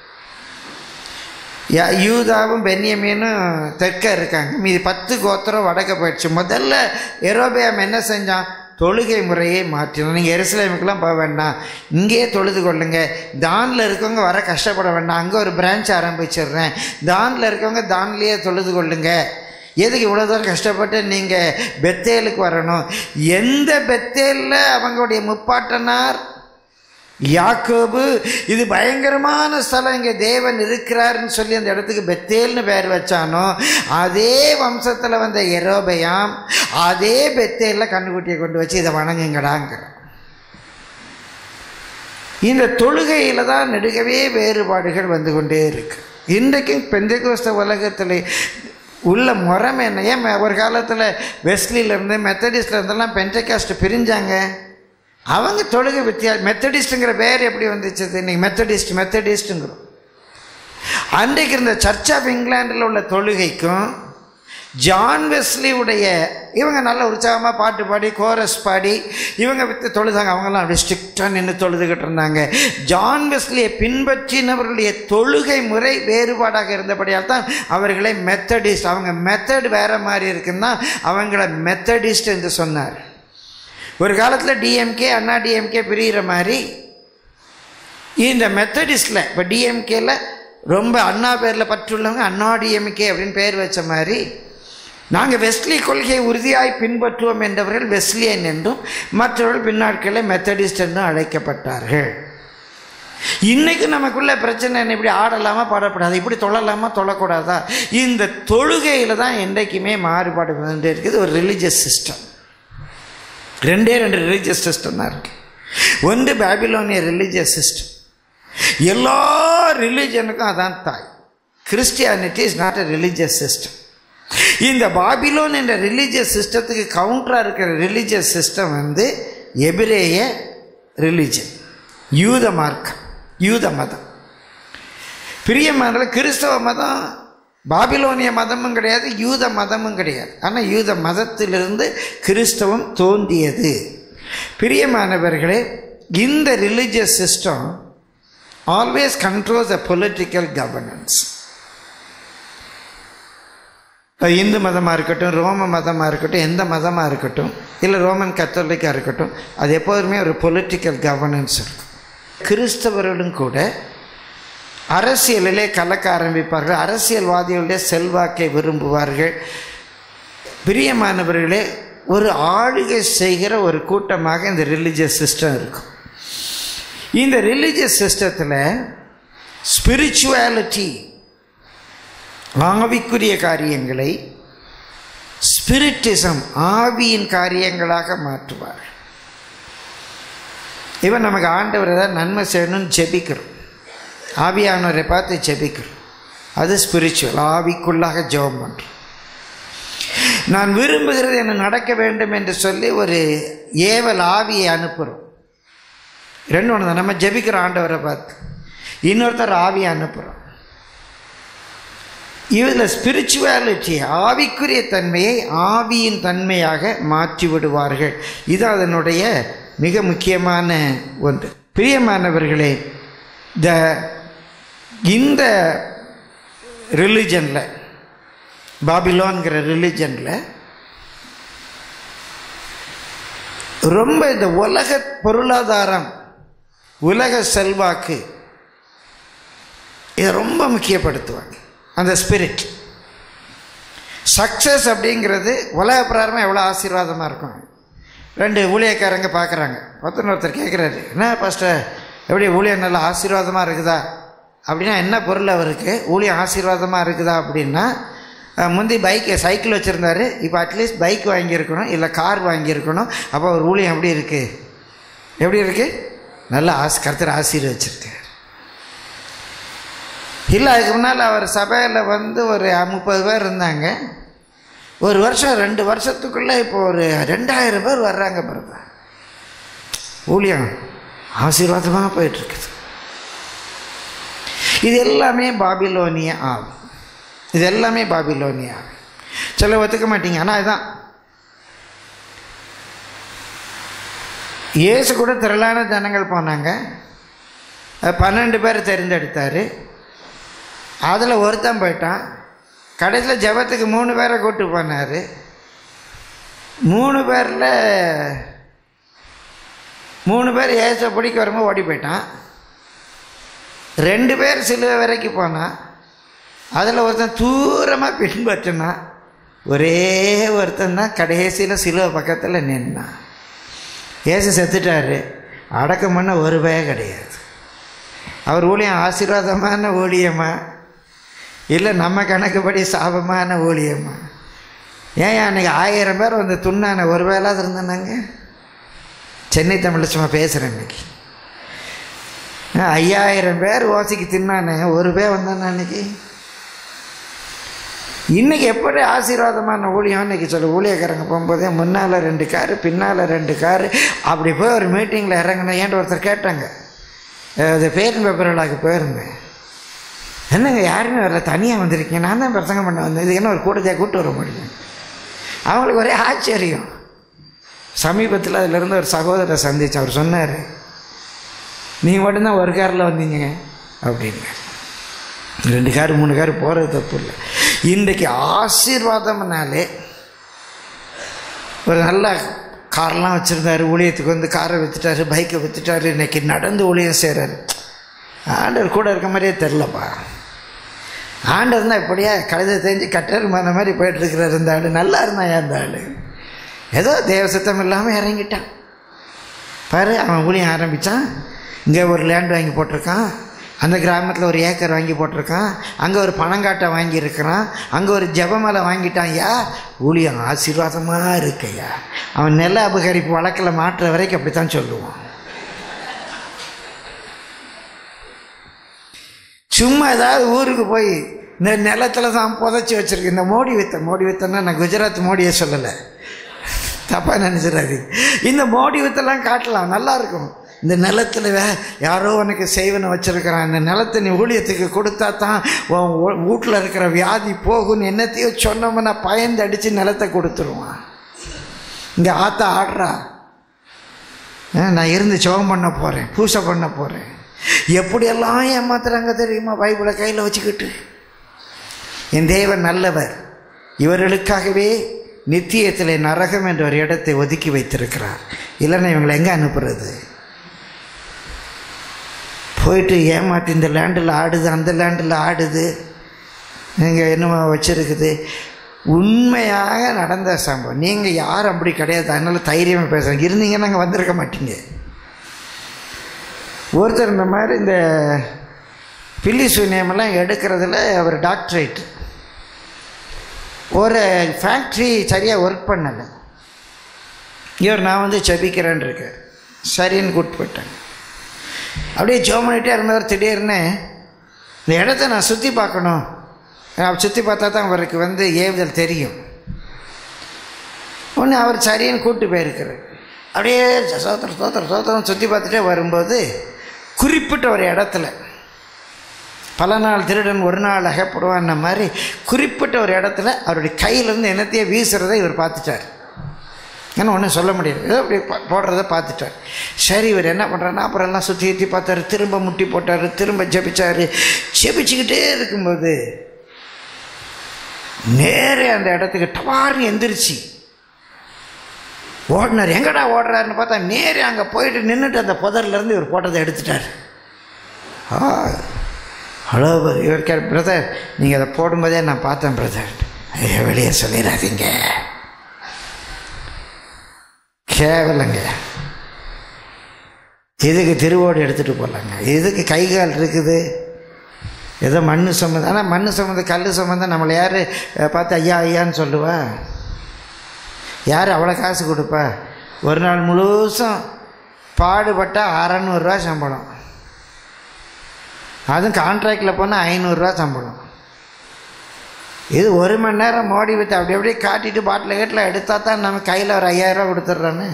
யூதாவும் பென்யமீனும் தெற்க இருக்காங்க, மீது பத்து கோத்திரம் வடக்க போயிடுச்சு. முதல்ல எரோபெயாம் என்ன செஞ்சான்? தொழுகை முறையை மாற்றினான். நீங்கள் எருசலேமுக்கெல்லாம் போக வேண்டாம், இங்கேயே தொழுது கொள்ளுங்க. தானில் இருக்கவங்க வர கஷ்டப்பட வேண்டாம், அங்கே ஒரு பிரான்ச் ஆரம்பிச்சிடுறேன். தானில் இருக்கவங்க தான்லேயே தொழுது கொள்ளுங்க. எதுக்கு இவ்வளோ தூரம் கஷ்டப்பட்டு நீங்கள் பெத்தேலுக்கு வரணும்? எந்த பெத்தேலில் அவங்களுடைய முப்பாட்டனார் யாக்கோபு இது பயங்கரமான ஸ்தலம், இங்கே தேவன் இருக்கிறாருன்னு சொல்லி அந்த இடத்துக்கு பெத்தேல்னு பேர் வச்சானோ, அதே வம்சத்தில் வந்த எரோபெயாம் அதே பெத்தேலில் கண்ணுக்குட்டியை கொண்டு வச்சு இதை வணங்குங்கடாங்க. இந்த தொழுகையில் தான் நெடுகவே வேறுபாடுகள் வந்து கொண்டே இருக்கு. இன்றைக்கும் பெந்தெகோஸ்தே உலகத்தில் உள்ள முறைமை என்ன? ஏன் ஒரு காலத்தில் வெஸ்லியிலேருந்து மெத்தடிஸ்டில் இருந்தெல்லாம் பெண்டெகாஸ்ட் பிரிஞ்சாங்க. அவங்க தொழுகை வித்தியாசம். மெத்தடிஸ்ட்டுங்கிற பேர் எப்படி வந்துச்சு? இன்னைக்கு மெத்தடிஸ்ட் மெத்தடிஸ்ட்டுங்கிறோம். அன்றைக்கு இருந்த சர்ச் ஆஃப் இங்கிலாண்டில் உள்ள தொழுகைக்கும் ஜான் வெஸ்லி உடைய, இவங்க நல்ல உற்சாகமாக பாட்டு பாடி கோரஸ் பாடி இவங்க வித்து தொழுதாங்க. அவங்கெல்லாம் அப்படியே ஸ்ட்ரிக்டாக நின்று தொழுதுகிட்டு இருந்தாங்க. ஜான் வெஸ்லியை பின்பற்றினவர்களுடைய தொழுகை முறை வேறுபாடாக இருந்தபடியால் தான் அவர்களை மெத்தடிஸ்ட், அவங்க மெத்தட் வேறு மாதிரி இருக்குன்னா அவங்கள மெத்தடிஸ்ட் என்று சொன்னார். ஒரு காலத்தில் டிஎம்கே அண்ணா டிஎம்கே பிரிகிற மாதிரி இந்த மெத்தடிஸ்டில் இப்போ டிஎம்கேல ரொம்ப அண்ணா பேரில் பற்றுள்ளவங்க அண்ணா டிஎம்கே அப்படின்னு பேர் வச்ச மாதிரி நாங்கள் வெஸ்லி கொள்கையை உறுதியாய் பின்பற்றுவோம் என்றவர்கள் வெஸ்லியன் என்றும் மற்றவர்கள் பின்னாட்களில் மெத்தடிஸ்ட் என்றும் அழைக்கப்பட்டார்கள். இன்னைக்கு நமக்குள்ள பிரச்சனை என்ன, இப்படி ஆடலாமா பாடப்படாது, இப்படி தொழலாமா தொழக்கூடாதா? இந்த தொழுகையில் தான் என்றைக்குமே மாறுபாடு வந்துட்டே இருக்குது. ஒரு ரிலீஜியஸ் சிஸ்டம், ரெண்டே ரெண்டு ரிலீஜியஸ் சிஸ்டம் தான் இருக்கு. ஒன்று பாபிலோனிய ரிலீஜியஸ் சிஸ்டம், எல்லா ரிலீஜனுக்கும் அதான் தாய். Christianity is not a religious system. இந்த பாபிலோன் என்ற ரிலீஜியஸ் சிஸ்டத்துக்கு கவுண்டராக இருக்கிற ரிலீஜியஸ் சிஸ்டம் வந்து எபிரேய ரிலீஜன், யூத மார்க்கம், யூத மதம். பிரியமான கிறிஸ்தவ மதம் பாபிலோனிய மதமும் கிடையாது, யூத மதமும் கிடையாது. ஆனால் யூத மதத்திலிருந்து கிறிஸ்தவம் தோன்றியது. பிரியமானவர்களே, இந்த religious system always controls the political governance. Hindu மதமாக இருக்கட்டும், ரோம மதமாக இருக்கட்டும், எந்த மதமாக இருக்கட்டும், இல்லை ரோமன் கத்தோலிக்காக இருக்கட்டும், அது எப்போதுமே ஒரு பொலிட்டிக்கல் கவர்னன்ஸ் இருக்கும். கிறிஸ்தவர்களும் கூட அரசியலிலே கலக்க ஆரம்பிப்பார்கள், அரசியல்வாதிகளுடைய செல்வாக்கை விரும்புவார்கள். பிரியமானவர்களே, ஒரு ஆளுகை செய்கிற ஒரு கூட்டமாக இந்த ரிலீஜியஸ் சிஸ்டம் இருக்கும். இந்த ரிலீஜியஸ் சிஸ்டத்தில் ஸ்பிரிச்சுவாலிட்டி, ஆவிக்குரிய காரியங்களை ஸ்பிரிட்டிசம், ஆவியின் காரியங்களாக மாற்றுவார். இவன் நமக்கு ஆண்டவரை தான் நன்மை செய்யணும்னு ஜெபிக்கிறோம், ஆவியானவரை பார்த்து ஜெபிக்கிறோம், அது ஸ்பிரிச்சுவல், ஆவிக்குள்ளாக ஜெபம் பண்ணுறோம். நான் விரும்புகிறது என்ன நடக்க வேண்டும் என்று சொல்லி ஒரு ஏவல் ஆவியை அனுப்புகிறோம். ரெண்டு ஒன்று தான், நம்ம ஜெபிக்கிற ஆண்டவரை பார்த்து, இன்னொருத்தர் ஆவியை அனுப்புகிறோம். இதில் ஸ்பிரிச்சுவாலிட்டி, ஆவிக்குரிய தன்மையை ஆவியின் தன்மையாக மாற்றி விடுவார்கள். இது அதனுடைய மிக முக்கியமான ஒன்று. பிரியமானவர்களே, த இந்த ரிலிஜனில், பாபிலோன்கிற ரிலிஜனில் ரொம்ப இந்த உலக பொருளாதாரம், உலக செல்வாக்கு, இதை ரொம்ப முக்கியப்படுத்துவாங்க. அந்த ஸ்பிரிட் சக்ஸஸ் அப்படிங்கிறது உலக பிரகாரமாக எவ்வளோ ஆசீர்வாதமாக இருக்கும். ரெண்டு ஊழியக்காரங்க பார்க்குறாங்க, ஒருத்தர் ஒருத்தர் கேட்குறாரு, என்ன பாஸ்டர் எப்படி ஊழியம் நல்லா ஆசீர்வாதமாக இருக்குதா அப்படின்னா, என்ன பொருள் அவருக்கு ஊழியம் ஆசீர்வாதமாக இருக்குதா அப்படின்னா, முந்தி பைக்கு சைக்கிள் வச்சுருந்தாரு, இப்போ அட்லீஸ்ட் பைக் வாங்கியிருக்கணும், இல்லை கார் வாங்கியிருக்கணும். அப்போ ஒரு ஊழியம் எப்படி இருக்குது, எப்படி இருக்குது, நல்லா ஆசி கருத்தர் ஆசீர்வச்சிருக்கு. இல்லை, அதுக்கு முன்னால் அவர் சபையில் வந்து ஒரு முப்பது பேர் இருந்தாங்க. ஒரு வருஷம் ரெண்டு வருஷத்துக்குள்ளே இப்போ ஒரு ரெண்டாயிரம் பேர் வர்றாங்க. பிறகு ஊழியம் ஆசீர்வாதமாக போயிட்டுருக்குது. இது எல்லாமே பாபிலோனிய ஆவி, இது எல்லாமே பாபிலோனிய ஆவி. சில ஒத்துக்க மாட்டீங்க, ஆனால் இதுதான். இயேசு கூட திரளான ஜனங்கள் போனாங்க, பன்னெண்டு பேர் தேர்ந்தெடுத்தார். அதில் ஒருத்தன் போயிட்டான். கடைசியில் ஜெபத்துக்கு மூணு பேரை கூப்பிட்டு போனார். மூணு பேரில் மூணு பேர் ஏச பிடிக்க வரும்போது ஓடி போயிட்டான். ரெண்டு பேர் சிலுவை வரைக்கும் போனான். அதில் ஒருத்தன் தூரமாக பின்பற்றினான். ஒரே ஒருத்தன் தான் கடைசியில் சிலுவை பக்கத்தில் நின்னான். ஏசு செத்துட்டார். அடக்கம் பண்ண ஒரு பய கிடையாது. அவர் ஊழியம் ஆசீர்வாதமான ஊழியமா, இல்லை நம்ம கணக்குப்படி சாபமான ஊழியமா? ஏன் அன்றைக்கி ஆயிரம் பேர் வந்து துண்ணான ஒரு வேளாவது இருந்தானாங்க. சென்னை தமிழில் சும்மா பேசுகிறேன். இன்னைக்கு ஐயாயிரம் பேர் ஓசிக்கு தின்னானே, ஒரு பேர் வந்தானே அன்னைக்கு. இன்றைக்கி எப்படி ஆசீர்வாதமான ஊழியம் இன்றைக்கி சொல்ல. ஊழியக்காரங்க போகும்போதே முன்னால் ரெண்டு காரு, பின்னால் ரெண்டு காரு, அப்படி போய் ஒரு மீட்டிங்கில் இறங்கினேன். ஏன்ட்டு ஒருத்தர் கேட்டாங்க, அது பேரின் பேப்பர்களாக போயிருந்தேன். என்னங்க யாருமே வரல, தனியாக வந்திருக்கீங்க, நான் தான் பிரசங்கம் பண்ண வந்தேன், இது என்ன ஒரு கூட்டத்தை கூப்பிட்டு வர முடியும்? அவங்களுக்கு ஒரே ஆச்சரியம். சமீபத்தில் அதிலிருந்து ஒரு சகோதரரை சந்திச்சு அவர் சொன்னார், நீங்கள் மட்டும்தான் ஒரு காரில் வந்தீங்க அப்படின்னு. ரெண்டு காரு மூணு காரு போகிறது தப்பு இல்லை. இன்றைக்கு ஆசீர்வாதம்னாலே, ஒரு நல்ல கார்லாம் வச்சுருந்தாரு, ஊழியத்துக்கு வந்து காரை விற்றுட்டாரு, பைக்கை விற்றுட்டாரு, இன்றைக்கி நடந்து ஊழியம் செய்கிறாரு. ஆண்டவர் கூட இருக்க மாதிரியே தெரிலப்பா. ஆண்டவர் தான் இப்படியா கழுதை தெரிஞ்சு கட்டர் மன மாதிரி போயிட்டுருக்கிறார். இந்த ஆள் நல்லா இருந்தான். ஏன் இந்த ஆள் ஏதோ தேவ சுத்தம் இல்லாமல் இறங்கிட்டான் பாரு. அவன் ஊழியம் ஆரம்பித்தான். இங்கே ஒரு லேண்ட் வாங்கி போட்டிருக்கான், அந்த கிராமத்தில் ஒரு ஏக்கர் வாங்கி போட்டிருக்கான், அங்கே ஒரு பணங்காட்டை வாங்கியிருக்கிறான், அங்கே ஒரு ஜெபமலை வாங்கிட்டான். ஐயா ஊழியம் ஆசீர்வாதமாக இருக்கையா. அவன் நில அபகரிப்பு வழக்கில் மாற்ற வரைக்கும் அப்படி தான் சொல்லுவான். சும்மா ஏதாவது ஊருக்கு போய் இந்த நிலத்தில் தான் புதைச்சி வச்சுருக்கு. இந்த மோடி வித்த மோடி வித்தன்னா நான் குஜராத் மோடியை சொல்லலை, தப்பாக நினச்சிடாது. இந்த மோடி வித்தெல்லாம் காட்டலாம், நல்லா இருக்கும். இந்த நிலத்தில் யாரோ உனக்கு செய்வனை வச்சுருக்கிறான், இந்த நிலத்தை நீ ஊழியத்துக்கு கொடுத்தா தான் உன் வீட்டில் இருக்கிற வியாதி போகும்னு என்னத்தையோ சொன்னோம்னா பயந்து அடித்து நிலத்தை கொடுத்துருவான். இங்கே ஆத்தா ஆடுறா, நான் இருந்து ஜெபம் பண்ண போகிறேன், பூசை பண்ண போகிறேன். எப்படியெல்லாம் ஏமாத்துறாங்க தெரியுமா? பைபிளை கையில் வச்சுக்கிட்டு. என் தேவன் நல்லவர், இவர்களுக்காகவே நித்தியத்திலே நரகம் என்ற ஒரு இடத்தை ஒதுக்கி வைத்திருக்கிறார். இல்லைன்னா இவங்களை எங்கே அனுப்புறது? போயிட்டு ஏமாற்றி இந்த லேண்டில் ஆடுது, அந்த லேண்டில் ஆடுது, நீங்கள் என்னமோ வச்சுருக்குது. உண்மையாக நடந்த சம்பவம். நீங்கள் யாரும் அப்படி கிடையாது, அதனால் தைரியமாக பேசுகிறேன். இருந்தீங்கன்னா அங்கே வந்திருக்க மாட்டீங்க. ஒருத்தர் இந்த மாதிரி இந்த பில்லி சூன்யமெல்லாம் எடுக்கிறதுல அவர் டாக்டரேட். ஒரு ஃபேக்ட்ரி சரியாக ஒர்க் பண்ணலை. இவர் நான் வந்து செபிக்கிறேன்னு இருக்கேன், சரின்னு கூப்பிட்டு போயிட்டேன். அப்படியே ஜோம் பண்ணிகிட்டே இருந்தவர் திடீர்னு இந்த இடத்த நான் சுற்றி பார்க்கணும், சுற்றி பார்த்தா தான் அவருக்கு வந்து ஏவுதல் தெரியும். ஒன்று அவர் சரின்னு கூப்பிட்டு போயிருக்கிறார். அப்படியே சோத்திரம் சோத்திரம் சோத்திரம் சுற்றி பார்த்துட்டே வரும்போது குறிப்பிட்ட ஒரு இடத்துல, பல நாள் திருடன் ஒரு நாள் அகப்படுவான்ன மாதிரி குறிப்பிட்ட ஒரு இடத்துல அவருடைய கையிலேருந்து என்னத்தையே வீசுறதை இவர் பார்த்துட்டார். ஏன்னா ஒன்றும் சொல்ல முடியாது, ஏதோ அப்படி போடுறத பார்த்துட்டார். சரி, இவர் என்ன பண்ணுறாருன்னா அப்புறம் எல்லாம் சுற்றி சுற்றி பார்த்தாரு, திரும்ப முட்டி போட்டார், திரும்ப ஜெபிச்சார். ஜெபிச்சுக்கிட்டே இருக்கும்போது நேரே அந்த இடத்துக்கு டவார்னு எந்திரிச்சு ஓடினார். எங்கடா ஓடுறாருன்னு பார்த்தா நேரே அங்கே போயிட்டு நின்றுட்டு அந்த புதர்லேருந்து இவர் போட்டதை எடுத்துட்டார். ஆ ஹலோ இவர் கே பிரதர், நீங்கள் அதை போடும்போதே நான் பார்த்தேன் பிரதர். ஐயோ வெளியே சொல்லிடாதீங்க, கேவலங்க. இதுக்கு திருவோடு எடுத்துகிட்டு போகலாங்க, இதுக்கு கை கால் இருக்குது, ஏதோ மண் சம்மந்தம். ஆனால் மண் சம்மந்தம் கல் சம்மந்தம் நம்மளை யார் பார்த்து ஐயா ஐயான்னு சொல்லுவா? யார் அவ்வளோ காசு கொடுப்பா? ஒரு நாள் முழுசும் பாடுபட்டால் அறநூறுரூவா சம்பளம், அதுவும் கான்ட்ராக்டில் போனால் ஐநூறுரூவா சம்பளம். இது ஒரு மணி நேரம் மோடி வித்து அப்படி அப்படியே காட்டிட்டு பாட்டில் கேட்டில் எடுத்தால் தான் நம்ம கையில் ஒரு ஐயாயிரரூவா கொடுத்துட்றான்னு.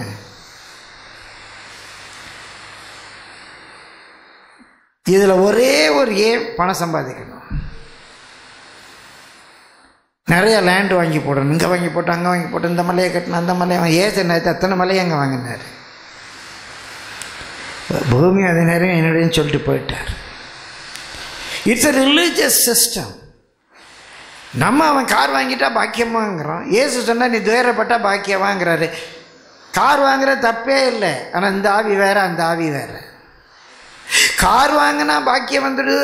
இதில் ஒரே ஒரு ஏம் பணம் சம்பாதிக்கணும், நிறையா லேண்டு வாங்கி போடணும். இங்கே வாங்கி போட்டு அங்கே வாங்கி போட்டு இந்த மலையை கட்டணும் அந்த மலையை வாங்கி ஏசு நேரத்தை அத்தனை மலையை அங்கே வாங்கினார். பூமி அதே நேரம் என்னுடைய சொல்லிட்டு போயிட்டார். It's a religious system. நம்ம அவன் கார் வாங்கிட்டா பாக்கியமாங்கிறான். ஏசு சொன்னால் நீ துயரப்பட்டா பாக்கியமாங்கிறாரு. கார் வாங்குற தப்பே இல்லை, ஆனால் இந்த ஆவி வேற அந்த ஆவி வேற. கார் வாங்கினா பாக்கியம் வந்துடு.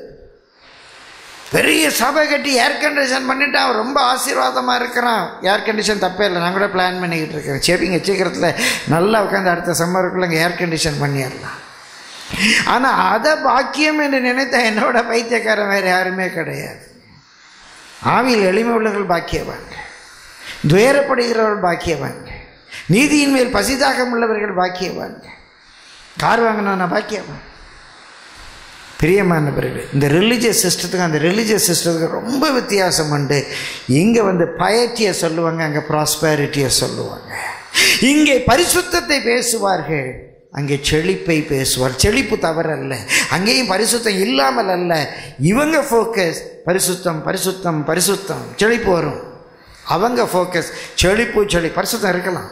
பெரிய சபை கட்டி ஏர் கண்டிஷன் பண்ணிட்டு அவன் ரொம்ப ஆசீர்வாதமாக இருக்கிறான். ஏர் கண்டிஷன் தப்பே இல்லை, நான் கூட பிளான் பண்ணிக்கிட்டு இருக்கேன். செப்பிங்க சீக்கிரத்தில் நல்லா உட்காந்து அடுத்த சம்மருக்குள்ள இங்கே ஏர் கண்டிஷன் பண்ணிடலாம். ஆனால் அதை பாக்கியம் என்று நினைத்த என்னோட பைத்தியக்காரன் வேறு யாருமே கிடையாது. ஆவியில் எளிமை உள்ளவர்கள் பாக்கியவாங்க, துயரப்படுகிறவர்கள் பாக்கியவாங்க, நீதியின் மேல் பசிதாகம் உள்ளவர்கள் பாக்கியவாங்க. கார் வாங்கினா பாக்கியவான். பிரியமானவர்களே, இந்த ரிலீஜியஸ் சிஸ்டத்துக்கு அந்த ரிலீஜியஸ் சிஸ்டத்துக்கு ரொம்ப வித்தியாசம் உண்டு. இங்கே வந்து பயட்டியை சொல்லுவாங்க, அங்கே ப்ராஸ்பேரிட்டியை சொல்லுவாங்க. இங்கே பரிசுத்தத்தை பேசுவார்கள், அங்கே செழிப்பை பேசுவார். செழிப்பு தவறல்ல, அங்கேயும் பரிசுத்தம் இல்லாமல் அல்ல. இவங்க ஃபோக்கஸ் பரிசுத்தம் பரிசுத்தம் பரிசுத்தம், செழிப்பு வரும். அவங்க ஃபோக்கஸ் செழிப்பு செழி பரிசுத்தம் இருக்கலாம்.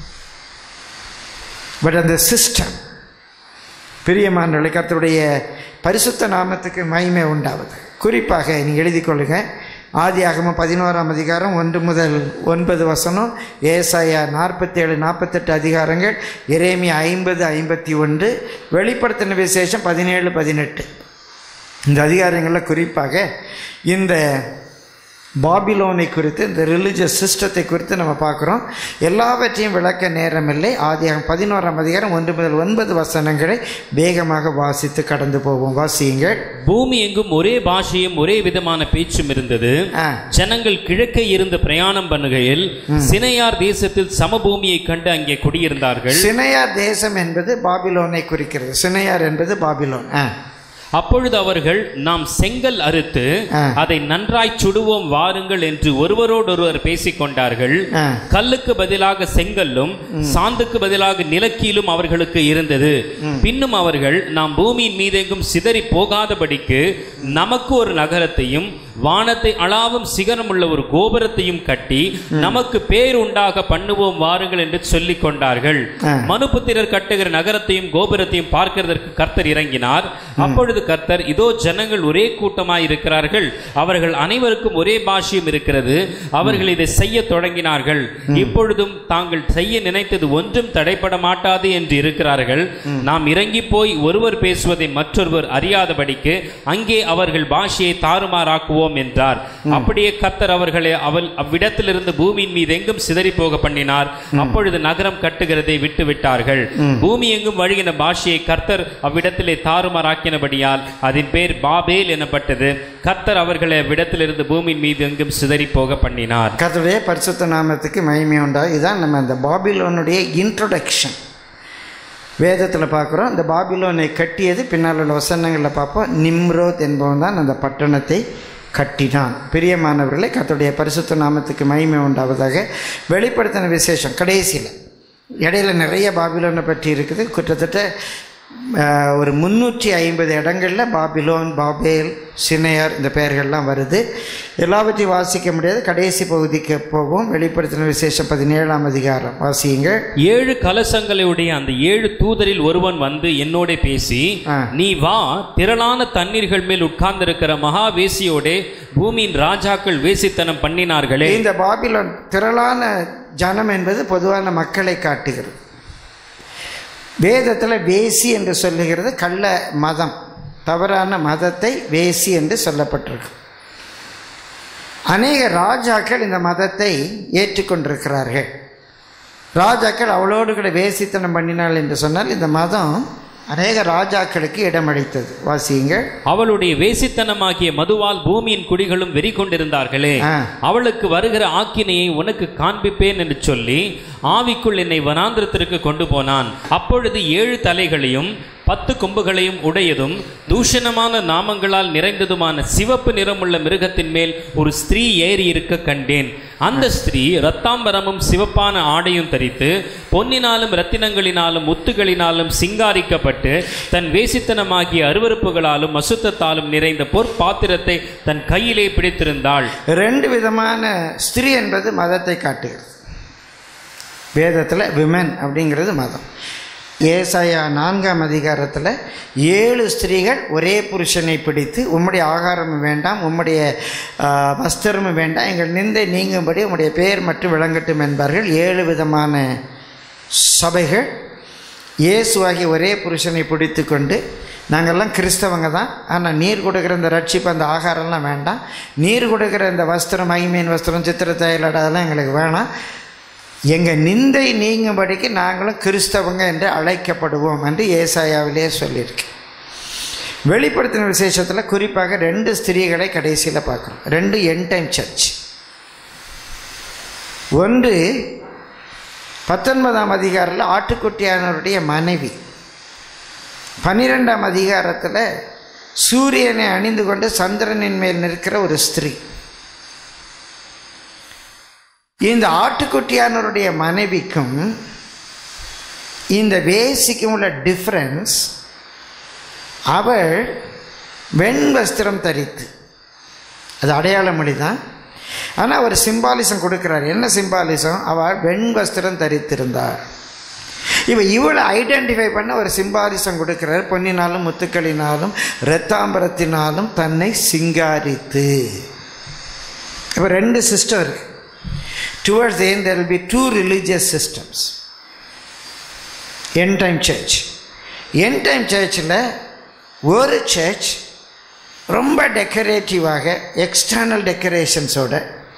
பட் அந்த சிஸ்டம், பிரியமான கர்த்தருடைய பரிசுத்த நாமத்துக்கு மகிமை உண்டாவது. குறிப்பாக நீங்கள் எழுதி கொள்ளுங்க, ஆதியாகமம் பதினோராம் அதிகாரம் ஒன்று முதல் ஒன்பது வசனம், ஏசாயா நாற்பத்தேழு நாற்பத்தெட்டு அதிகாரங்கள், எரேமியா ஐம்பது ஐம்பத்தி ஒன்று, வெளிப்படுத்தின விசேஷம் பதினேழு பதினெட்டு. இந்த அதிகாரங்களில் குறிப்பாக இந்த பாபிலோனை குறித்து, இந்த ரிலிஜியஸ் சிஸ்டத்தை குறித்து நம்ம பார்க்குறோம். எல்லாவற்றையும் விளக்க நேரமில்லை. ஆதியாகமம் பதினோராம் அதிகாரம் ஒன்று முதல் ஒன்பது வசனங்களை வேகமாக வாசித்து கடந்து போவோம். வாசியுங்கள். பூமி எங்கும் ஒரே பாஷையும் ஒரே விதமான பேச்சும் இருந்தது. ஜனங்கள் கிழக்கே இருந்து பிரயாணம் பண்ணுகையில் சினையார் தேசத்தில் சமபூமியை கண்டு அங்கே குடியிருந்தார்கள். சினையார் தேசம் என்பது பாபிலோனை குறிக்கிறது. சினையார் என்பது பாபிலோன். அப்பொழுது அவர்கள், நாம் செங்கல் அறுத்து அதை நன்றாய் சுடுவோம் வாருங்கள் என்று ஒருவரோடொருவர் பேசிக் கொண்டார்கள். கல்லுக்கு பதிலாக செங்கல்லும் சாந்துக்கு பதிலாக நிலக்கீலும் அவர்களுக்கு இருந்தது. பின்னும் அவர்கள், நாம் பூமியின் மீதெங்கும் சிதறி போகாதபடிக்கு நமக்கு ஒரு நகரத்தையும் வானத்தை அளாவும் சிகரம் உள்ள ஒரு கோபுரத்தையும் கட்டி நமக்கு பேர் உண்டாக பண்ணுவோம் வாருங்கள் என்று சொல்லிக் கொண்டார்கள். மனுபுத்திரர் கட்டுகிற நகரத்தையும் கோபுரத்தையும் பார்க்கிறதற்கு கர்த்தர் இறங்கினார். அப்பொழுது கர்த்தர், இதோ ஜனங்கள் ஒரே கூட்டமாய் இருக்கிறார்கள், அவர்கள் அனைவருக்கும் ஒரே பாஷையும் இருக்கிறது, அவர்கள் இதை செய்ய தொடங்கினார்கள். இப்பொழுதும் தாங்கள் செய்ய நினைத்தது ஒன்றும் தடைப்பட மாட்டாது என்று இருக்கிறார்கள். நாம் இறங்கி போய் ஒருவர் பேசுவதை மற்றொருவர் அறியாதபடிக்கு அங்கே அவர்கள் பாஷையை தாறுமாறாக்குவோம் என்றார். அப்படியே கர்த்தர் அவர்களை அவள் அவ்விடத்திலிருந்து பூமியின் மீது எங்கும் சிதறி போக பண்ணினார். அப்பொழுது நகரம் கட்டுகிறதை விட்டு விட்டார்கள். பூமி எங்கும் வழிகின பாஷையை கர்த்தர் அவ்விடத்திலே தாறுமாறாக்கினபடியால் அதன் பேர் பாபேல் எனப்பட்டது. கர்த்தர் அவர்களை அவ்விடத்திலிருந்து பூமியின் மீது எங்கும் சிதறி போக பண்ணினார். கர்த்தருடைய பரிசுத்த நாமத்துக்கு மகிமை உண்டாகும். இதுதான் நம்ம அந்த பாபிலோனுடைய இன்ட்ரோடக்ஷன் வேதத்தில் பார்க்குறோம். இந்த பாபிலோனை கட்டியது பின்னால் உள்ள வசனங்களில் பார்ப்போம். நிம்ரோத் என்பவன் தான் அந்த பட்டணத்தை கட்டினான். பிரியமானவர்களை, கர்த்தருடைய பரிசுத்த நாமத்துக்கு மகிமை உண்டாவதாக. வெளிப்படுத்தின விசேஷம் கடைசியில் இடையில நிறைய பாபிலோனை பற்றி இருக்குது. கிட்டத்தட்ட ஒரு முந்நூற்றி ஐம்பது இடங்களில் பாபிலோன், பாபேல், சினையார் இந்த பெயர்கள்லாம் வருது. எல்லாவற்றையும் வாசிக்க முடியாது. கடைசி பகுதிக்கு போவோம். வெளிப்படுத்தின விசேஷம் பதினேழாம் அதிகாரம் வாசியுங்க. ஏழு கலசங்களுடைய அந்த ஏழு தூதரில் ஒருவன் வந்து என்னோட பேசி, நீ வா, திரளான தண்ணீர்கள் மேல் உட்கார்ந்திருக்கிற மகா வேசியோட பூமியின் ராஜாக்கள் வேசித்தனம் பண்ணினார்களே. இந்த பாபிலோன் திரளான ஜனம் என்பது பொதுவான மக்களை காட்டுகிறது. வேதத்தில் வேசி என்று சொல்லுகிறது கள்ள மதம், தவறான மதத்தை வேசி என்று சொல்லப்பட்டிருக்கு. அநேக ராஜாக்கள் இந்த மதத்தை ஏற்றுக்கொண்டிருக்கிறார்கள். ராஜாக்கள் அவளோடு கூட வேசித்தனம் பண்ணினாள் என்று சொன்னால் இந்த மதம் அநேக ராஜாக்களுக்கு இடமளித்தது. வாசியுங்க. அவளுடைய வேசித்தனமாகிய மதுவால் பூமியின் குடிகளும் வெறி கொண்டிருந்தார்களே, அவளுக்கு வருகிற ஆக்கினையை உனக்கு காண்பிப்பேன் என்று சொல்லி ஆவிக்குள் என்னை வனாந்திரத்திற்கு கொண்டு போனான். அப்பொழுது ஏழு தலைகளையும் பத்து கொம்புகளையும் உடையதும் தூஷணமான நாமங்களால் நிறைந்ததுமான சிவப்பு நிறமுள்ள மிருகத்தின் மேல் ஒரு ஸ்திரீ ஏறி இருக்க கண்டேன். அந்த ஸ்திரீ இரத்தாம்பரமும் சிவப்பான ஆடையும் தரித்து பொன்னினாலும் இரத்தினங்களினாலும் முத்துகளினாலும் சிங்காரிக்கப்பட்டு தன் வேசித்தனமாகிய அருவருப்புகளாலும் அசுத்தத்தாலும் நிறைந்த பொற்பாத்திரத்தை தன் கையிலே பிடித்திருந்தாள். ரெண்டு விதமான ஸ்திரீ என்பது மதத்தை காட்டுகிறது. வேதத்தில் விமன் அப்படிங்கிறது மதம். ஏசாயா நான்காம் அதிகாரத்தில் ஏழு ஸ்திரீகள் ஒரே புருஷனை பிடித்து, உம்முடைய ஆகாரமும் வேண்டாம், உம்முடைய வஸ்திரமும் வேண்டாம், எங்கள் நிந்தை நீங்கும்படி உம்முடைய பெயர் மட்டும் விளங்கட்டும் என்பார்கள். ஏழு விதமான சபைகள் இயேசுவாகி ஒரே புருஷனை பிடித்து கொண்டு, நாங்கள்லாம் கிறிஸ்தவங்க தான், ஆனால் நீர் கொடுக்குற இந்த ரட்சிப்பு அந்த ஆகாரம்லாம் வேண்டாம், நீர் கொடுக்குற இந்த வஸ்திரம், மகிமையின் வஸ்திரம், சித்திர தையலடை அதெல்லாம் எங்களுக்கு வேணாம், எங்கள் நிந்தை நீங்கும்படிக்கு நாங்களும் கிறிஸ்தவங்க என்று அழைக்கப்படுவோம் என்று ஏசாயாவிலே சொல்லியிருக்கு. வெளிப்படுத்தின விசேஷத்தில் குறிப்பாக ரெண்டு ஸ்திரீகளை கடைசியில் பார்க்குறோம். ரெண்டு எண்ட் டைம் சர்ச். ஒன்று பத்தொன்பதாம் அதிகாரத்தில் ஆட்டுக்குட்டியானவருடைய மனைவி, பன்னிரெண்டாம் அதிகாரத்தில் சூரியனை அணிந்து கொண்டு சந்திரனின் மேல் நிற்கிற ஒரு ஸ்திரீ. இந்த ஆட்டுக்குட்டியானவருடைய மனைவிக்கும் இந்த வேசிக்கும் உள்ள டிஃப்ரென்ஸ், அவள் வெண் வஸ்திரம் தரித்து, அது அடையாள மொழி தான், ஆனால் அவர் சிம்பாலிசம் கொடுக்கிறார். என்ன சிம்பாலிசம்? அவள் வெண் வஸ்திரம் தரித்திருந்தார். இவ இவளை ஐடென்டிஃபை பண்ண ஒரு சிம்பாலிசம் கொடுக்கிறார். பொன்னினாலும் முத்துக்களினாலும் இரத்தாம்பரத்தினாலும் தன்னை சிங்காரித்து. இப்போ ரெண்டு சிஸ்டம் இருக்கு. Towards the end there will be two religious systems. End time church. End time churchல ஒரு சர்ச் ரொம்ப டெக்கரேட்டிவாக எக்ஸ்டர்னல் டெக்கரேஷன்ஸோட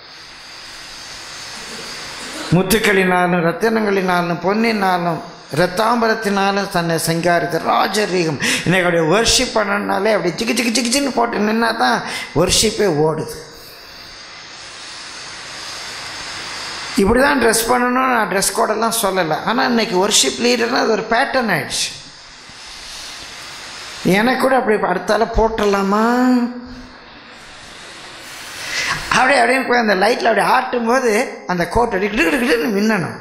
முத்துக்களினாலும் ரத்தினங்களினாலும் பொன்னினாலும் ரத்தாம்பரத்தினாலும் தன்னை சங்காரித்த ராஜரீகம். இன்னைக்கு அப்படியே வர்ஷிப் பண்ணனாலே அப்படி சிக்கு சிக்கு சிக்கிச்சின்னு போட்டு நின்னா தான் வர்ஷிப்பே ஓடுது. இப்படி தான் ட்ரெஸ் பண்ணணும், நான் ட்ரெஸ் கோடெல்லாம் சொல்லலை. ஆனால் இன்றைக்கி ஒர்ஷிப் லீடர்னால் அது ஒரு பேட்டர்ன் ஆயிடுச்சு. எனக்கு கூட அப்படி அடுத்தால போட்டுடலாமா அப்படியே அப்படின்னு போய் அந்த லைட்டில் அப்படி ஆட்டும் போது அந்த கோட் அடி கிட்டு கிட்டு மின்னணும்.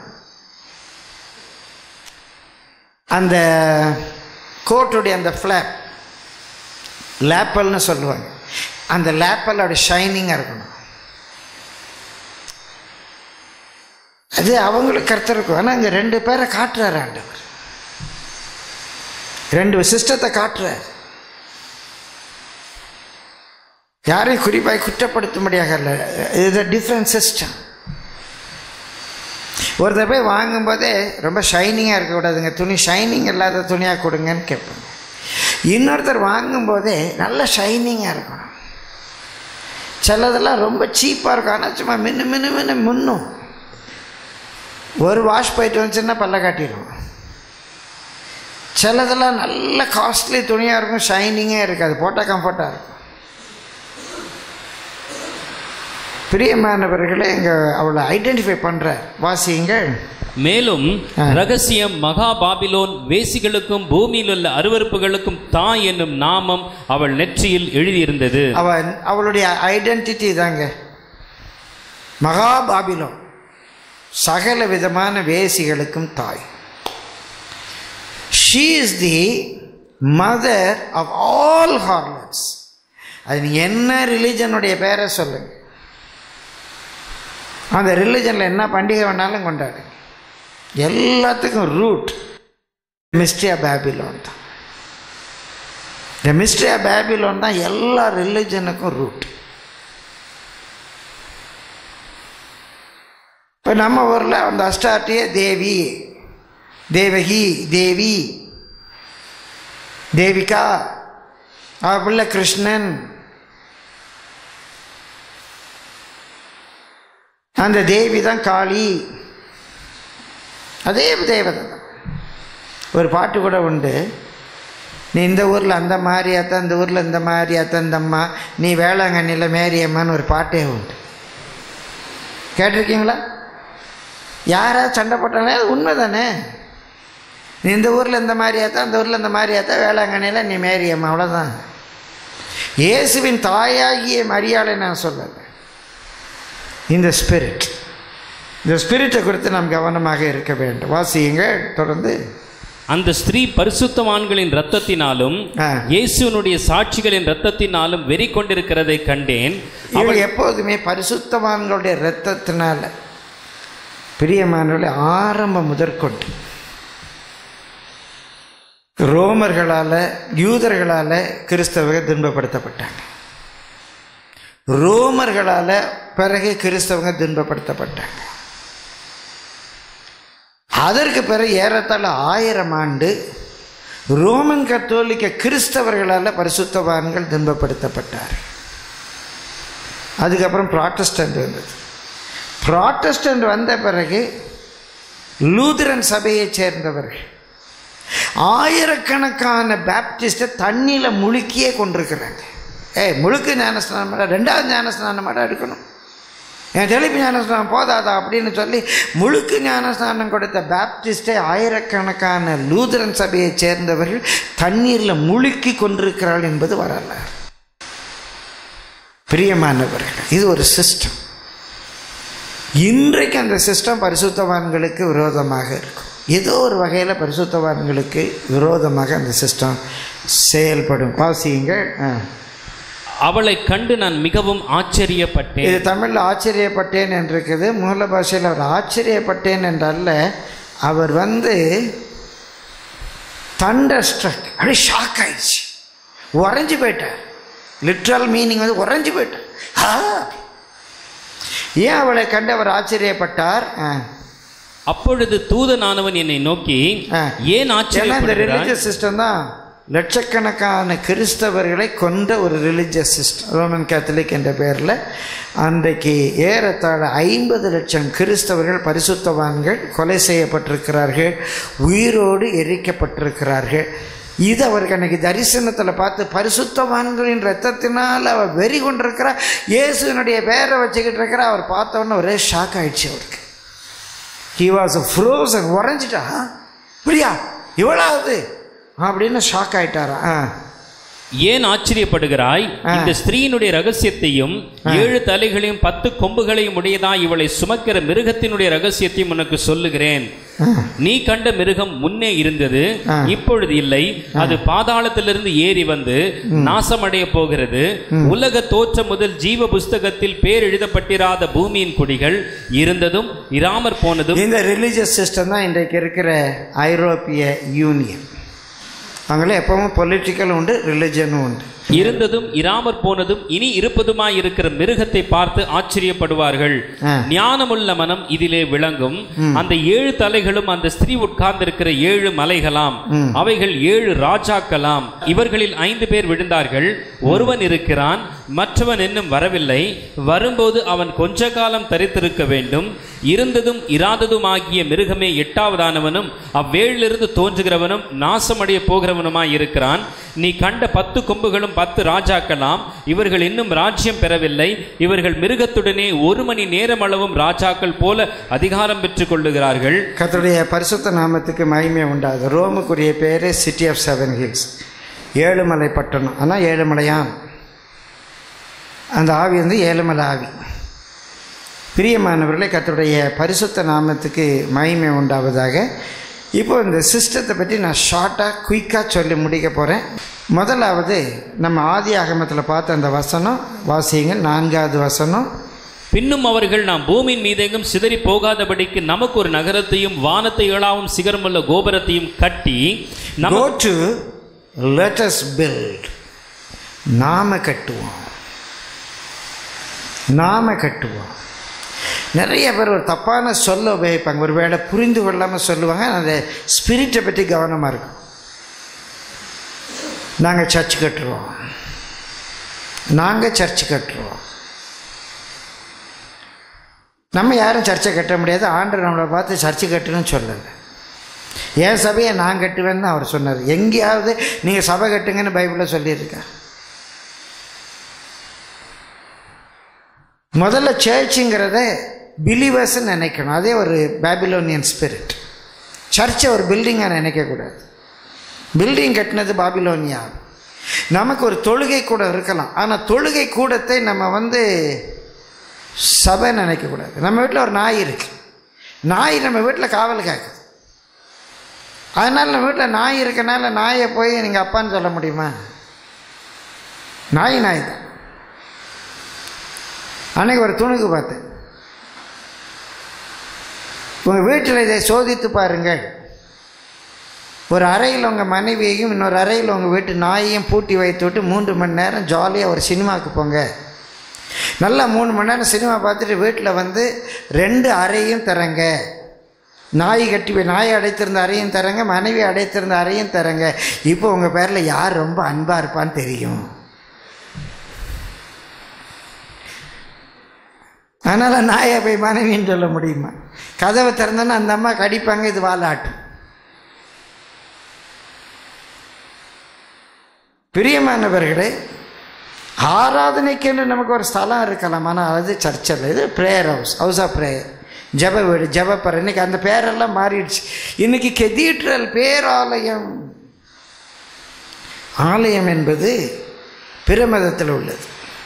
அந்த கோட்டுடைய அந்த ஃப்ளாப் லேப்பல்னு சொல்லுவாங்க, அந்த லேப்பல் அப்படி ஷைனிங்காக இருக்கணும். அது அவங்களுக்கு கருத்து இருக்கும். ஆனால் இங்கே ரெண்டு பேரை காட்டுறாரு ஆண்டவர், ரெண்டு சிஸ்டத்தை காட்டுறார். யாரையும் குறிப்பாக குற்றப்படுத்தும்படியாக இல்லை, இது டிஃப்ரெண்ட் சிஸ்டம். ஒருத்தர் போய் வாங்கும்போதே ரொம்ப ஷைனிங்காக இருக்கக்கூடாதுங்க, துணி ஷைனிங் இல்லாத துணியாக கொடுங்கன்னு கேட்பாங்க. இன்னொருத்தர் வாங்கும்போதே நல்ல ஷைனிங்காக இருக்கணும். சிலதெல்லாம் ரொம்ப சீப்பாக இருக்கும், ஆனால் சும்மா மின்னு மின்னு மின்னு முன்னும். ஒரு வாஷ் போயிட்டு வந்துச்சுன்னா பல்ல காட்டிடும். சிலதெல்லாம் நல்ல காஸ்ட்லி துணியாக இருக்கும், ஷைனிங்கே இருக்காது, போட்டால் கம்ஃபர்ட்டாக இருக்கும். பிரியமானவர்களே, இங்கே அவளை ஐடென்டிஃபை பண்ணுற வாசியுங்கள். மேலும் ரகசியம் மகா பாபிலோன் வேசிகளுக்கும் பூமியில் உள்ள அருவருப்புகளுக்கும் தாய் என்னும் நாமம் அவள் நெற்றியில் எழுதியிருந்தது. அவள் அவளுடைய ஐடென்டிட்டி தாங்க மகா பாபிலோன், சகல விதமான வேசிகளுக்கும் தாய். She is the mother of all harlots. அது நீங்கள் என்ன ரிலிஜனுடைய பேரை சொல்லுங்க, அந்த ரிலிஜனில் என்ன பண்டிகை வேணாலும் கொண்டாடு, எல்லாத்துக்கும் ரூட் மிஸ்ட்ரி ஆஃப் பேபிலோன் தான். இந்த மிஸ்ட்ரி ஆஃப் பேபிலோன் தான் எல்லா ரிலிஜனுக்கும் ரூட். இப்போ நம்ம ஊரில் அந்த அஷ்டாட்டிய தேவி, தேவகி, தேவி, தேவிகா, அவ பிள்ளை கிருஷ்ணன், அந்த தேவி தான் காளி, அதே தேவதை தான். ஒரு பாட்டு கூட உண்டு, நீ இந்த ஊரில் அந்த மாதிரியாத்தான், இந்த ஊரில் இந்த மாதிரியாத்தான் இந்த அம்மா, நீ வேளாங்கண்ணியில் மேரியம்மான்னு ஒரு பாட்டே உண்டு. கேட்டிருக்கீங்களா? யாராவது சண்டை போட்டாலே அது உண்மை தானே. நீ இந்த ஊரில் இந்த மாதிரியாத்தான், இந்த ஊரில் இந்த மாதிரியாத்தான், வேளாங்கண்ணியில் நீ மேரியம்மா, அவ்வளோதான். இயேசுவின் தாயாகிய மரியாதை நான் சொல்லலை, இந்த ஸ்பிரிட், இந்த ஸ்பிரிட்டை குறித்து நாம் கவனமாக இருக்க வேண்டும். வாசியுங்கள் தொடர்ந்து. அந்த ஸ்திரீ பரிசுத்தவான்களின் இரத்தத்தினாலும் இயேசுவினுடைய சாட்சிகளின் இரத்தத்தினாலும் வெறி கொண்டிருக்கிறதை கண்டேன். அவள் எப்போதுமே பரிசுத்தவான்களுடைய இரத்தத்தினால, பிரியமானவர்களே, ஆரம்பம் முதற்கொண்டு ரோமர்களால் யூதர்களால் கிறிஸ்தவர்கள் துன்பப்படுத்தப்பட்டாங்க. ரோமர்களால் பிறகு கிறிஸ்தவங்க துன்பப்படுத்தப்பட்டாங்க. அதற்கு பிறகு ஏறத்தாழ ஆயிரம் ஆண்டு ரோமன் கத்தோலிக்க கிறிஸ்தவர்களால் பரிசுத்தவான்கள் துன்பப்படுத்தப்பட்டார். அதுக்கப்புறம் ப்ராட்டஸ்டன்ட் வந்தது. ப்ராட்டஸ்டன்ட் வந்த பிறகு லூதரன் சபையை சேர்ந்தவர்கள் ஆயிரக்கணக்கான பேப்டிஸ்டை தண்ணியில் முழுக்கியே கொண்டிருக்கிறாங்க. ஏய், முழுக்கு ஞானஸ்நானம் மாட்டா, ரெண்டாவது ஞானஸ்நானம் மாட்டா எடுக்கணும், என் தெளிப்பு ஞானஸ்நானம் போதாதா அப்படின்னு சொல்லி முழுக்கு ஞானஸ்நானம் கொடுத்த பேப்டிஸ்டை ஆயிரக்கணக்கான லூதரன் சபையை சேர்ந்தவர்கள் தண்ணீரில் முழுக்கி கொண்டிருக்கிறார்கள் என்பது வரலாறு. பிரியமானவர்கள், இது ஒரு சிஸ்டம். இன்றைக்கு அந்த சிஸ்டம் பரிசுத்தவான்களுக்கு விரோதமாக இருக்கும். ஏதோ ஒரு வகையில் பரிசுத்தவான்களுக்கு விரோதமாக அந்த சிஸ்டம் செயல்படும். வாசியுங்கள். அவளை கண்டு நான் மிகவும் ஆச்சரியப்பட்டேன். இது தமிழில் ஆச்சரியப்பட்டேன் என்றிருக்குது. மூல பாஷையில் அவர் ஆச்சரியப்பட்டேன் என்றல்ல, அவர் வந்து தண்டர்ஸ்ட்ரக், அப்படி ஷாக் ஆயிடுச்சு, உறைஞ்சி போயிட்டார். லிட்ரல் மீனிங் வந்து உறைஞ்சி போயிட்டார். ஏன் அவளை கண்டு அவர் ஆச்சரியப்பட்டார்? அப்பொழுது தூதனானவன் என்னை நோக்கி, ஏன் ஆச்சரியப்படுகிறாய்? ரிலிஜியஸ் சிஸ்டம் தான் லட்சக்கணக்கான கிறிஸ்தவர்களை கொண்ட ஒரு ரிலிஜியஸ் சிஸ்டம், ரோமன் கேத்தலிக் என்ற பெயரில். அன்றைக்கு ஏறத்தாழ ஐம்பது லட்சம் கிறிஸ்தவர்கள் பரிசுத்தவான்கள் கொலை செய்யப்பட்டிருக்கிறார்கள், உயிரோடு எரிக்கப்பட்டிருக்கிறார்கள். இது அவருக்கு அன்றைக்கி தரிசனத்தில் பார்த்து, பரிசுத்தவான்களின் ரத்தத்தினால் அவர் வெறி கொண்டிருக்கிறார், இயேசுனுடைய பேரை வச்சுக்கிட்டு இருக்கிற அவர் பார்த்தோன்னே ஒரே ஷாக் ஆகிடுச்சு அவருக்கு. ஹி வாஸ் ஃப்ரோசன், உறைஞ்சிட்டா, இப்படியா இவ்வளவு அப்படின்னு ஷாக் ஆயிட்டாரா. ஏன் ஆச்சரியப்படுகிறாய்? இந்த ஸ்திரீயினுடைய ரகசியத்தையும் ஏழு தலைகளையும் பத்து கொம்புகளையும் உடையதாய் இவளை சுமக்கிற மிருகத்தினுடைய ரகசியத்தையும் உனக்கு சொல்லுகிறேன். நீ கண்ட மிருகம் முன்னே இருந்தது, இப்பொழுது இல்லை. அது பாதாளத்திலிருந்து ஏறி வந்து நாசமடைய போகிறது. உலக தோற்றம் முதல் ஜீவ புஸ்தகத்தில் பேர் எழுதப்பட்டிராத பூமியின் குடிகள் இருந்ததும் இராமற் போனதும். இந்த ரிலீஜியஸ் சிஸ்டம் தான் இன்றைக்கு இருக்கிற ஐரோப்பிய யூனியன். அவங்களே எப்பவும் பொலிட்டிக்கல் உண்டு, ரிலிஜனும் உண்டு. இருந்ததும் இராமற் போனதும் இனி இருப்பதுமாய் இருக்கிற மிருகத்தை பார்த்து ஆச்சரியப்படுவார்கள். ஞானமுள்ள மனம் இதிலே விளங்கும். அந்த ஏழு தலைகளும் அந்த ஸ்திரீ உட்கார்ந்திருக்கிற ஏழு மலைகளாம், அவைகள் ஏழு ராஜாக்களாம். இவர்களில் ஐந்து பேர் விழுந்தார்கள், ஒருவன் இருக்கிறான், மற்றவன் இன்னும் வரவில்லை. வரும்போது அவன் கொஞ்ச காலம் தரித்திருக்க வேண்டும். இருந்ததும் இராததும் ஆகிய மிருகமே எட்டாவதானவனும் அவ்வேழிலிருந்து தோன்றுகிறவனும் நாசமடைய போகிறவனுமாய் இருக்கிறான். நீ கண்ட பத்து கொம்புகளும் பத்து ராஜாக்களாம். இவர்கள் இன்னும் ராஜ்யம் பெறவில்லை. இவர்கள் மிருகத்துடனே ஒரு மணி நேரம் அளவும் ராஜாக்கள் போல அதிகாரம் பெற்றுக் கொள்ளுகிறார்கள். கர்த்தருடைய பரிசுத்த நாமத்துக்கு மகிமை உண்டாது. ரோமுக்குரிய பேரு சிட்டி ஆஃப் செவன் ஹில்ஸ், ஏழுமலை பட்டணம். ஆனால் ஏழுமலையான், அந்த ஆவி வந்து ஏழுமலை ஆவி. பிரியமானவர்களே, கர்த்தருடைய பரிசுத்த நாமத்துக்கு மகிமை உண்டாவதாக. இப்போ இந்த சிஸ்டத்தை பற்றி நான் ஷார்ட்டாக குயிக்காக சொல்லி முடிக்க போகிறேன். முதலாவது நம்ம ஆதி ஆகமத்தில் பார்த்த அந்த வசனம் வாசியுங்க, நான்காவது வசனம். பின்னும் அவர்கள் நாம் பூமியின் மீதெங்கும் சிதறி போகாதபடிக்கு நமக்கு ஒரு நகரத்தையும் வானத்தை ஏழாவும் சிகரமுள்ள கோபுரத்தையும் கட்டி go to let us build, நாம கட்டுவோம், நாம கட்டுவோம். நிறைய பேர் ஒரு தப்பான சொல்ல உபயோகிப்பாங்க, ஒரு வேளை புரிந்து கொள்ளாமல் சொல்லுவாங்க. அந்த ஸ்பிரிட்டை பற்றி கவனமாக இருக்கும். நாங்கள் சர்ச் கட்டுறோம், நாங்கள் சர்ச் கட்டுறோம். நம்ம யாரும் சர்ச்சை கட்ட முடியாது. ஆண்டவர் நம்மளை பார்த்து சர்ச்சை கட்டுன்னு சொல்லலை. என் சபையை நான் கட்டுவேன்னு அவர் சொன்னார். எங்கேயாவது நீங்கள் சபை கட்டுங்கன்னு பைபிளில் சொல்லியிருக்கேன். முதல்ல சர்ச்சுங்கிறத பிலீவர்ஸ்ன்னு நினைக்கணும். அதே ஒரு பாபிலோனியன் ஸ்பிரிட். சர்ச்சை ஒரு பில்டிங்காக நினைக்கக்கூடாது. பில்டிங் கட்டினது பாபிலோனியா. நமக்கு ஒரு தொழுகை கூட இருக்கலாம், ஆனால் தொழுகை கூடத்தை நம்ம வந்து சபை நினைக்கக்கூடாது. நம்ம வீட்டில் ஒரு நாய் இருக்கு, நாய் நம்ம வீட்டில் காவல் காக்குது. அதனால் நம்ம வீட்டில் நாய் இருக்கனால நாயை போய் நீங்கள் அப்பான்னு சொல்ல முடியுமா? நாய் நாய் தான். அன்னைக்கு ஒரு துணுக்கு பார்த்தேன். உங்கள் வீட்டில் இதை சோதித்து பாருங்கள். ஒரு அறையில் உங்கள் மனைவியையும் இன்னொரு அறையில் உங்கள் வீட்டு நாயையும் பூட்டி வைத்து விட்டு மூன்று மணி நேரம் ஜாலியாக ஒரு சினிமாவுக்கு போங்க. நல்லா மூணு மணி நேரம் சினிமா பார்த்துட்டு வீட்டில் வந்து ரெண்டு அறையும் தரங்க. நாய் கட்டி நாயை அடைத்திருந்த அறையும் தரங்க, மனைவி அடைத்திருந்த அறையும் தரங்க. இப்போ உங்கள் பேரில் யார் ரொம்ப அன்பாக இருப்பான்னு தெரியும். அதனால் நாயை போய் மனைவின்னு சொல்ல முடியுமா? கதவை திறந்தோன்னா அந்த அம்மா கடிப்பாங்க, இது வாலாட்டும். பிரியமானவர்களே, ஆராதனைக்கென்று நமக்கு ஒரு ஸ்தலம் இருக்கலாம், ஆனால் அது சர்ச்சில். இது prayer house, house of prayer, ஜப வீடு, ஜபப்பறை. இன்னைக்கு அந்த பேரெல்லாம் மாறிடுச்சு. இன்னைக்கு கெதீட்ரல், பேராலயம். ஆலயம் என்பது பிரமதத்தில் உள்ளது.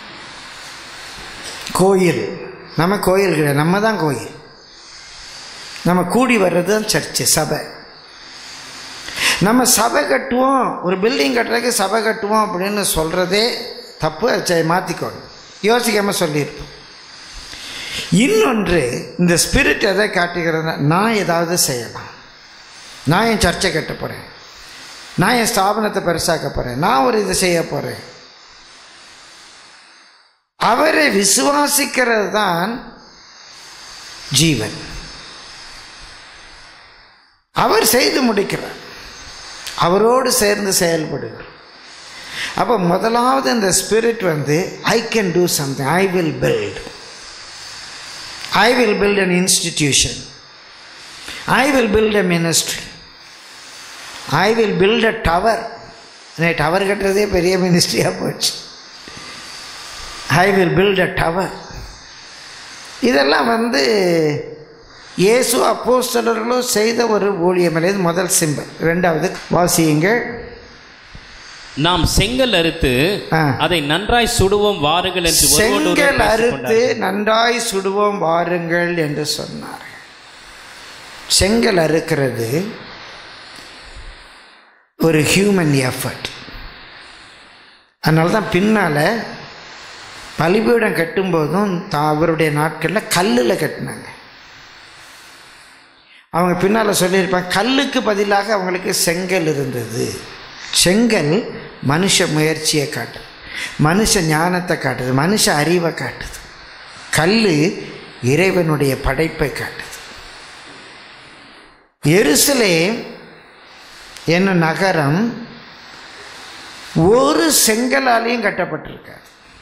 கோயில், நம்ம கோயில் கிடையாது, நம்ம தான் கோயில். நம்ம கூடி வர்றது தான் சர்ச்சு, சபை. நம்ம சபை கட்டுவோம், ஒரு பில்டிங் கட்டுறதுக்கு சபை கட்டுவோம் அப்படின்னு சொல்கிறதே தப்பு. அதை மாற்றிக்கணும், யோசிக்காமல் சொல்லியிருப்போம். இன்னொன்று, இந்த ஸ்பிரிட் எதை காட்டுகிறதுனா, நான் ஏதாவது செய்யலாம், நான் என் சர்ச்சை கட்ட போகிறேன், நான் என் ஸ்தாபனத்தை பெருசாக்க போகிறேன், நான் ஒரு இது செய்ய போகிறேன். அவரை விசுவாசிக்கிறது தான் ஜீவன். அவர் செய்து முடிக்கிறார். அவரோடு சேர்ந்து செயல்படுகிறோம். அப்போ முதலாவது இந்த ஸ்பிரிட் வந்து I can do something, I will build, I will build an institution, I will build a ministry, I will build a tower. Tower கட்டுறதே பெரிய மினிஸ்ட்ரியாக போச்சு. I will build a tower. இதெல்லாம் வந்து இயேசு அப்போஸ்தலர்களும் செய்த ஒரு ஊழியம். இது முதல் சிம்பல். இரண்டாவது வாசியுங்கள். நாம் செங்கல் அறுத்து அதை நன்றாய் சுடுவோம் வாருங்கள் என்று செங்கல் அறுத்து நன்றாய் சுடுவோம் வாருங்கள் என்று சொன்னார். செங்கல் அறுக்கிறது ஒரு ஹியூமன் எஃபர்ட். அதனால தான் பின்னால் பலிபீடம் கட்டும்போதும் அவருடைய நாட்களில் கல்லில் கட்டினாங்க. அவங்க பின்னால் சொல்லியிருப்பாங்க, கல்லுக்கு பதிலாக அவங்களுக்கு செங்கல் இருந்தது. செங்கல் மனுஷ முயற்சியை காட்டுது, மனுஷ ஞானத்தை காட்டுது, மனுஷ அறிவை காட்டுது. கல் இறைவனுடைய படைப்பை காட்டுது. எருசலேம் என்னும் நகரம் ஒரு செங்கலாலையும் கட்டப்பட்டிருக்காது.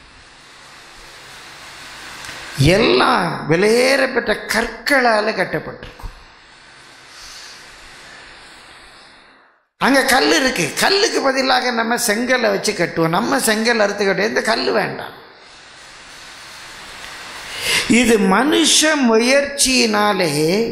எல்லாம் விலையேறப்பட்ட கற்களால் கட்டப்பட்டிருக்கும். அங்கே கல் இருக்கு. கல்லுக்கு பதிலாக நம்ம செங்கலை வச்சு கட்டுவோம். நம்ம செங்கல் அறுத்து கட்டுவோம். இந்த கல் வேண்டாம். இது மனுஷ முயற்சியினாலே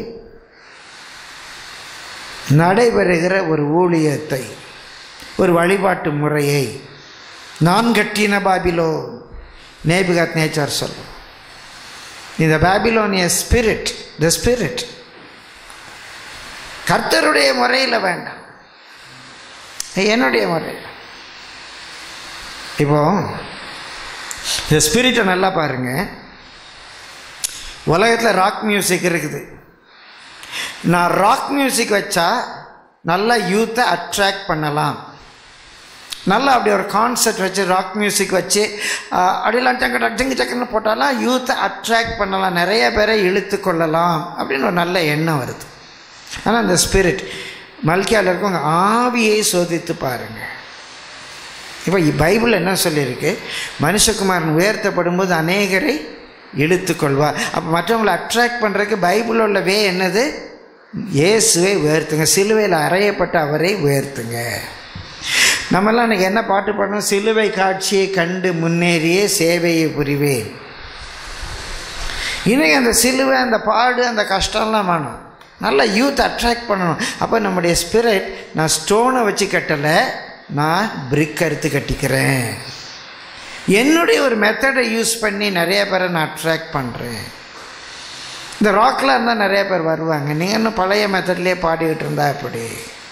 நடைபெறுகிற ஒரு ஊழியத்தை, ஒரு வழிபாட்டு முறையை நான் கட்டின பாபிலோன், நேபுகாத் நேச்சார் சொல்லும். இந்த பாபிலோனிய ஸ்பிரிட், த ஸ்பிரிட் கர்த்தருடைய முறையில் வேண்டாம், என்னுடைய முறையில். இப்போ இந்த ஸ்பிரிட்டை நல்லா பாருங்க. உலகத்தில் ராக் மியூசிக் இருக்குது. நான் ராக் மியூசிக் வச்சா நல்லா யூத்தை அட்ராக்ட் பண்ணலாம். நல்லா அப்படி ஒரு கான்செப்ட் வச்சு ராக் மியூசிக் வச்சு அப்படிலாம் டங்கு டங்கு டக்குன்னு போட்டாலாம் யூத்தை அட்ராக்ட் பண்ணலாம், நிறைய பேரை இழுத்து கொள்ளலாம் அப்படின்னு ஒரு நல்ல எண்ணம் வருது. ஆனால் அந்த ஸ்பிரிட் மல்கியாவில் இருக்கவங்க ஆவியை சோதித்து பாருங்கள். இப்போ பைபிள் என்ன சொல்லியிருக்கு? மனுஷகுமாரன் உயர்த்தப்படும் போது அநேகரை இழுத்து கொள்வார். அப்போ மற்றவங்களை அட்ராக்ட் பண்ணுறதுக்கு பைபிளில் உள்ள வே என்னது? இயேசுவை உயர்த்துங்க, சிலுவையில் அறையப்பட்ட அவரை உயர்த்துங்க. நம்மெல்லாம் இன்றைக்கி என்ன பாட்டு பாடணும்? சிலுவை காட்சியை கண்டு முன்னேறிய சேவையை புரிவேன். இன்றைக்கி அந்த சிலுவை, அந்த பாடு, அந்த கஷ்டம்லாம் வேணும். நல்லா யூத் அட்ராக்ட் பண்ணணும். அப்போ நம்முடைய ஸ்பிரிட், நான் ஸ்டோனை வச்சு கட்டலை, நான் பிரிக் அறுத்து கட்டிக்கிறேன். என்னுடைய ஒரு மெத்தடை யூஸ் பண்ணி நிறைய பேரை நான் அட்ராக்ட் பண்ணுறேன். இந்த ராக்கில் இருந்தால் நிறைய பேர் வருவாங்க. நீங்கள் இன்னும் பழைய மெத்தட்லேயே பாடிக்கிட்டு இருந்தா அப்படி.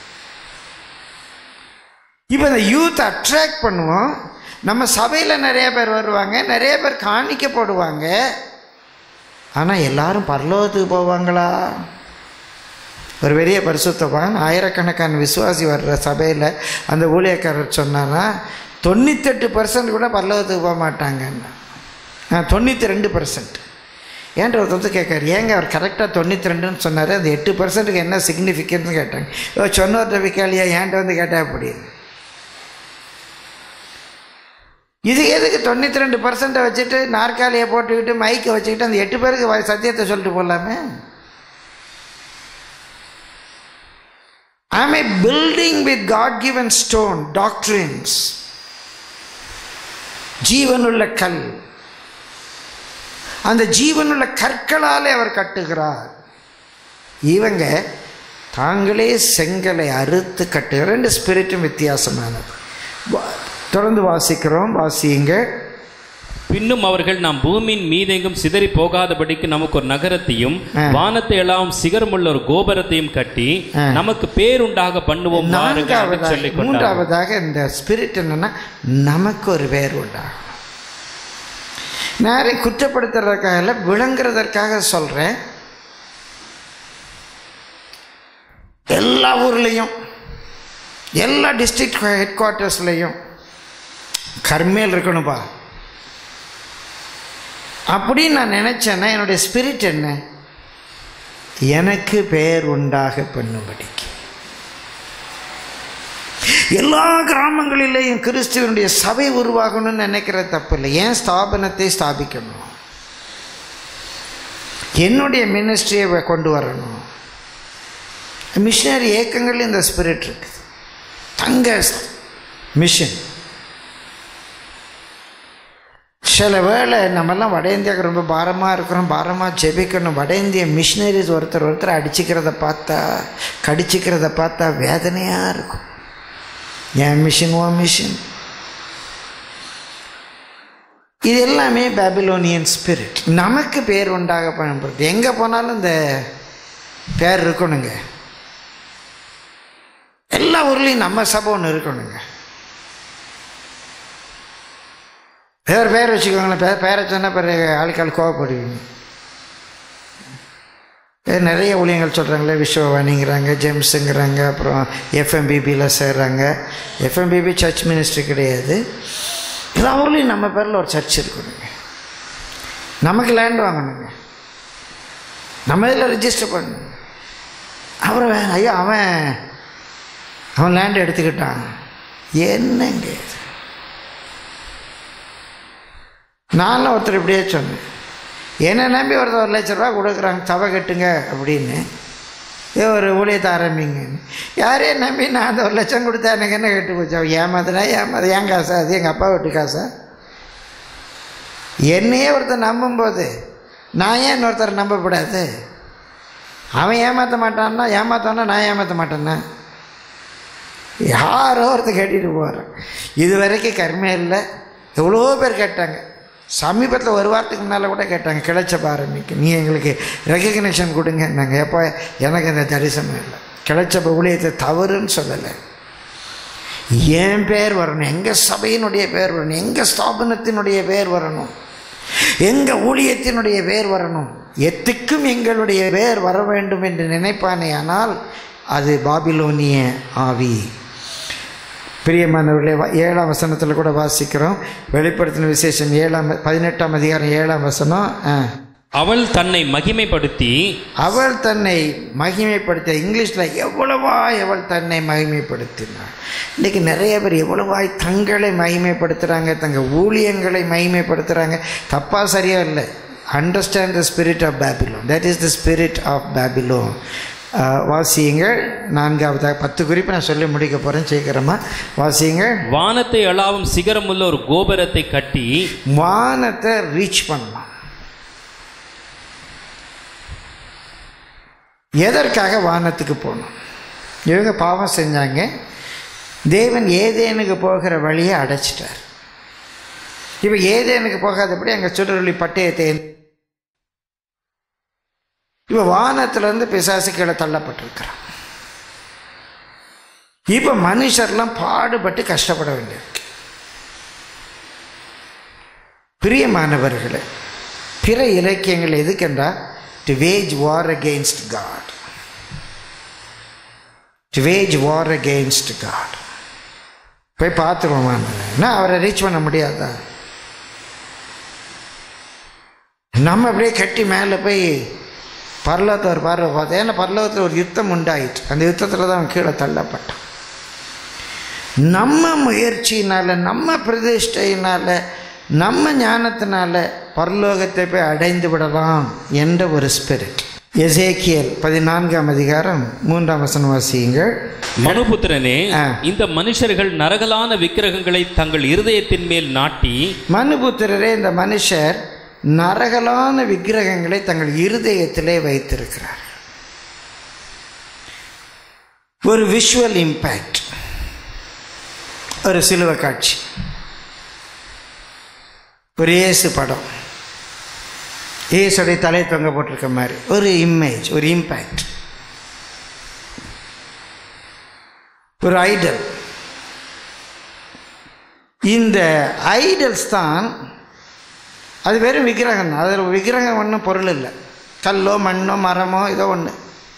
இப்போ இந்த யூத் அட்ராக்ட் பண்ணுவோம். நம்ம சபையில் நிறைய பேர் வருவாங்க, நிறைய பேர் காணிக்க போடுவாங்க. ஆனால் எல்லாரும் பரலோகத்துக்கு போவாங்களா? ஒரு பெரிய பரிசுத்தவான், ஆயிரக்கணக்கான விசுவாசி வர்ற சபையில் அந்த ஊழியக்காரர் சொன்னான்னா தொண்ணூத்தெட்டு பர்சன்ட் கூட பரலோகத்துக்கு போக மாட்டாங்கன்னா, தொண்ணூற்றி ரெண்டு பர்சன்ட். ஏன்ற ஒருத்தர் வந்து கேட்காரு, ஏங்க அவர் கரெக்டாக தொண்ணூற்றி ரெண்டுன்னு சொன்னார், அந்த எட்டு பர்சன்ட்டுக்கு என்ன சிக்னிஃபிகன்ஸ்னு கேட்டாங்க. ஓ சொன்னோர்கிட்ட விக்காலியா ஏன்ட்ட வந்து கேட்டால் அப்படி. இது எதுக்கு தொண்ணூற்றி ரெண்டு பர்சன்ட்டை வச்சுட்டு நாற்காலியை போட்டுக்கிட்டு மைக்கை வச்சுக்கிட்டு அந்த எட்டு பேருக்கு சத்தியத்தை சொல்லிட்டு போகலாமே? I am a building with God-given stone, doctrines. ஜீவனுள்ள கல். அந்த ஜீவனுள்ள கற்களாலே அவர் கட்டுகிறார். இவங்க தாங்களே செங்கலை அறுத்து கட்டுகிற. ரெண்டு ஸ்பிரிட்டும் வித்தியாசமானது. தொடர்ந்து வாசிக்கிறோம், வாசியுங்க. பின்னும் அவர்கள் நாம் பூமியின் மீதெங்கும் சிதறி போகாதபடிக்கு நமக்கு ஒரு நகரத்தையும் வானத்தை எல்லாம் சிகரமுள்ள ஒரு கோபுரத்தையும் கட்டி நமக்கு பேருண்டாக பண்ணுவோம். மூன்றாவதாக இந்த ஸ்பிரிட் என்னன்னா, நமக்கு ஒரு பேர் உண்டாகும். நான் குற்றப்படுத்துறதுக்காக இல்லை, விளங்குறதற்காக சொல்றேன். எல்லா ஊர்லேயும், எல்லா டிஸ்ட்ரிக்ட் ஹெட் குவார்ட்டர்ஸ்லையும் கர்மேல் இருக்கணும்பா அப்படின்னு நான் நினச்சேன்னா, என்னுடைய ஸ்பிரிட் என்ன? எனக்கு பேர் உண்டாக பண்ணும்படிக்கு. எல்லா கிராமங்களிலேயும் கிறிஸ்துவனுடைய சபை உருவாகணும்னு நினைக்கிற தப்பு இல்லை. ஏன் ஸ்தாபனத்தை ஸ்தாபிக்கணும்? என்னுடைய மினிஸ்ட்ரியை கொண்டு வரணும். மிஷினரி இயக்கங்கள் இந்த ஸ்பிரிட் இருக்குது. தங்க மிஷன். சில வேளை நம்மெல்லாம் வட இந்தியாவுக்கு ரொம்ப பாரமாக இருக்கிறோம், பாரமாக ஜெபிக்கணும். வட இந்திய மிஷினரிஸ் ஒருத்தர் ஒருத்தர் அடிச்சுக்கிறத பார்த்தா, கடிச்சிக்கிறத பார்த்தா வேதனையாக இருக்கும். என் மிஷின் ஓ மிஷின். இது எல்லாமே பாபிலோனியன் ஸ்பிரிட். நமக்கு பேர் உண்டாக பயன்படுது. எங்கே போனாலும் இந்த பேர் இருக்கணுங்க. எல்லா ஊர்லேயும் நம்ம சபை ஒன்று இருக்கணுங்க. வேறு பேர் வச்சுக்கோங்களேன். பேர் பேரை சொன்னால் பிறகு ஆளுக்கால் கோவப்படுவீங்க. வேறு நிறைய ஊழியங்கள் சொல்கிறாங்களே, விஸ்வவாணிங்கிறாங்க, ஜெம்ஸுங்கிறாங்க, அப்புறம் எஃப்எம்பிபியில் சேர்றாங்க. எஃப்எம்பிபி சர்ச் மினிஸ்ட்ரி கிடையாது. எல்லா ஊர்லேயும் நம்ம பேரில் ஒரு சர்ச் இருக்கணுங்க. நமக்கு லேண்ட் வாங்கணுங்க. நம்ம இதில் ரிஜிஸ்டர் பண்ணணும். அப்புறம் ஐயோ அவன் அவன் லேண்ட் எடுத்துக்கிட்டான். என்னங்க நானும் ஒருத்தர் இப்படியே சொன்னேன். என்னை நம்பி ஒருத்தர் ஒரு லட்ச ரூபா கொடுக்குறாங்க, சபை கட்டுங்க அப்படின்னு. ஏ ஒரு ஊழியத்தை ஆரம்பிங்க. யாரையும் நம்பி நான் அந்த ஒரு லட்சம் கொடுத்தா எனக்கு என்ன கெட்டு போச்சு? அவன் ஏமாத்தினா ஏமாது. ஏன் காசா? அது எங்கள் அப்பா வீட்டு காசா? என்னையே ஒருத்தர் நம்பும்போது நான் ஏன் இன்னொருத்தர் நம்பக்கூடாது? அவன் ஏமாற்ற மாட்டான்னா ஏமாத்தான்னா நான் ஏமாற்ற மாட்டேன்னா? யாரோ ஒருத்தர் கேட்டுட்டு போகிறேன். இது வரைக்கும் கருமையாக இல்லை. எவ்வளோ பேர் கேட்டாங்க. சமீபத்தில் ஒரு வாரத்துக்கு முன்னால் கூட கேட்டாங்க, கிளச்சப்ப ஆரம்பிக்கு நீ எங்களுக்கு ரெகக்னேஷன் கொடுங்க. நாங்கள் எப்போ எனக்கு இந்த தரிசனம் இல்லை. கிளச்சப்ப ஊழியத்தை தவறுன்னு சொல்லலை. என் பேர் வரணும், எங்கள் சபையினுடைய பேர் வரணும், எங்கள் ஸ்தாபனத்தினுடைய பேர் வரணும், எங்கள் ஊழியத்தினுடைய பேர் வரணும். எத்துக்கும் எங்களுடைய பேர் வர வேண்டும் என்று நினைப்பானே, ஆனால் அது பாபிலோனிய ஆவி. பிரியமானவர்களே, ஏழாம் வசனத்தில் கூட வாசிக்கிறோம். வெளிப்படுத்தின விசேஷம் ஏழாம் பதினெட்டாம் அதிகாரம் ஏழாம் வசனம். அவள் தன்னை மகிமைப்படுத்தி அவள் தன்னை மகிமைப்படுத்த இங்கிலீஷில் எவ்வளவா அவள் தன்னை மகிமைப்படுத்தினாள். இன்றைக்கி நிறைய பேர் எவ்வளவாய் தங்களை மகிமைப்படுத்துகிறாங்க, தங்கள் ஊழியங்களை மகிமைப்படுத்துகிறாங்க. தப்பாக சரியாக இல்லை. Understand the spirit of Babylon. That is the spirit of Babylon. வாசியுங்கள். நான்காவதாக பத்து குறிப்பு நான் சொல்லி முடிக்க போகிறேன், சீக்கிரமாக வாசியுங்கள். வானத்தை அளாவும் சிகரம் உள்ள ஒரு கோபுரத்தை கட்டி வானத்தை ரீச் பண்ணலாம். எதற்காக வானத்துக்கு போகணும்? இவங்க பாவம் செஞ்சாங்க. தேவன் ஏதேனுக்கு போகிற வழியை அடைச்சிட்டார். இப்போ ஏதேனுக்கு போகாதபடி அங்கே சுடரொளி பட்டயத்தை இப்போ வானத்திலேருந்து பிசாசு கீழே தள்ளப்பட்டிருக்கிறான். இப்போ மனுஷர்லாம் பாடுபட்டு கஷ்டப்பட வேண்டியிருக்கு. பிரியமானவர்களே, பிற இலக்கியங்கள் எதுக்கென்றால் to wage war against God. To wage war against God. போய் பார்த்துருவோமா? என்ன அவரை ரீச் பண்ண முடியாதா? நம்ம அப்படியே கட்டி மேலே போய் பரலோகத்தை ஒரு பார்வை பார்த்தோம். ஏன்னா பரலோகத்தில் ஒரு யுத்தம் உண்டாயிற்று. அந்த யுத்தத்தில் தான் அவன் கீழே தள்ளப்பட்டான். நம்ம முயற்சியினால், நம்ம பிரதிஷ்டையினால், நம்ம ஞானத்தினால பரலோகத்தை போய் அடைந்து விடலாம் என்ற ஒரு ஸ்பிரிட். எசேக்கியேல் பதினான்காம் அதிகாரம் மூன்றாம் வசனம் வாசியுங்கள். மனுபுத்திரனே, இந்த மனுஷர்கள் நரகலான விக்கிரகங்களை தங்கள் இருதயத்தின் மேல் நாட்டி. மனுபுத்திரரே, இந்த மனுஷர் நரகலான விக்கிரகங்களை தங்கள் இருதயத்திலே வைத்திருக்கிறார். ஒரு விஷுவல் இம்பேக்ட். ஒரு சிலுவை காட்சி, ஒரு இயேசு படம், இயேசுடைய தலை தொங்க போட்டிருக்க மாதிரி ஒரு இமேஜ், ஒரு இம்பேக்ட். ஒரு ஐடல். இந்த ஐடல்ஸ் தான், அது வெறும் விக்கிரகம் தான். அதில் விக்கிரகம் ஒன்றும் பொருள் இல்லை. கல்லோ மண்ணோ மரமோ ஏதோ ஒன்று.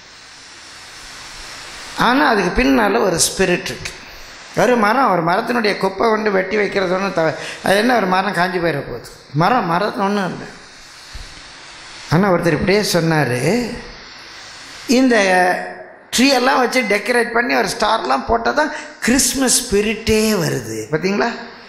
ஆனால் அதுக்கு பின்னால் ஒரு ஸ்பிரிட் இருக்குது. ஒரு மரம், ஒரு மரத்தினுடைய குப்பை கொண்டு வெட்டி வைக்கிறது ஒன்றும் த அது என்ன, ஒரு மரம் காஞ்சி போயிட போகுது. மரம் மரத்து ஒன்றும் இல்லை. ஆனால் ஒருத்தர் இப்படியே சொன்னார், இந்த ட்ரீ எல்லாம் வச்சு டெக்கரேட் பண்ணி ஒரு ஸ்டார்லாம் போட்டால் தான் கிறிஸ்மஸ் ஸ்பிரிட்டே வருது. பார்த்தீங்களா?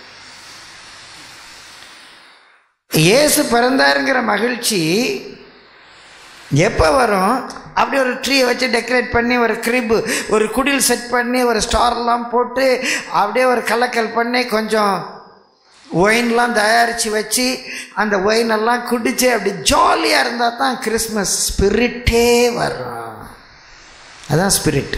இயேசு பிறந்தாருங்கிற மகிழ்ச்சி எப்போ வரும்? அப்படி ஒரு ட்ரீயை வச்சு டெக்கரேட் பண்ணி ஒரு கிரிப்பு ஒரு குடில் செட் பண்ணி ஒரு ஸ்டார்லாம் போட்டு அப்படியே ஒரு கலக்கல் பண்ணி கொஞ்சம் ஒயின்லாம் தயாரித்து வச்சு அந்த ஒயினெல்லாம் குடித்து அப்படி ஜாலியாக இருந்தால் தான் கிறிஸ்மஸ் ஸ்பிரிட்டே வரும். அதுதான் ஸ்பிரிட்.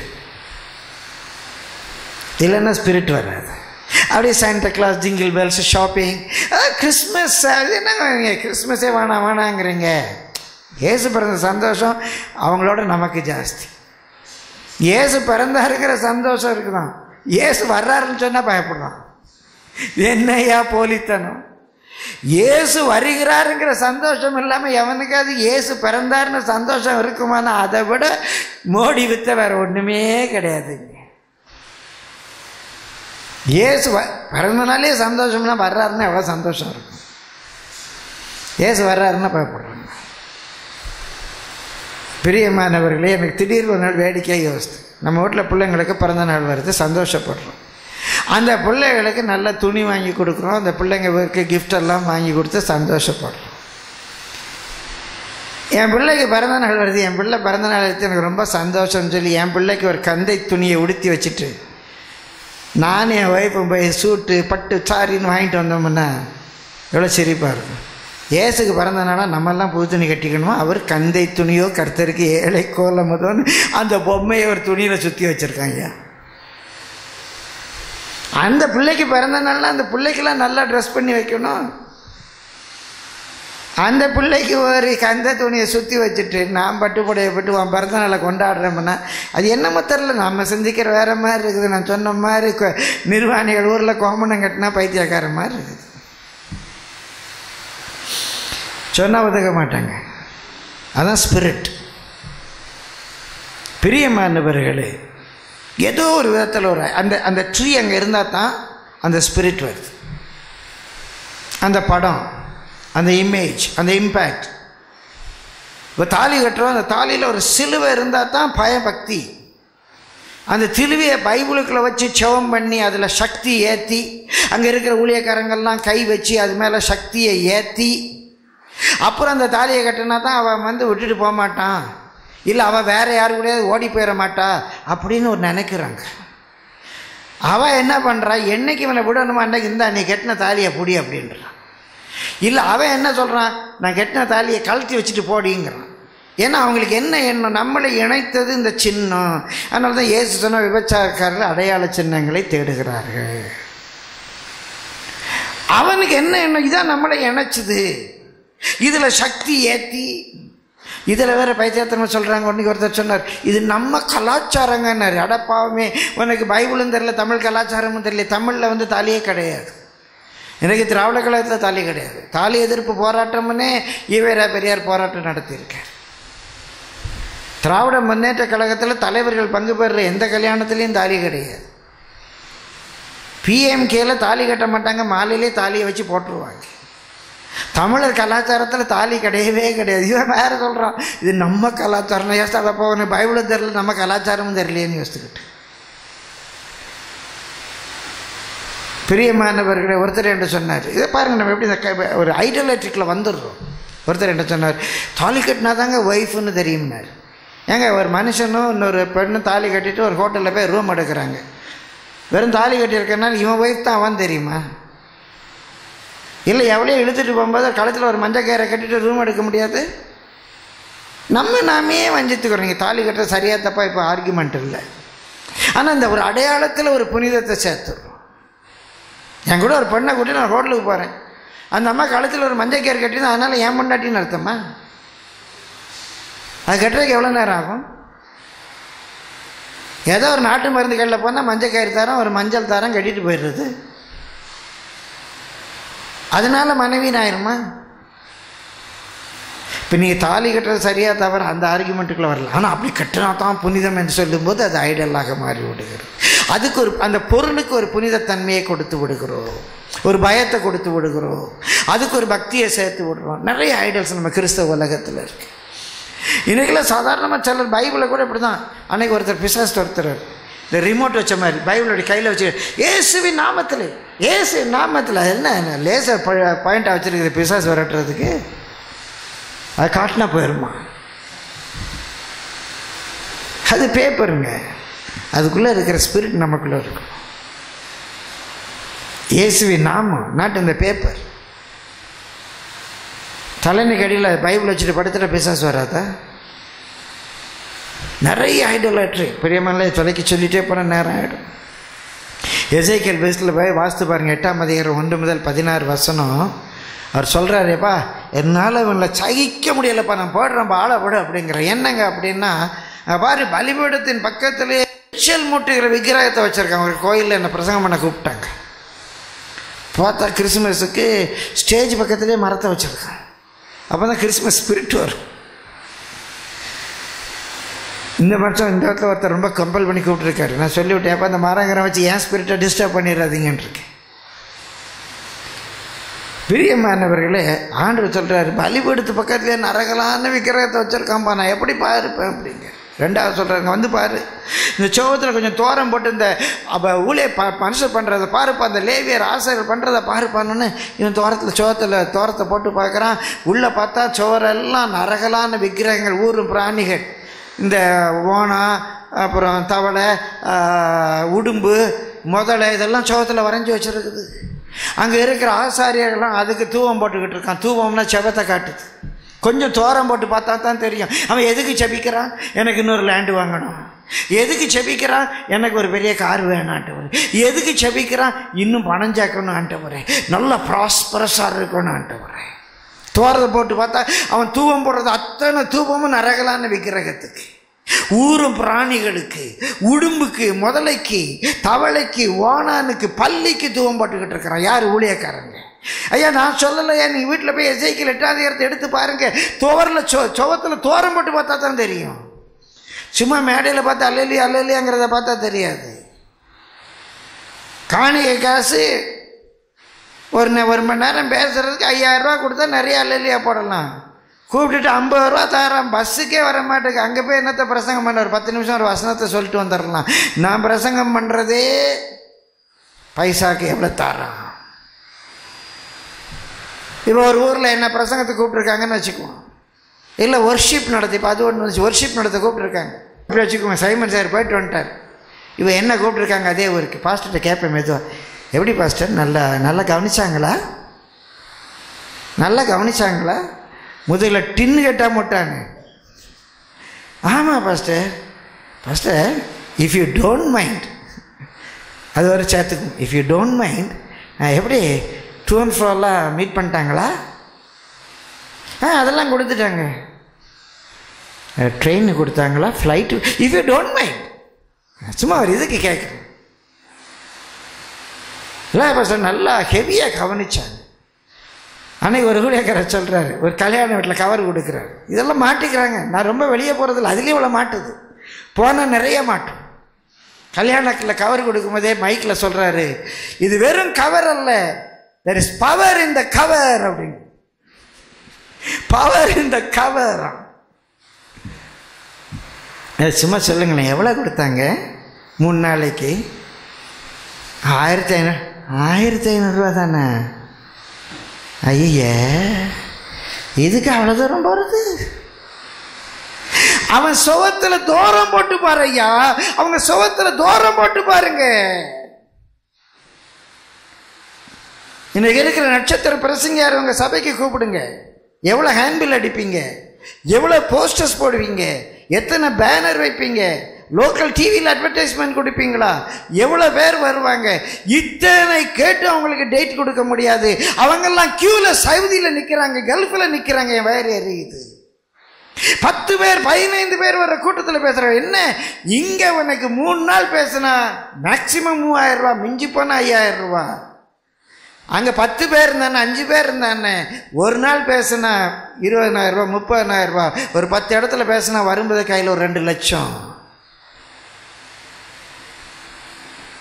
இல்லைன்னா ஸ்பிரிட் வராது. அப்படியே Santa Claus, jingle bells, shopping, Christmas. அது என்ன கிறிஸ்மஸே வேணாம் வேணாங்கிறீங்க? இயேசு பிறந்த சந்தோஷம் அவங்களோட நமக்கு ஜாஸ்தி. இயேசு பிறந்தாருங்கிற சந்தோஷம் இருக்குதான். இயேசு வர்றாருன்னு சொன்னால் பயப்படுறான். என்னையா போலித்தனம்! இயேசு வருகிறாருங்கிற சந்தோஷம் இல்லாமல் எவனுக்காவது இயேசு பிறந்தாருன்னு சந்தோஷம் இருக்குமானா அதை விட மோடி வித்த வேற ஒன்றுமே கிடையாதுங்க. இயேசு பிறந்தனாலே சந்தோஷம்னா வர்றாருன்னா எவ்வளோ சந்தோஷம் இருக்கும். இயேசு வர்றாருன்னா பயப்படுறாங்க. பிரியமானவர்களே, எனக்கு திடீர்னு ஒரு நாள் வேடிக்கையாக யோசித்து, நம்ம வீட்டில் பிள்ளைங்களுக்கு பிறந்த நாள் வருது, சந்தோஷப்படுறோம். அந்த பிள்ளைகளுக்கு நல்ல துணி வாங்கி கொடுக்குறோம், அந்த பிள்ளைங்களுக்கு கிஃப்டெல்லாம் வாங்கி கொடுத்து சந்தோஷப்படுறோம். என் பிள்ளைக்கு பிறந்த நாள் வருது, என் பிள்ளை பிறந்த நாள் எடுத்து எனக்கு ரொம்ப சந்தோஷம்னு சொல்லி என் பிள்ளைக்கு ஒரு கந்தை துணியை உடுத்தி வச்சுட்டு நான் என் ஒய்ஃபும் போய் சூட்டு பட்டு சாரின்னு வாங்கிட்டு வந்தோம்னா எவ்வளோ சிரிப்பாக இருக்கும். ஏசுக்கு பிறந்த நாளாக நம்மெல்லாம் புது துணி கட்டிக்கணுமோ, அவர் கந்தை துணியோ கர்த்தருக்கு ஏழை கோலமதோன்னு அந்த பொம்மையை ஒரு துணியில் சுற்றி வச்சுருக்காங்க. அந்த பிள்ளைக்கு பிறந்த நாள்லாம் அந்த பிள்ளைக்கெல்லாம் நல்லா ட்ரெஸ் பண்ணி வைக்கணும். அந்த பிள்ளைக்கு ஒரு கந்த துணியை சுற்றி வச்சுட்டு நான் பட்டு புடையை பட்டு உன் பிறந்த நாளை கொண்டாடுறோம்னா அது என்னமோ தெரில, நம்ம சிந்திக்கிற வேறு மாதிரி இருக்குது. நான் சொன்ன மாதிரி நிர்வாணிகள் ஊரில் கோமணம் கட்டினா பைத்தியக்கார மாதிரி இருக்குது. சொன்னால் ஒதுக்க மாட்டாங்க. அதான் ஸ்பிரிட். பிரியமானவர்களே, ஏதோ ஒரு விதத்தில் ஒரு அந்த அந்த ட்ரீ அங்கே இருந்தால் தான் அந்த ஸ்பிரிட் வருது. அந்த படம், அந்த இமேஜ், அந்த இம்பேக்ட். இப்போ தாலி கட்டுறோம், அந்த தாலியில் ஒரு சிலுவை இருந்தால் தான் பயபக்தி. அந்த சிலுவையை பைபிளுக்குள்ளே வச்சு செவம் பண்ணி அதில் சக்தி ஏற்றி அங்கே இருக்கிற ஊழியக்காரங்கள்லாம் கை வச்சு அது மேலே சக்தியை ஏற்றி அப்புறம் அந்த தாலியை கட்டினா தான் அவன் வந்து விட்டுட்டு போக மாட்டான், இல்லை அவள் வேறு யாரு கூட ஓடி போயிட மாட்டா அப்படின்னு ஒரு நினைக்கிறாங்க. அவள் என்ன பண்ணுறா, என்னைக்கு இவனை விடணுமா அன்னைக்கு இந்த நீ கெட்டின தாலியை பிடி அப்படின்றான். இல்லை அவன் என்ன சொல்கிறான், நான் கெட்டின தாலியை கழட்டி வச்சுட்டு போடிங்கிறான். ஏன்னா அவங்களுக்கு என்ன எண்ணம், நம்மளை இணைத்தது இந்த சின்னம். அதனால தான் இயேசு சொன்ன விபச்சாரக்காரர்கள் அடையாள சின்னங்களை தேடுகிறார்கள். அவனுக்கு என்ன எண்ணம், இதான் நம்மளை இணைச்சுது, இதில் சக்தி ஏற்றி இதில் வேறு பைத்தியத்தனமாக சொல்கிறாங்க. ஒன்றைக்கு ஒருத்தர் சொன்னார், இது நம்ம கலாச்சாரங்கன்னாரு. அடப்பாவுமே, உனக்கு பைபிளும் தெரியல, தமிழ் கலாச்சாரமும் தெரியல. தமிழில் வந்து தாலியே கிடையாது. எனக்கு திராவிட கழகத்தில் தாலி கிடையாது. தாலி எதிர்ப்பு போராட்டம்னே ஈவேரா பெரியார் போராட்டம் நடத்தியிருக்கார். திராவிட முன்னேற்ற கழகத்தில் தலைவர்கள் பங்கு பெறுற எந்த கல்யாணத்துலேயும் தாலி கிடையாது. பிஎம்கேல தாலி கட்ட மாட்டாங்க, மாலையிலே தாலியை வச்சு போட்டுருவாங்க. தமிழர் கலாச்சாரத்தில் தாலி கிடையவே கிடையாது. இவன் வேறு சொல்கிறான், இது நம்ம கலாச்சாரம். யோசித்து அதை போகணும், பைபிளும் தெரியல, நம்ம கலாச்சாரமும் தெரியலேன்னு யோசிச்சுக்கிட்டு. பிரியமானவர்களை, ஒருத்தர் என்ன சொன்னார், இதை பாருங்கள், நம்ம எப்படி இந்த ஒரு ஐடியாலஜிக்கில் வந்துடுறோம். ஒருத்தர் என்ன சொன்னார், தாலி கட்டினா தாங்க ஒய்ஃப்னு தெரியும்னார். ஏங்க, ஒரு மனுஷனும் இன்னொரு பெண்ணும் தாலி கட்டிட்டு ஒரு ஹோட்டலில் போய் ரூம் எடுக்கிறாங்க. வெறும் தாலி கட்டியிருக்கனால இவன் ஒய்ஃப் தான் அவன் தெரியுமா? இல்லை எவ்வளோ இழுத்துட்டு போகும்போது களத்தில் ஒரு மஞ்சள் கயிறை கட்டிட்டு ரூம் எடுக்க முடியாது. நம்ம நாமே வஞ்சித்துக்கிறோம். இங்கே தாலி கட்டுற சரியாக தப்பா இப்போ ஆர்கியூமெண்ட் இல்லை. ஆனால் இந்த ஒரு அடையாளத்தில் ஒரு புனிதத்தை சேர்த்துறோம். என் கூட ஒரு பெண்ணை கூட்டி நான் ரோட்லுக்கு போகிறேன், அந்த அம்மா கழுத்தில் ஒரு மஞ்சள் கயிறு கட்டினா அதனால் ஏன் பொண்டாட்டின்னு அர்த்தமா? அது கட்டுறதுக்கு எவ்வளோ நேரம் ஆகும்? ஏதோ ஒரு நாட்டு மருந்து கடையில் போனால் மஞ்சள் கயிறு தரம், ஒரு மஞ்சள் தரம் கட்டிட்டு போயிடுறது. அதனால மனைவின்னு ஆயிருமா? இப்போ நீங்கள் தாலி கட்டுறது சரியாக தவிர அந்த ஆர்குமெண்ட்டுக்குள்ளே வரல. ஆனால் அப்படி கட்டினா தான் புனிதம் என்று சொல்லும்போது அது ஐடலாக மாறி விடுகிறது. அதுக்கு ஒரு அந்த பொருளுக்கு ஒரு புனிதத்தன்மையை கொடுத்து விடுகிறோம், ஒரு பயத்தை கொடுத்து விடுகிறோம், அதுக்கு ஒரு பக்தியை சேர்த்து விடுறோம். நிறைய ஐடல்ஸ் நம்ம கிறிஸ்தவ உலகத்தில் இருக்கு. இன்றைக்கெல்லாம் சாதாரணமாக சிலர் பைபிளை கூட இப்படி தான். அன்றைக்கி ஒருத்தர் பிசாசு ஒருத்தர் இந்த ரிமோட் வச்ச மாதிரி பைபிளோட கையில் வச்சு இயேசுவின் நாமத்தில் இயேசு நாமத்தில் என்ன லேசர் பாயிண்டாக வச்சுருக்குது பிசாசு விரட்டுறதுக்கு. அது காட்டினா போயிடுமா? அது பேப்பருங்க, அதுக்குள்ளே இருக்கிற ஸ்பிரிட் நமக்குள்ளே இருக்கும். இயேசுவின் நாமம், நாட் இந்த பேப்பர். தலைநி கடியில் பைபிள் வச்சுட்டு படுத்துகிற பிசாசு வராதா? நிறைய ஐடோலேட்ரி பெரியமல்ல தொலைக்கி சொல்லிகிட்டே போனால் நேரம் ஆகிடும். எசேக்கியேல் பேஸில் போய் வாஸ்து பாருங்கள், எட்டாம் அதிகாரம் ஒன்று முதல் பதினாறு வசனம். அவர் சொல்கிறாரேப்பா, என்னால் இவங்களை சகிக்க முடியலைப்பா, நான் போடுறேன்ப்பா ஆளை விட அப்படிங்கிற. என்னங்க அப்படின்னா, பாரு பலிபீடத்தின் பக்கத்துலேயே எச்சல் மூட்டுகிற விக்கிரகத்தை வச்சுருக்காங்க. ஒரு கோயிலில் என்னை பிரசங்கம் பண்ண கூப்பிட்டாங்க. பார்த்தா கிறிஸ்மஸுக்கு ஸ்டேஜ் பக்கத்துலேயே மரத்தை வச்சுருக்காங்க. அப்போ தான் கிறிஸ்மஸ் ஸ்பிரிட் வரும். இந்த வருஷம் இந்த இடத்துல ஒருத்தர் ரொம்ப கம்பல் பண்ணி கூப்பிட்டுருக்காரு. நான் சொல்லிவிட்டேன், அப்போ அந்த மரங்கிறம் வச்சு ஏன் ஸ்பிரிட்டை டிஸ்டர்ப் பண்ணிடாதீங்கன்றிருக்கேன். பிரியமானவர்களே, ஆண்டவர் சொல்கிறாரு, பலிபீடத்து பக்கத்துலேயே நரகலான விக்கிரகத்தை வச்சுருக்காம்பா, நான் எப்படி பாருப்பேன் அப்படிங்க. ரெண்டாவது சொல்கிறாங்க, வந்து பாரு, இந்த சோகத்தில் கொஞ்சம் தோரம் போட்டு இந்த அப்போ ஊழிய ப மனுஷன் பண்ணுறதை பாருப்பா, அந்த லேவியர் ஆசிரியர் பண்ணுறதை பாருப்பான்னு இவன் தோரத்தில் சோகத்தில் தோரத்தை போட்டு பார்க்குறான். உள்ளே பார்த்தா சோரெல்லாம் நரகலான விக்கிரகங்கள், ஊரும் பிராணிகள், இந்த ஓனா, அப்புறம் தவளை, உடும்பு, முதலை, இதெல்லாம் சோகத்தில் வரைஞ்சி வச்சுருக்குது. அங்கே இருக்கிற ஆசாரியர்கள்லாம் அதுக்கு தூவம் போட்டுக்கிட்டு இருக்கான். தூவம்னா செவத்தை காட்டுது. கொஞ்சம் தோரம் போட்டு பார்த்தா தான் தெரியும். அவன் எதுக்கு செபிக்கிறான்? எனக்கு இன்னொரு லேண்டு வாங்கணும். எதுக்கு செபிக்கிறான்? எனக்கு ஒரு பெரிய கார் வேணும் ஆண்டவரே. எதுக்கு செபிக்கிறான்? இன்னும் பணம் சேர்க்கணும் ஆண்டவரே, நல்லா ப்ராஸ்பரஸாக இருக்கணும் ஆண்டவரே. தோரத்தை போட்டு பார்த்தா அவன் தூவம் போடுறது அத்தனை தூபமும் நரகலான விக்கிரகத்துக்கு, ஊரும் பிராணிகளுக்கு, உடும்புக்கு, முதலைக்கு, தவளைக்கு, ஓனானுக்கு, பள்ளிக்கு தூவம் போட்டுக்கிட்டு இருக்கிறான். யார்? ஊழியக்காரங்க. ஐயா நான் சொல்லலையா, நீ வீட்டில் போய் எசேக்கியேல் எட்டாம் அதிகாரத்தை எடுத்து பாருங்க. தோரில் சோ சோவத்தில் தோரம் போட்டு பார்த்தா தான் தெரியும். சும்மா மேடையில் பார்த்தா அல்லலி அல்லலியாங்கிறத பார்த்தா தெரியாது. காணிகை காசு ஒரு ஒரு மணி நேரம் பேசுகிறதுக்கு ஐயாயிரரூவா கொடுத்தா நிறைய அல்லலியா போடலாம். கூப்பிட்டுட்டு ஐம்பது ரூபா தரான், பஸ்ஸுக்கே வர மாட்டேங்க. அங்கே போய் என்னத்தை பிரசங்கம் பண்ண, ஒரு பத்து நிமிஷம் ஒரு வசனத்தை சொல்லிட்டு வந்துடலாம். நான் பிரசங்கம் பண்ணுறதே பைசாக்கு எவ்வளோ தரான். இப்போ ஒரு ஊரில் என்ன பிரசங்கத்துக்கு கூப்பிட்ருக்காங்கன்னு வச்சுக்குவோம், இல்லை ஒர்ஷிப் நடத்தி, இப்போ அது ஒன்று வந்துச்சு, ஒர்ஷிப் நடத்த கூப்பிட்ருக்காங்க இப்படி வச்சுக்குவோம். சைமன் சார் போயிட்டு வந்துட்டார். இப்போ என்ன கூப்பிட்ருக்காங்க அதே ஊருக்கு. பாஸ்டர்கிட்ட கேட்பேன் மெதுவாக, எப்படி பாஸ்டர் நல்லா நல்லா கவனிச்சாங்களா? நல்லா கவனிச்சாங்களா? முதல்ல டின்னு கேட்டால் முட்டாங்க. ஆமாம் pastor. Pastor if you don't mind, அது ஒரு சேர்த்துக்கும். இஃப் யூ டோன்ட் மைண்ட், எப்படி டூ அண்ட் ஃப்ரோலாம் மீட் பண்ணிட்டாங்களா? ஆ அதெல்லாம் கொடுத்துட்டாங்க. ட்ரெயின் கொடுத்தாங்களா, flight? If you don't mind. சும்மா ஒரு இதுக்கு கேட்குறேன். இல்லை பாஸ்டர் நல்லா ஹெவியாக கவனிச்சாங்க. அன்னைக்கு ஒரு ஊழியக்கார சொல்கிறாரு, ஒரு கல்யாண வீட்டில் கவர் கொடுக்குறாரு. இதெல்லாம் மாட்டிக்கிறாங்க. நான் ரொம்ப வெளியே போகிறதில்ல, அதுலேயும் இவ்வளோ மாட்டுது. போனால் நிறைய மாட்டும். கல்யாணத்தில் கவர் கொடுக்கும்போதே மைக்கில் சொல்கிறாரு, இது வெறும் கவர் அல்ல, there is power in the cover அப்படின்னு. Power in the cover. சும்மா சொல்லுங்களேன், எவ்வளோ கொடுத்தாங்க? மூணு நாளைக்கு ஆயிரத்தி ஐநூறு ஆயிரத்தி ஐநூறுரூவா தானே? ஐய, இதுக்கு அவ்வளோ தூரம் போகிறது? அவன் சுவத்தில் தூரம் போட்டு பாரு ஐயா, அவங்க சுவத்தில் தூரம் போட்டு பாருங்க. இன்னைக்கு இருக்கிற நட்சத்திர பிரசங்கியார் உங்க சபைக்கு கூப்பிடுங்க. எவ்வளோ ஹேண்ட்பில் அடிப்பீங்க, எவ்வளோ போஸ்டர்ஸ் போடுவீங்க, எத்தனை பேனர் வைப்பீங்க, லோக்கல் டிவியில் அட்வர்டைஸ்மெண்ட் கொடுப்பீங்களா, எவ்வளோ பேர் வருவாங்க. இத்தனை கேட்டு அவங்களுக்கு டேட் கொடுக்க முடியாது. அவங்கெல்லாம் கியூவில் சவுதியில் நிற்கிறாங்க, கல்ஃபில் நிற்கிறாங்க. என் வயிறு எரியுது. பத்து பேர் பதினைந்து பேர் வர கூட்டத்தில் பேசுகிறாங்க. என்ன இங்கே உனக்கு மூணு நாள் பேசுனா மேக்சிமம் மூவாயிரம் ரூபா, மிஞ்சி போனால் ஐயாயிரம் ரூபா. அங்கே பத்து பேர் இருந்தானே, அஞ்சு பேர் இருந்தானே, ஒரு நாள் பேசுனா இருபதனாயிரம் ரூபா, முப்பதனாயிரம் ரூபா. ஒரு பத்து இடத்துல பேசுனா வரும்போது கையில் ஒரு ரெண்டு லட்சம்.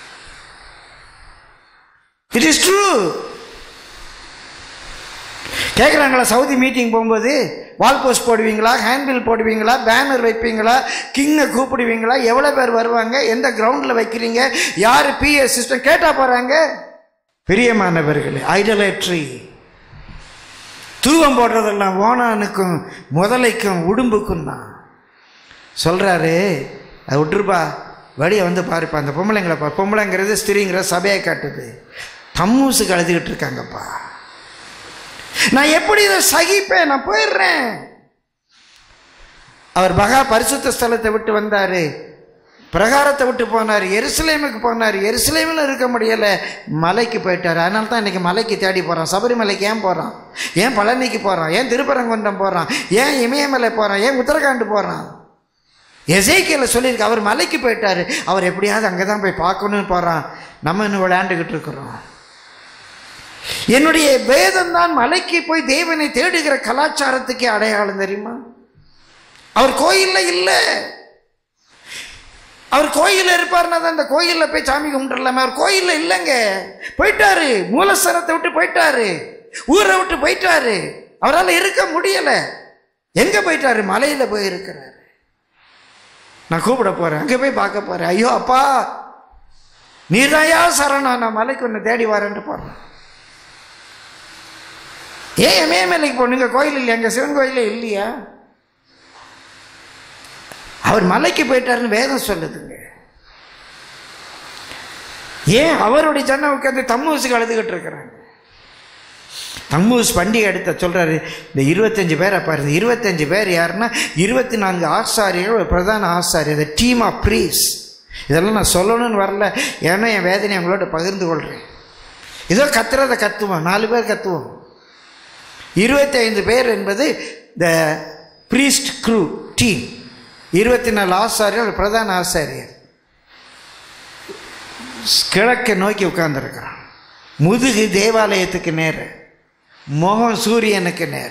It is true. கேட்குறாங்களா, சவுதி மீட்டிங் போகும்போது வால் போஸ்ட் போடுவீங்களா, ஹேண்ட்பில் போடுவீங்களா, பேனர் வைப்பீங்களா, கிங்கை கூப்பிடுவீங்களா, எவ்வளோ பேர் வருவாங்க, எந்த கிரவுண்டில் வைக்கிறீங்க, யார் பிஏ சிஸ்டம் கேட்டால் போகிறாங்க. பிரியமானவர்களே, ஐடலேட்ரி, தூவம் போடுறதெல்லாம் ஓனானுக்கும் முதலைக்கும் உடும்புக்கும் தான் சொல்கிறாரு. அது விட்டுருப்பா, வழியை வந்து பாருப்பா, அந்த பொம்பளைங்களை பா, பொம்பளைங்கிறது ஸ்திரீங்கிற சபையை காட்டுது. தம்மூசுக்கு அழுதுகிட்டு இருக்காங்கப்பா. நான் எப்படி இதை சகிப்பேன், நான் போயிடுறேன். அவர் மகா பரிசுத்த ஸ்தலத்தை விட்டு வந்தார், பிரகாரத்தை விட்டு போனார், எருசலேமுக்கு போனார். எருசலேமில் இருக்க முடியலை, மலைக்கு போயிட்டார். அதனால தான் இன்றைக்கி மலைக்கு தேடி போகிறான். சபரிமலைக்கு ஏன் போகிறான், ஏன் பழனிக்கு போகிறான், ஏன் திருப்பரங்குன்றம் போகிறான், ஏன் இமயமலை போகிறான், ஏன் உத்தரகாண்டு போகிறான். எசேக்கியேல் சொல்லியிருக்கு, அவர் மலைக்கு போயிட்டார், அவர் எப்படியாவது அங்கே தான் போய் பார்க்கணும்னு போகிறான். நம்ம இன்னும் விளையாண்டுக்கிட்டு இருக்கிறோம். என்னுடைய வேதம் தான் மலைக்கு போய் தேவனை தேடுகிற கலாச்சாரத்துக்கே அடையாளம் தெரியுமா? அவர் கோயில்ல இல்லை, அவர் கோயிலில் இருப்பார்னா தான் இந்த கோயிலில் போய் சாமி கும்பிட்டுலாமே. அவர் கோயிலில் இல்லைங்க, போயிட்டாரு, மூலஸ்தலத்தை விட்டு போயிட்டாரு, ஊரை விட்டு போயிட்டாரு. அவரால் இருக்க முடியல. எங்க போயிட்டாரு? மலையில போய் இருக்கிறாரு. நான் கூப்பிட போறேன், அங்கே போய் பார்க்க போறேன். ஐயோ அப்பா, நீதாயா சரணா, நான் மலைக்கு ஒன்று தேடி வரேன்ட்டு போறேன். ஏன் இமயமலைக்கு போனீங்க, கோயில் இல்லையா, எங்க சிவன் கோயிலே இல்லையா? அவர் மலைக்கு போயிட்டாருன்னு வேதம் சொல்லுதுங்க. ஏன் அவருடைய ஜன உட்காந்து தம்மூசுக்கு அழுதுகிட்டு இருக்கிறாங்க. தம்மூஸ் பண்டிகை எடுத்த சொல்றாரு, இந்த இருபத்தஞ்சு பேரை பாருங்க. இருபத்தஞ்சு பேர் யாருன்னா இருபத்தி நான்கு ஆசாரியர்கள், ஒரு பிரதான ஆசாரியர், டீம் ஆஃப் ப்ரீஸ். இதெல்லாம் நான் சொல்லணும்னு வரல, ஏன்னா என் வேதனை அவங்களோட பகிர்ந்து கொள்றேன். இதோ கத்துறதை கத்துவோம், நாலு பேர் கத்துவோம். இருபத்தி ஐந்து பேர் என்பது த ப்ரீஸ்ட் க்ரூ டீம். இருபத்தி நாலு ஆசாரியர், பிரதான ஆசாரியர். கிழக்கை நோக்கி உட்கார்ந்துருக்கிறான். முதுகு தேவாலயத்துக்கு நேர, முகம் சூரியனுக்கு நேர.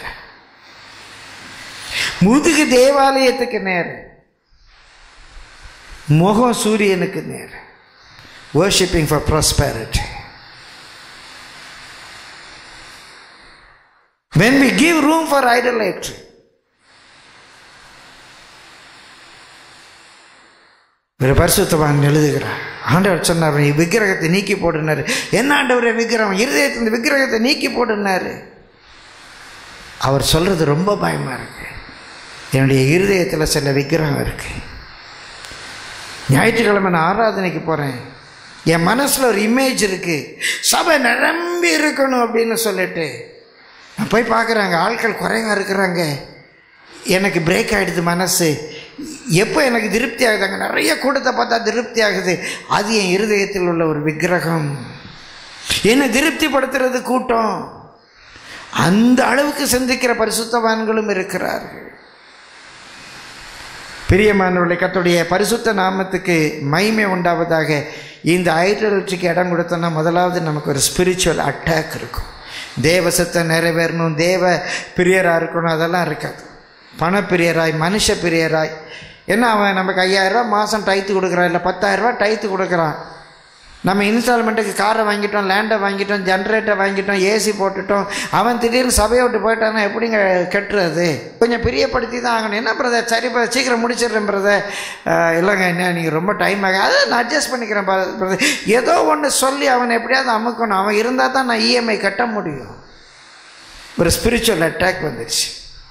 முதுகு தேவாலயத்துக்கு நேர, முகம் சூரியனுக்கு நேர. Worshipping for prosperity. When we give room for idolatry, ஒரு பரிசுத்தவான் எழுதுகிறார், ஆண்டவர் சொன்னார், விக்கிரகத்தை நீக்கி போடுனாரு. என்ன ஆண்டவரே விக்கிரகம்? இருதயத்தின் விக்கிரகத்தை நீக்கி போடுனாரு. அவர் சொல்றது ரொம்ப பயமா இருக்கு. என்னுடைய இருதயத்தில் சில விக்கிரகம் இருக்கு. ஞாயிற்றுக்கிழமை நான் ஆராதனைக்கு போறேன், என் மனசுல ஒரு இமேஜ் இருக்கு, சபை நிரம்பி இருக்கணும் அப்படின்னு சொல்லிட்டு நான் போய் பார்க்குறாங்க, ஆட்கள் குறைவா இருக்கிறாங்க. எனக்கு பிரேக் ஆகிடுது மனசு. எப்போ எனக்கு திருப்தி ஆகுதாங்க, நிறைய கூட்டத்தை பார்த்தா திருப்தி ஆகுது. அது என் இருதயத்தில் உள்ள ஒரு விக்கிரகம். என்னை திருப்திப்படுத்துறது கூட்டம். அந்த அளவுக்கு சிந்திக்கிற பரிசுத்தவான்களும் இருக்கிறார்கள். பிரியமானவர்களே, கர்த்தருடைய பரிசுத்த நாமத்துக்கு மகிமை உண்டாவதாக. இந்த ஐடலட்ரிக்கு இடம் கொடுத்தோன்னா முதலாவது நமக்கு ஒரு ஸ்பிரிச்சுவல் அட்டாக் இருக்கும். தேவ சித்தம் நிறைவேறணும், தேவ பிரியராக இருக்கணும், அதெல்லாம் இருக்காது. பணப்பிரியராய், மனுஷ பிரியராய். ஏன்னா அவன் நமக்கு ஐயாயிரம் ரூபா மாதம் டைத்து கொடுக்குறான், இல்லை பத்தாயிரம் ரூபா டைத்து கொடுக்குறான். நம்ம இன்ஸ்டால்மெண்ட்டுக்கு காரை வாங்கிட்டோம், லேண்டை வாங்கிட்டோம், ஜென்ரேட்டரை வாங்கிட்டோம், ஏசி போட்டுட்டோம். அவன் திடீர்னு சபையை விட்டு போயிட்டான்னா எப்படிங்க கெட்டுறது? கொஞ்சம் பிரியப்படுத்தி தான் ஆகணும். என்ன பிரதர், சரி பிரதர், சீக்கிரம் முடிச்சிடுறேன் பிரதர். இல்லைங்க, என்ன நீங்கள் ரொம்ப டைம் ஆக, அதை நான் அட்ஜஸ்ட் பண்ணிக்கிறேன் பிரதர். ஏதோ ஒன்று சொல்லி அவனை எப்படியாவது அமுக்கணும். அவன் இருந்தால் தான் நான் இஎம்ஐ கட்ட முடியும். ஒரு ஸ்பிரிச்சுவல் அட்டாக் வந்துடுச்சு.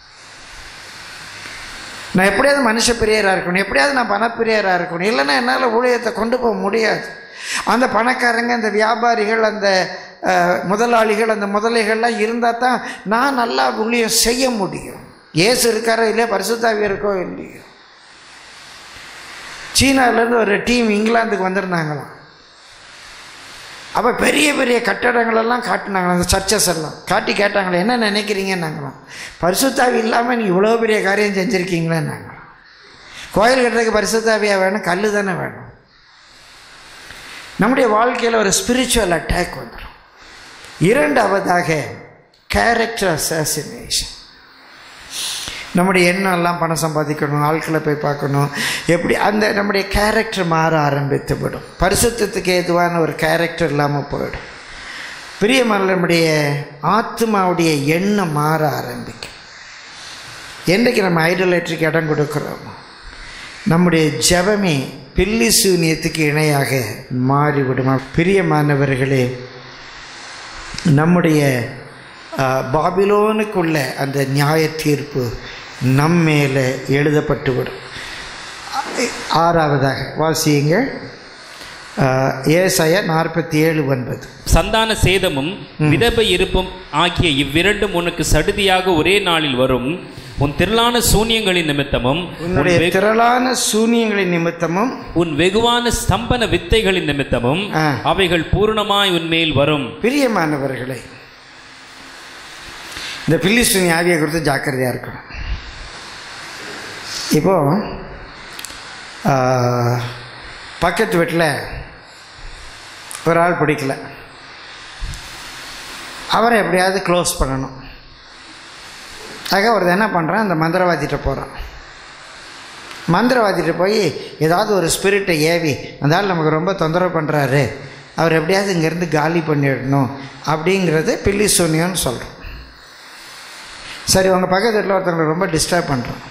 நான் எப்படியாவது மனுஷ பிரியராக இருக்கணும், எப்படியாவது நான் பணப்பிரியராக இருக்கணும், இல்லைன்னா என்னால் ஊழியத்தை கொண்டு போக முடியாது. அந்த பணக்காரங்க, அந்த வியாபாரிகள், அந்த முதலாளிகள், அந்த முதலைகள்லாம் இருந்தால் தான் நான் நல்லா ஊழியம் செய்ய முடியும். ஏசு இருக்காரோ இல்லையா, பரிசுத்தாவி இருக்கோ இல்லையோ. சீனாவிலேருந்து ஒரு டீம் இங்கிலாந்துக்கு வந்திருந்தாங்களாம். அப்போ பெரிய பெரிய கட்டடங்களெல்லாம் காட்டினாங்களாம், அந்த சர்ச்சஸ் எல்லாம் காட்டி கேட்டாங்களே, என்ன நினைக்கிறீங்கன்னாங்களாம். பரிசுத்தாவி இல்லாமல் நீ இவ்வளோ பெரிய காரியம் செஞ்சுருக்கீங்களேன்னாங்களாம். கோயில் கட்டுறதுக்கு பரிசுத்தாவியாக வேணும், கல் தானே வேணும். நம்முடைய வாழ்க்கையில் ஒரு ஸ்பிரிச்சுவல் அட்டாக் வந்துடும். இரண்டாவதாக கேரக்டர் அசாசினேஷன். நம்முடைய எண்ணெல்லாம் பணம் சம்பாதிக்கணும், ஆட்களை போய் பார்க்கணும், எப்படி அந்த நம்முடைய கேரக்டர் மாற ஆரம்பித்து விடும். பரிசுத்தத்துக்கு ஏதுவான ஒரு கேரக்டர் இல்லாமல் போயிடும். பிரியமான நம்முடைய ஆத்மாவுடைய எண்ணம் மாற ஆரம்பிக்கும். என்றைக்கு நம்ம ஐடோலேட்டருக்கு இடம் கொடுக்குறோம், நம்முடைய ஜெபமே பில்லி சூனியத்துக்கு இணையாக மாறிவிடுமா? பிரியமானவர்களே, நம்முடைய பாபிலோனுக்குள்ள அந்த நியாய தீர்ப்பு நம் மேலே எழுதப்பட்டுவிடும். ஆறாவதாக வாசியுங்க, ஏசாயா நாற்பத்தி ஏழு ஒன்பது. சந்தான சேதமும் விதவை இருப்பும் ஆகிய இவ்விரண்டும் உனக்கு சடுதியாக ஒரே நாளில் வரும். உன் திரளான சூனியங்களின் நிமித்தமும் உன்னுடைய திரளான சூனியங்களின் நிமித்தமும் உன் வெகுவான ஸ்தம்பன வித்தைகளின் நிமித்தமும் அவைகள் பூர்ணமாய் உன்மேல் வரும். பிரியமானவர்களே, இந்த பில்லி சூனி ஆவியை குறித்து ஜாக்கிரதையாக இருக்கணும். இப்போ பக்கத்து வீட்டில் ஒரு ஆள் பிடிக்கல, அவரை எப்படியாவது க்ளோஸ் பண்ணணும். ஆக ஒரு என்ன பண்ணுறான், அந்த மந்திரவாதிகிட்ட போகிறான். மந்திரவாதிகிட்ட போய் ஏதாவது ஒரு ஸ்பிரிட்டை ஏவி, அந்த ஆள் நமக்கு ரொம்ப தொந்தரவு பண்ணுறாரு, அவர் எப்படியாவது இங்கேருந்து காலி பண்ணிடணும் அப்படிங்கிறது பில்லி சூனியம்னு சொல்கிறோம். சரி, உங்கள் பக்கத்து வீட்டில் ஒருத்தவங்களை ரொம்ப டிஸ்டர்ப் பண்ணுறோம்.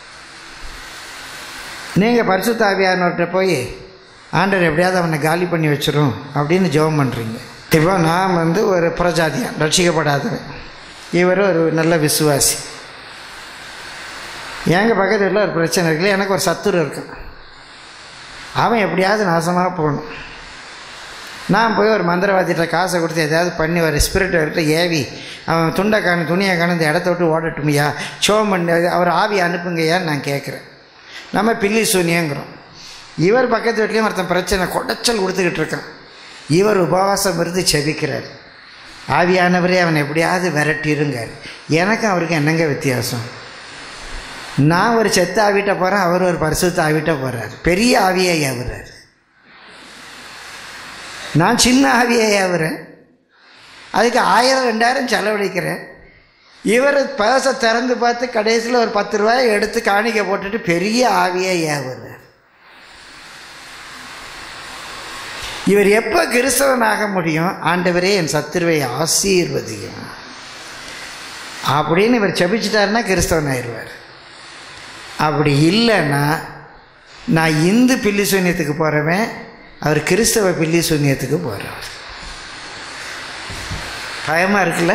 நீங்கள் பரிசுத்த ஆவியானவர்கிட்ட போய் ஆண்டவர் எப்படியாவது அவனை காலி பண்ணி வச்சிரும் அப்படின்னு ஜெபம் பண்ணுறீங்க. இப்போ நான் வந்து ஒரு புறஜாதியான், ரட்சிக்கப்படாதவன், இவர் ஒரு நல்ல விசுவாசி. எங்கள் பக்கத்து வீட்டில் ஒரு பிரச்சனை இருக்குல்ல, எனக்கு ஒரு சத்துரு இருக்கான், அவன் எப்படியாவது நாசமாக போகணும். நான் போய் ஒரு மந்திரவாதிகிட்ட காசை கொடுத்து எதாவது பண்ணி ஒரு ஸ்பிரிட்டை ஏவி அவன் துண்டை காணு துணியை காணு இந்த இடத்த விட்டு ஓடட்டுமையா, ஷோம் பண்ணி அவர் ஆவி அனுப்புங்கய்யான்னு நான் கேட்குறேன். நம்ம பில்லி சூனியங்கிறோம். இவர் பக்கத்து வீட்லேயும் ஒருத்தன் பிரச்சனை கொடைச்சல் கொடுத்துக்கிட்டு இருக்கான். இவர் உபவாசம் இருந்து செபிக்கிறார், ஆவியானவரே அவனை எப்படியாவது விரட்டிருங்கார். எனக்கும் அவருக்கு என்னங்க வித்தியாசம்? நான் ஒரு செத்த ஆவிட்ட போகிறேன், அவர் ஒரு பரிசுத்த ஆவிட்ட போகிறார். பெரிய ஆவியை ஏவுறார், நான் சின்ன ஆவியை ஏவுறேன். அதுக்கு ஆயிரம் ரெண்டாயிரம் செலவழிக்கிறேன். இவர் பேச திறந்து பார்த்து கடைசியில் ஒரு பத்து ரூபாய் எடுத்து காணிக்க போட்டுட்டு பெரிய ஆவியை ஏவுறார். இவர் எப்போ கிறிஸ்தவனாக முடியும்? ஆண்டவரே என் சத்துருவை ஆசீர்வதியும் அப்படின்னு இவர் செபிச்சிட்டாருன்னா கிறிஸ்தவன் ஆயிடுவார். அப்படி இல்லைன்னா நான் இந்து பில்லி சூன்யத்துக்கு போகிறவன், அவர் கிறிஸ்தவ பில்லி சூன்யத்துக்கு போகிறவர். பயமாக இருக்குல்ல?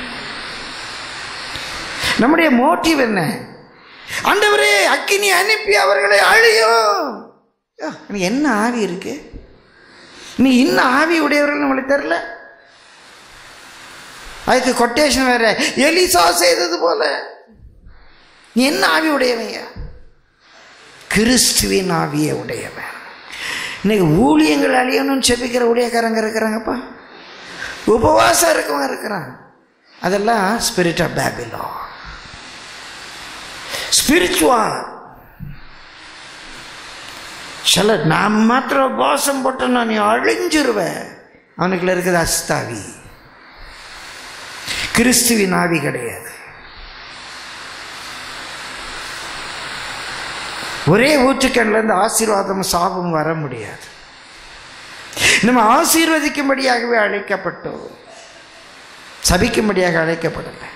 நம்முடைய மோட்டிவ் என்ன? ஆண்டவரே அக்கினி அனுப்பி அவர்களை அழியும். என்ன ஆவி இருக்கு? நீ இன்னும் ஆவி உடையவர்கள் நம்மளுக்கு தெரியல. அதுக்கு கொட்டேஷன் வேற, எலிசா செய்தது போல. நீ என்ன ஆவி உடையவங்க? கிறிஸ்துவின் ஆவியை உடையவன். இன்னைக்கு ஊழியங்கள் அழியணும்னு செபிக்கிற ஊழியக்காரங்க இருக்கிறாங்கப்பா, உபவாசம் இருக்கவங்க இருக்கிறாங்க. அதெல்லாம் ஸ்பிரிட் ஆஃப் பேபிலோன், ஸ்பிரிச்சுவல். சில நான் மாத்திரம் உபவாசம் போட்டேன்னா நீ அழிஞ்சிருவேன். அவனுக்குள்ள இருக்குது அஸ்தாவி, கிறிஸ்துவின் ஆவி கிடையாது. ஒரே ஊற்றுக்கண்ணிலிருந்து ஆசீர்வாதம் சாபம் வர முடியாது. நம்ம ஆசீர்வதிக்கும்படியாகவே அழைக்கப்பட்டோம், சபிக்கும்படியாக அழைக்கப்படலை.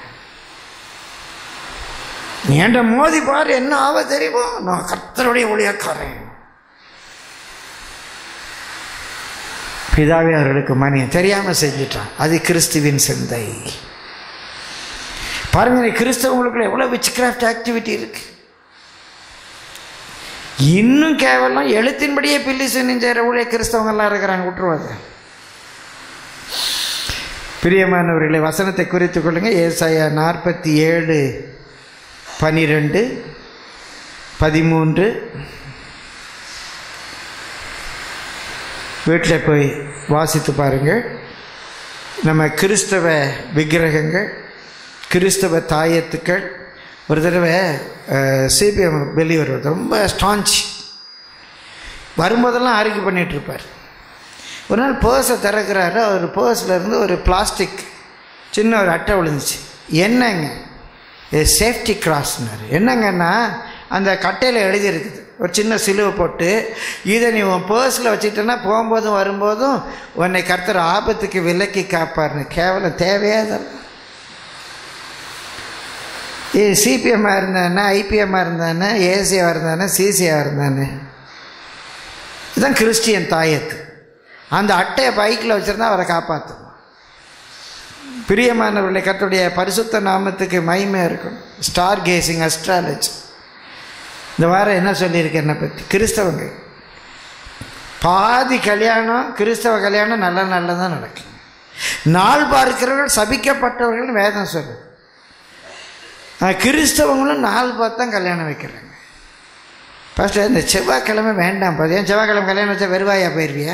நீ என்ற மோதி பாரு, என்ன ஆவ தெரியுமோ? நான் கர்த்தருடைய ஊழியக்காரன். பிதாவே அவர்களுக்கு மனிதன் தெரியாம செஞ்சிட்டான். அது கிறிஸ்துவின் சிந்தை. பாருங்க, கிறிஸ்தவங்களுக்குள்ள எவ்வளவு விட்ச்கிராஃப்ட் ஆக்டிவிட்டி இருக்கு. இன்னும் கேவலம் எழுத்தின்படியே பில்லி சூனியம் செய்கிற ஊழிய கிறிஸ்தவங்க எல்லாம் இருக்கிறாங்க. விட்டுருவாங்க. பிரியமானவர்களை, வசனத்தை குறித்து கொள்ளுங்க. ஏசாயா நாற்பத்தி ஏழு பனிரெண்டு பதிமூன்று. வீட்டில் போய் வாசித்து பாருங்கள். நம்ம கிறிஸ்தவ விக்கிரகங்கள், கிறிஸ்தவ தாயத்துக்கள். ஒரு தடவை சிபிஎம் வெளியூர் ரொம்ப ஸ்டான்ச் வரும்போதெல்லாம் ஆரோக்கியம் பண்ணிகிட்ருப்பார். ஒரு நாள் பர்ஸை திறக்கிறாரு. அவர் பர்ஸில் இருந்து ஒரு பிளாஸ்டிக் சின்ன ஒரு அட்டை விழுந்துச்சு. என்னங்க? இது சேஃப்டி கிராஸ்னாரு. என்னங்கன்னா அந்த கட்டையில் எழுதியிருக்குது, ஒரு சின்ன சிலுவை போட்டு இதை நீ உன் பர்ஸில் வச்சுக்கிட்டேன்னா போகும்போதும் வரும்போதும் உன்னை கர்த்தர் ஆபத்துக்கு விலக்கி காப்பாருன்னு. கேவலம் தேவையாக ஏ சிபிஎம்மாக இருந்தானே, ஐபிஎம்மாக இருந்தானே, ஏசியாக இருந்தானே, சிசியாக இருந்தானே. இதுதான் கிறிஸ்டியன் தாயத்து. அந்த அட்டையை பைக்கில் வச்சுருந்தா அவரை காப்பாற்றும். பிரியமானவர்களை, கர்த்தருடைய பரிசுத்த நாமத்துக்கு மகிமை இருக்கும். Star gazing, astrology. இந்த வாரம் என்ன சொல்லியிருக்கேன் என்னை பற்றி? கிறிஸ்தவங்க பாதி கல்யாணம், கிறிஸ்தவ கல்யாணம் நல்ல நல்லதான் நடக்கும். நாள் பார்க்கிறவர்கள் சபிக்கப்பட்டவர்கள் வேதம் சொல்லுது. கிறிஸ்தவங்களும் நாள் பார்த்து தான் கல்யாணம் வைக்கிறாங்க. ஃபஸ்ட்டு இந்த செவ்வாய்க்கிழமை வேண்டாம். பார்த்து ஏன் செவ்வாய்க்கிழமை கல்யாணம் வச்சா வெறுவாயா போயிருவியா?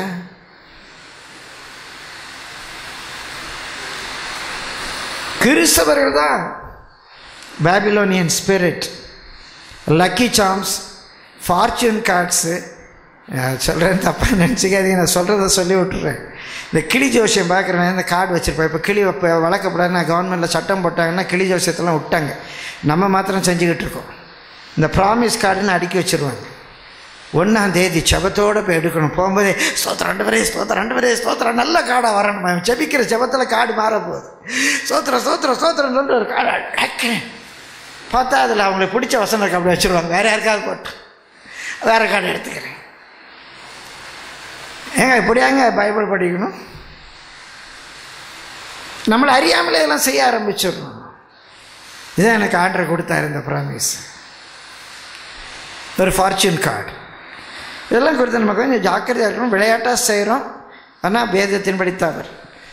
கிறிஸ்தவர்கள் தான் Babylonian spirit, lucky charms, fortune cards. சொல்கிறேன் தப்பாக நினச்சிக்காதீங்க, நான் சொல்கிறத சொல்லி விட்டுறேன். இந்த கிளி ஜோசியம் பார்க்குறேன், இந்த கார்டு வச்சுருப்பேன். இப்போ கிளி இப்போ வளர்க்கப்படாதுன்னா கவர்மெண்ட்டில் சட்டம் போட்டாங்கன்னா கிளி ஜோசியத்தெல்லாம் விட்டாங்க. நம்ம மாத்திரம் செஞ்சுக்கிட்டு இருக்கோம். இந்த ப்ராமிஸ் கார்டுன்னு அடுக்கி வச்சுருவாங்க. ஒன்றாம் தேதி ஜபத்தோடு போய் எடுக்கணும். போகும்போதே ஸ்தோத்திரம் ரெண்டு பேரே, ஸ்தோத்திரம் ரெண்டு பேரே, ஸ்தோத்திரம் நல்ல கார்டாக வரணும். ஜபிக்கிற ஜபத்தில் கார்டு மாற போகுது. ஸ்தோத்திரம் ஸ்தோத்திரம் ஸ்தோத்திரம் சொல்லிட்டு ஒரு கார்டு அடக்கிறேன். பார்த்தா அதில் அவங்களுக்கு பிடிச்ச வசனம் அப்படி வச்சுருவாங்க. வேறு யாருக்காவது போட்டு வேறு கார்டு எடுத்துக்கிறேன். ஏங்க இப்படியாங்க பைபிள் படிக்கணும்? நம்மளை அறியாமலே எல்லாம் செய்ய ஆரம்பிச்சிடணும். இதுதான் எனக்கு ஆர்டர் கொடுத்தாரு இந்த ப்ராமிஸ். ஒரு ஃபார்ச்சூன் கார்டு இதெல்லாம் கொடுத்து நம்ம கொஞ்சம் ஜாக்கிரதையாக இருக்கணும். விளையாட்டாக செய்கிறோம், ஆனால் வேதத்தின்படி தவறு.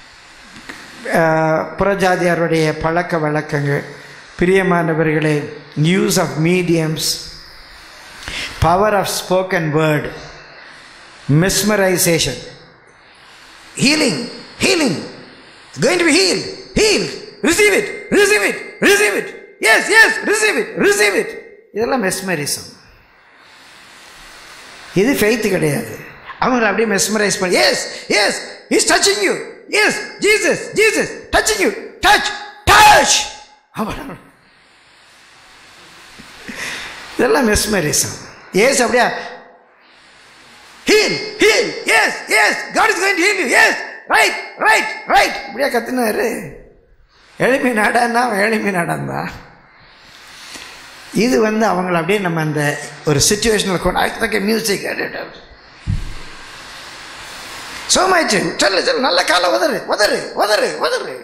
புறஜாதியாருடைய பழக்க வழக்கங்கள், பிரியமானவர்களே, use of mediums, power of spoken word, mesmerization, healing, healing, it's going to be healed, healed, receive it, receive it, receive it, yes, yes, receive it, receive it. இதெல்லாம் மெஸ்மரிசம். இது ஃபெய்த் கிடையாது. அவங்க அப்படியே மெஸ்மரைஸ் பண்ணி, yes yes is touching you, yes Jesus Jesus touching you, touch touch. இதெல்லாம் mesmerism. Yes அப்படியா heal heal yes yes God is going to heal you, yes right right right இப்படியா கத்துனாரு. எளிமை நாடான்னா எளிமை நாடாந்தா. இது வந்து அவங்கள அப்படியே நம்ம அந்த ஒரு சிச்சுவேஷனில் கொண்டு மியூசிக் சோமாயிச்சு. சொல்லு சொல்லு நல்ல காலை உதறு உதறு உதறு உதறு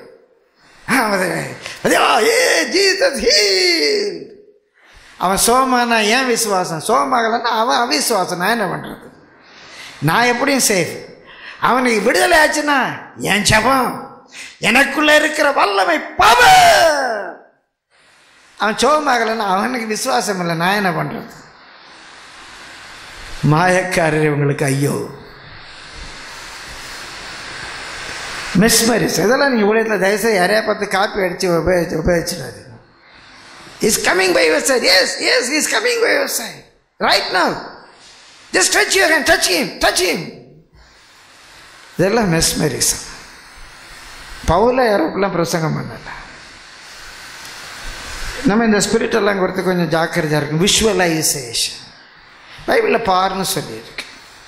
ஜீசஸ் ஹீல். அவன் சோமானா ஏன் விசுவாசம்? சோமாகலன்னா அவன் அவிசுவாசம். நான் என்ன பண்ணுறது? நான் எப்படியும் சேஃப். அவனுக்கு விடுதலை ஆச்சுன்னா என் ஜபம், எனக்குள்ள இருக்கிற வல்லமை பவர். அவன் சோகமாகலன்னா அவனுக்கு விசுவாசம் இல்லை. நான் என்ன பண்றது? மாயக்காரர் இவங்களுக்கு ஐயோ. மெஸ்மரிஸ் இதெல்லாம் நீங்கள் ஊழியத்தில் தயவுசெய்து யாரையா பார்த்து காப்பி அடித்து உபயோகிச்சு உபயோகிச்சிடாது. Is coming by your side. Yes yes is coming by your side right now. Just touch your hand, touch him, touch him. இதெல்லாம் மெஸ்மரிசம். பவுல யாருக்கெல்லாம் பிரசங்கம் பண்ணல. நம்ம இந்த ஸ்பிரிட் எல்லாம் கொடுத்து கொஞ்சம் ஜாக்கிரதையாக இருக்கும். விஷுவலைசேஷன் பைபிளில் பாருன்னு சொல்லியிருக்கு.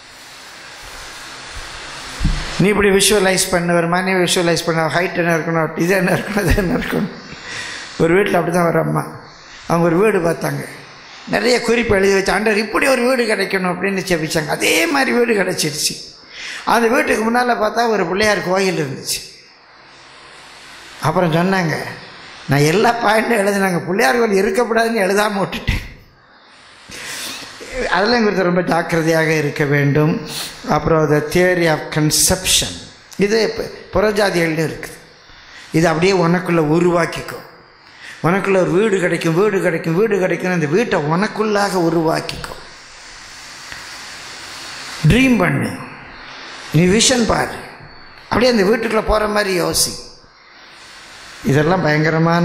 நீ இப்படி விஷுவலைஸ் பண்ண, ஒரு மனைவி விஷுவலைஸ் பண்ண, ஹைட் என்ன இருக்கணும், இது என்ன இருக்கணும், இது என்ன இருக்கணும். ஒரு வீட்டில் அப்படி தான் ஒரு அம்மா, அவங்க ஒரு வீடு பார்த்தாங்க, நிறைய குறிப்பு எழுதி வச்சு, ஆண்டவர் இப்படி ஒரு வீடு கிடைக்கணும் அப்படின்னு செபிச்சாங்க. அதே மாதிரி வீடு கிடைச்சிருச்சு. அந்த வீட்டுக்கு முன்னால் பார்த்தா ஒரு பிள்ளையார் கோயில் இருந்துச்சு. அப்புறம் சொன்னாங்க, நான் எல்லா பாயிண்ட்டும் எழுதினாங்க, பிள்ளையார் கோயில் இருக்கக்கூடாதுன்னு எழுதாமல் விட்டுட்டேன். அதெல்லாம் குறித்து ரொம்ப ஜாக்கிரதையாக இருக்க வேண்டும். அப்புறம் த தியரி ஆஃப் கன்செப்ஷன், இது புறஜாதிகள்னு இருக்குது. இது அப்படியே உனக்குள்ளே உருவாக்கிக்கும். உனக்குள்ள ஒரு வீடு கிடைக்கும், வீடு கிடைக்கும், வீடு கிடைக்கும். அந்த வீட்டை உனக்குள்ளாக உருவாக்கிக்கும். ட்ரீம் பண்ணு, நீ விஷன் பாரு, அப்படியே அந்த வீட்டுக்குள்ளே போகிற மாதிரி யோசி. இதெல்லாம் பயங்கரமான.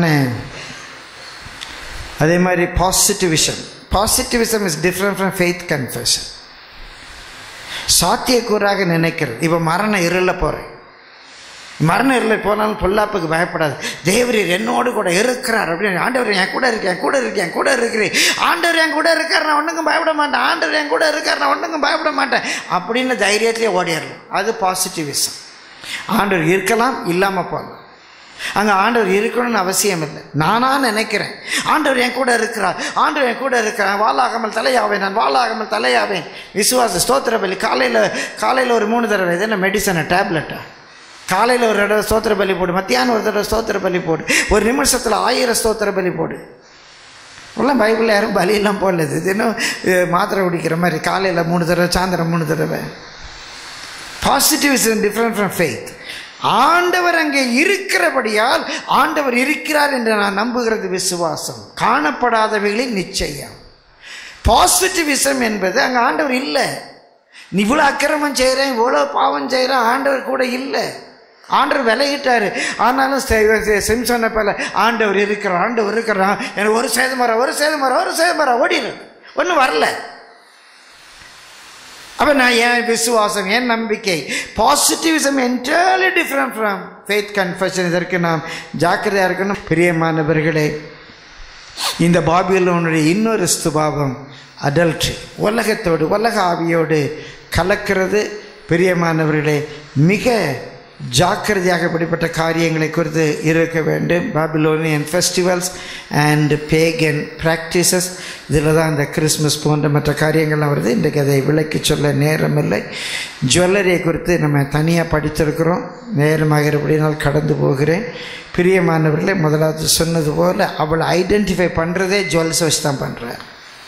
அதே மாதிரி positivism. Positivism is different from faith confession. சாத்தியக்கூறாக நினைக்கிறது. இப்போ மரண இருள போகிறேன், மரண இருளை போனாலும் பொல்லாப்புக்கு பயப்படாது, தேவரீர் என்னோடு கூட இருக்கிறார் அப்படின்னு. ஆண்டவர் என் கூட இருக்கேன், கூட இருக்கேன், கூட இருக்கிறேன், ஆண்டவர் என் கூட இருக்கார், நான் ஒன்றுக்கும் பயப்பட மாட்டேன், ஆண்டவர் என் கூட இருக்கார், நான் ஒன்றுக்கும் பயப்பட மாட்டேன் அப்படின்னு தைரியத்திலே ஓடிடலாம். அது பாசிட்டிவிசம். ஆண்டவர் இருக்கலாம், இல்லாமல் போகலாம். அங்கே ஆண்டவர் இருக்கணும்னு அவசியம் இல்லை. நானாக நினைக்கிறேன் ஆண்டவர் என் கூட இருக்கிறார், ஆண்டவர் என் கூட இருக்கிறான், வாழாகாமல் தலையாவேன், நான் வாழாகாமல் தலையாவேன். விசுவாச ஸ்தோத்திர பலி காலையில் காலையில் ஒரு மூணு தடவை, இது என்ன மெடிசனை டேப்லெட்டா? காலையில் ஒரு தடவை ஸ்தோத்திர பலி போடு, மத்தியானம் ஒரு தடவை ஸ்தோத்திர பலி போடு, ஒரு நிமிஷத்தில் ஆயிரம் ஸ்தோத்திர பலி போடு. இப்போல்லாம் பைபிளில் யாரும் பலியெல்லாம் போடலது. இது இன்னும் மாத்திரை குடிக்கிற மாதிரி காலையில் மூணு தடவை, சாயந்தரம் மூணு தடவை. Positive is different from faith. ஆண்டவர் அங்கே இருக்கிறபடியால் ஆண்டவர் இருக்கிறார் என்று நான் நம்புகிறது விசுவாசம். காணப்படாதவைகளின் நிச்சயம். பாசிட்டிவிசம் என்பது அங்கே ஆண்டவர் இல்லை, நீ இவ்வளோ அக்கிரமம் செய்கிறேன், இவ்வளோ பாவம் செய்கிறேன், ஆண்டவர் கூட இல்லை, ஆண்டவர் விலகிட்டார். ஆனாலும் சிம்சனை போல ஆண்டவர் இருக்கிறார், ஆண்டவர் இருக்கிறான், எனக்கு ஒரு சேதம் வர ஒரு சேதம் வர ஒரு சேதம் வர ஓடிடுறேன், ஒன்றும் வரல. அப்போ நான் என் விசுவாசம், என் நம்பிக்கை, positivism entirely different from faith confession. இதற்கு நாம் ஜாக்கிரதையாக இருக்கணும். பிரியமானவர்களே, இந்த பாபிலோனுடைய இன்னொரு சுபாவம் அடல்ட்ரி, உலகத்தோடு உலக ஆவியோடு கலக்கிறது. பிரியமானவர்களே, மிக ஜாக்கிரதையாக இப்படிப்பட்ட காரியங்களை குறித்து இருக்க வேண்டும். Babylonian festivals and pagan practices, இதில் தான் இந்த கிறிஸ்மஸ் போன்ற மற்ற காரியங்கள்லாம் வருது. இன்றைக்கு அதை விளக்கி சொல்ல நேரம் இல்லை. ஜுவல்லரியை குறித்து நம்ம தனியாக படித்திருக்கிறோம், நேரமாகிறபடினால் கடந்து போகிறேன். பிரியமானவர்களே, முதலாவது சொன்னது போல் அவளை ஐடென்டிஃபை பண்ணுறதே ஜுவல்ஸை வச்சு தான் பண்ணுறார்.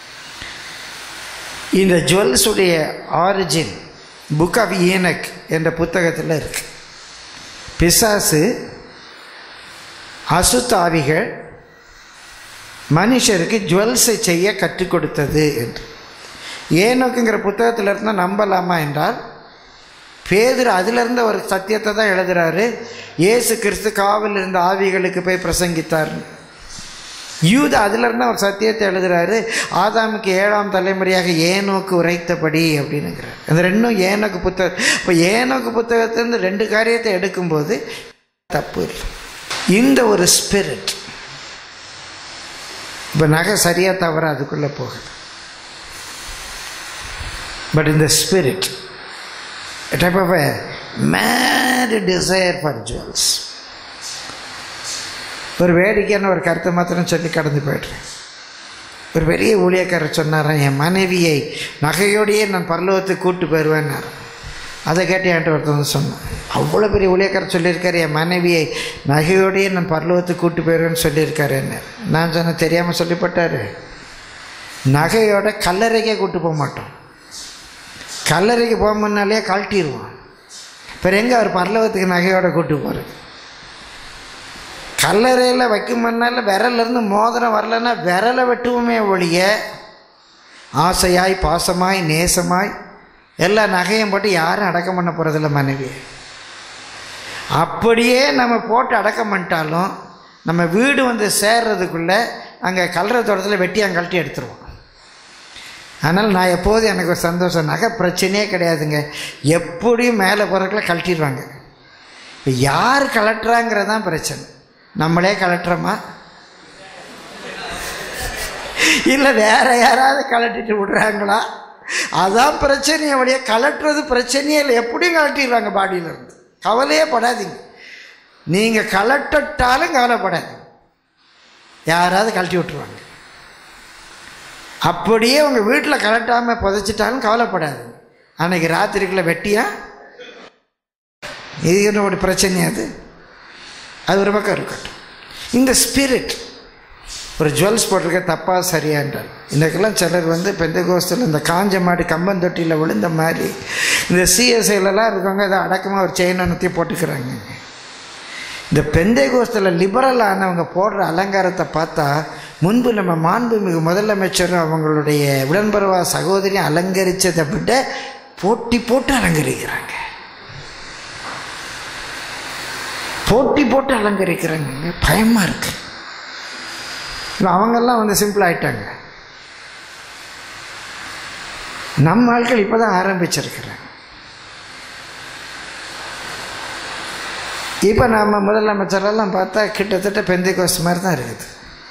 இந்த ஜுவல்ஸுடைய ஆரிஜின் புக் ஆஃப் ஈனக் என்ற புத்தகத்தில் இருக்கு. பிசாசு, அசுத்தாவிகள் மனுஷருக்கு ஜுவல்ஸை செய்ய கற்றுக் கொடுத்தது என்று. ஏனோக்குங்கிற புத்தகத்தில் இருந்தால் நம்பலாமா என்றால், பேதுரு அதிலிருந்து ஒரு சத்தியத்தை தான் எழுதுகிறாரு. இயேசு கிறிஸ்து காவலில் இருந்த ஆவிகளுக்கு போய் பிரசங்கித்தார். யூதா அதிலிருந்து அவர் சத்தியத்தை எழுதுகிறாரு. ஆதாமுக்கு ஏழாம் தலைமுறையாக ஏனோக்கு உரைத்தபடி அப்படின்னுங்கிறார். அந்த ரெண்டும் ஏனோக்கு புத்தகம். இப்போ ஏனோக்கு புத்தகத்திலிருந்து ரெண்டு காரியத்தை எடுக்கும்போது தப்பு இல்லை. இந்த ஒரு ஸ்பிரிட், இப்போ நகை சரியாக தவிர அதுக்குள்ளே போகுது. பட் இந்த spirit a type of a mad desire for jewels. ஒரு வேடிக்கையான ஒரு கருத்தை மாத்திரம் சொல்லி கடந்து போய்ட்றேன். ஒரு பெரிய ஊழியக்காரர் சொன்னாரான், என் மனைவியை நகையோடையே நான் பரலோகத்துக்கு கூட்டு போயிடுவேன்னார். அதை கேட்டு என்கிட்ட ஒருத்தவங்க சொன்னான், அவ்வளோ பெரிய ஊழியக்காரர் சொல்லியிருக்காரு, என் மனைவியை நகையோடையே நான் பரலோகத்துக்கு கூட்டு போயிடுவேன்னு சொல்லியிருக்காரு என்ன. நான் சொன்னேன், தெரியாமல் சொல்லிப்பட்டார். நகையோட கல்லறைக்கே கூட்டு போக மாட்டோம், கல்லறைக்கு போக முன்னாலே கழட்டிடுவோம். இப்போ எங்கே அவர் பரலோகத்துக்கு நகையோட கூட்டு போகிறது? கல்லறையில் வைக்கும் முன்னால் விரலேருந்து மோதிரம் வரலன்னா விரலை வெட்டுவோமே ஒழிய, ஆசையாய் பாசமாய் நேசமாய் எல்லா நகையும் போட்டு யாரும் அடக்கம் பண்ண போகிறதில்ல மனைவி. அப்படியே நம்ம போட்டு அடக்கம் பண்ணிட்டாலும் நம்ம வீடு வந்து சேர்றதுக்குள்ளே அங்கே கல்லறை தோட்டத்தில் வெட்டி அங்கே கழட்டி எடுத்துருவோம். அதனால் நான் எப்போதும் எனக்கு ஒரு சந்தோஷம், நகை பிரச்சனையே கிடையாதுங்க, எப்படியும் மேலே போகிறக்குள்ள கழட்டிடுவாங்க. இப்போ யார் கலட்டுறாங்கிறது தான் பிரச்சனை. நம்மளே கலட்டுறோமா இல்லை வேற யாராவது கலட்டிட்டு விடுறாங்களா? அதான் பிரச்சனையே வழியாக. கலட்டுறது பிரச்சனையே இல்லை, எப்படியும் கலட்டிடுவாங்க பாடியிலேருந்து. கவலையே படாதீங்க, நீங்கள் கலட்டட்டாலும் கவலைப்படாதீங்க, யாராவது கழட்டி விட்டுருவாங்க. அப்படியே உங்கள் வீட்டில் கலட்டாமல் புதைச்சிட்டாலும் கவலைப்படாது, அன்றைக்கி ராத்திரிக்குள்ளே வெட்டியா இது என்னோட பிரச்சனையா? அது அது ஒரு பக்கம் இருக்கட்டும். இந்த ஸ்பிரிட் ஒரு ஜுவல்ஸ் போட்டிருக்க தப்பாக சரியான்றார். இன்றைக்கெல்லாம் சிலர் வந்து பெந்தகோஸ்தில் இந்த காஞ்ச மாடி கம்பந்தொட்டியில் விழுந்த மாதிரி இந்த சிஎஸ்ஐலலாம் இருக்கவங்க அதை அடக்கமாக ஒரு செயின் அனுத்தி போட்டுக்கிறாங்க. இந்த பெந்தகோஸ்தில் லிபரல் ஆனவங்க போடுற அலங்காரத்தை பார்த்தா முன்பு நம்ம மாண்புமிகு முதலமைச்சரும் அவங்களுடைய உடன்பருவா சகோதரியும் அலங்கரித்ததை விட போட்டி போட்டு அலங்கரிக்கிறாங்க, போட்டி போட்டு அலங்கரிக்கிறாங்க. பயமாக இருக்கு. இல்லை அவங்கெல்லாம் வந்து சிம்பிள் ஆகிட்டாங்க. நம்ம ஆட்கள் இப்போ தான் ஆரம்பிச்சிருக்கிறாங்க. இப்போ நம்ம முதலமைச்சரெல்லாம் பார்த்தா கிட்டத்தட்ட பெந்தைக்கோஸ்து மாதிரி தான் இருக்குது.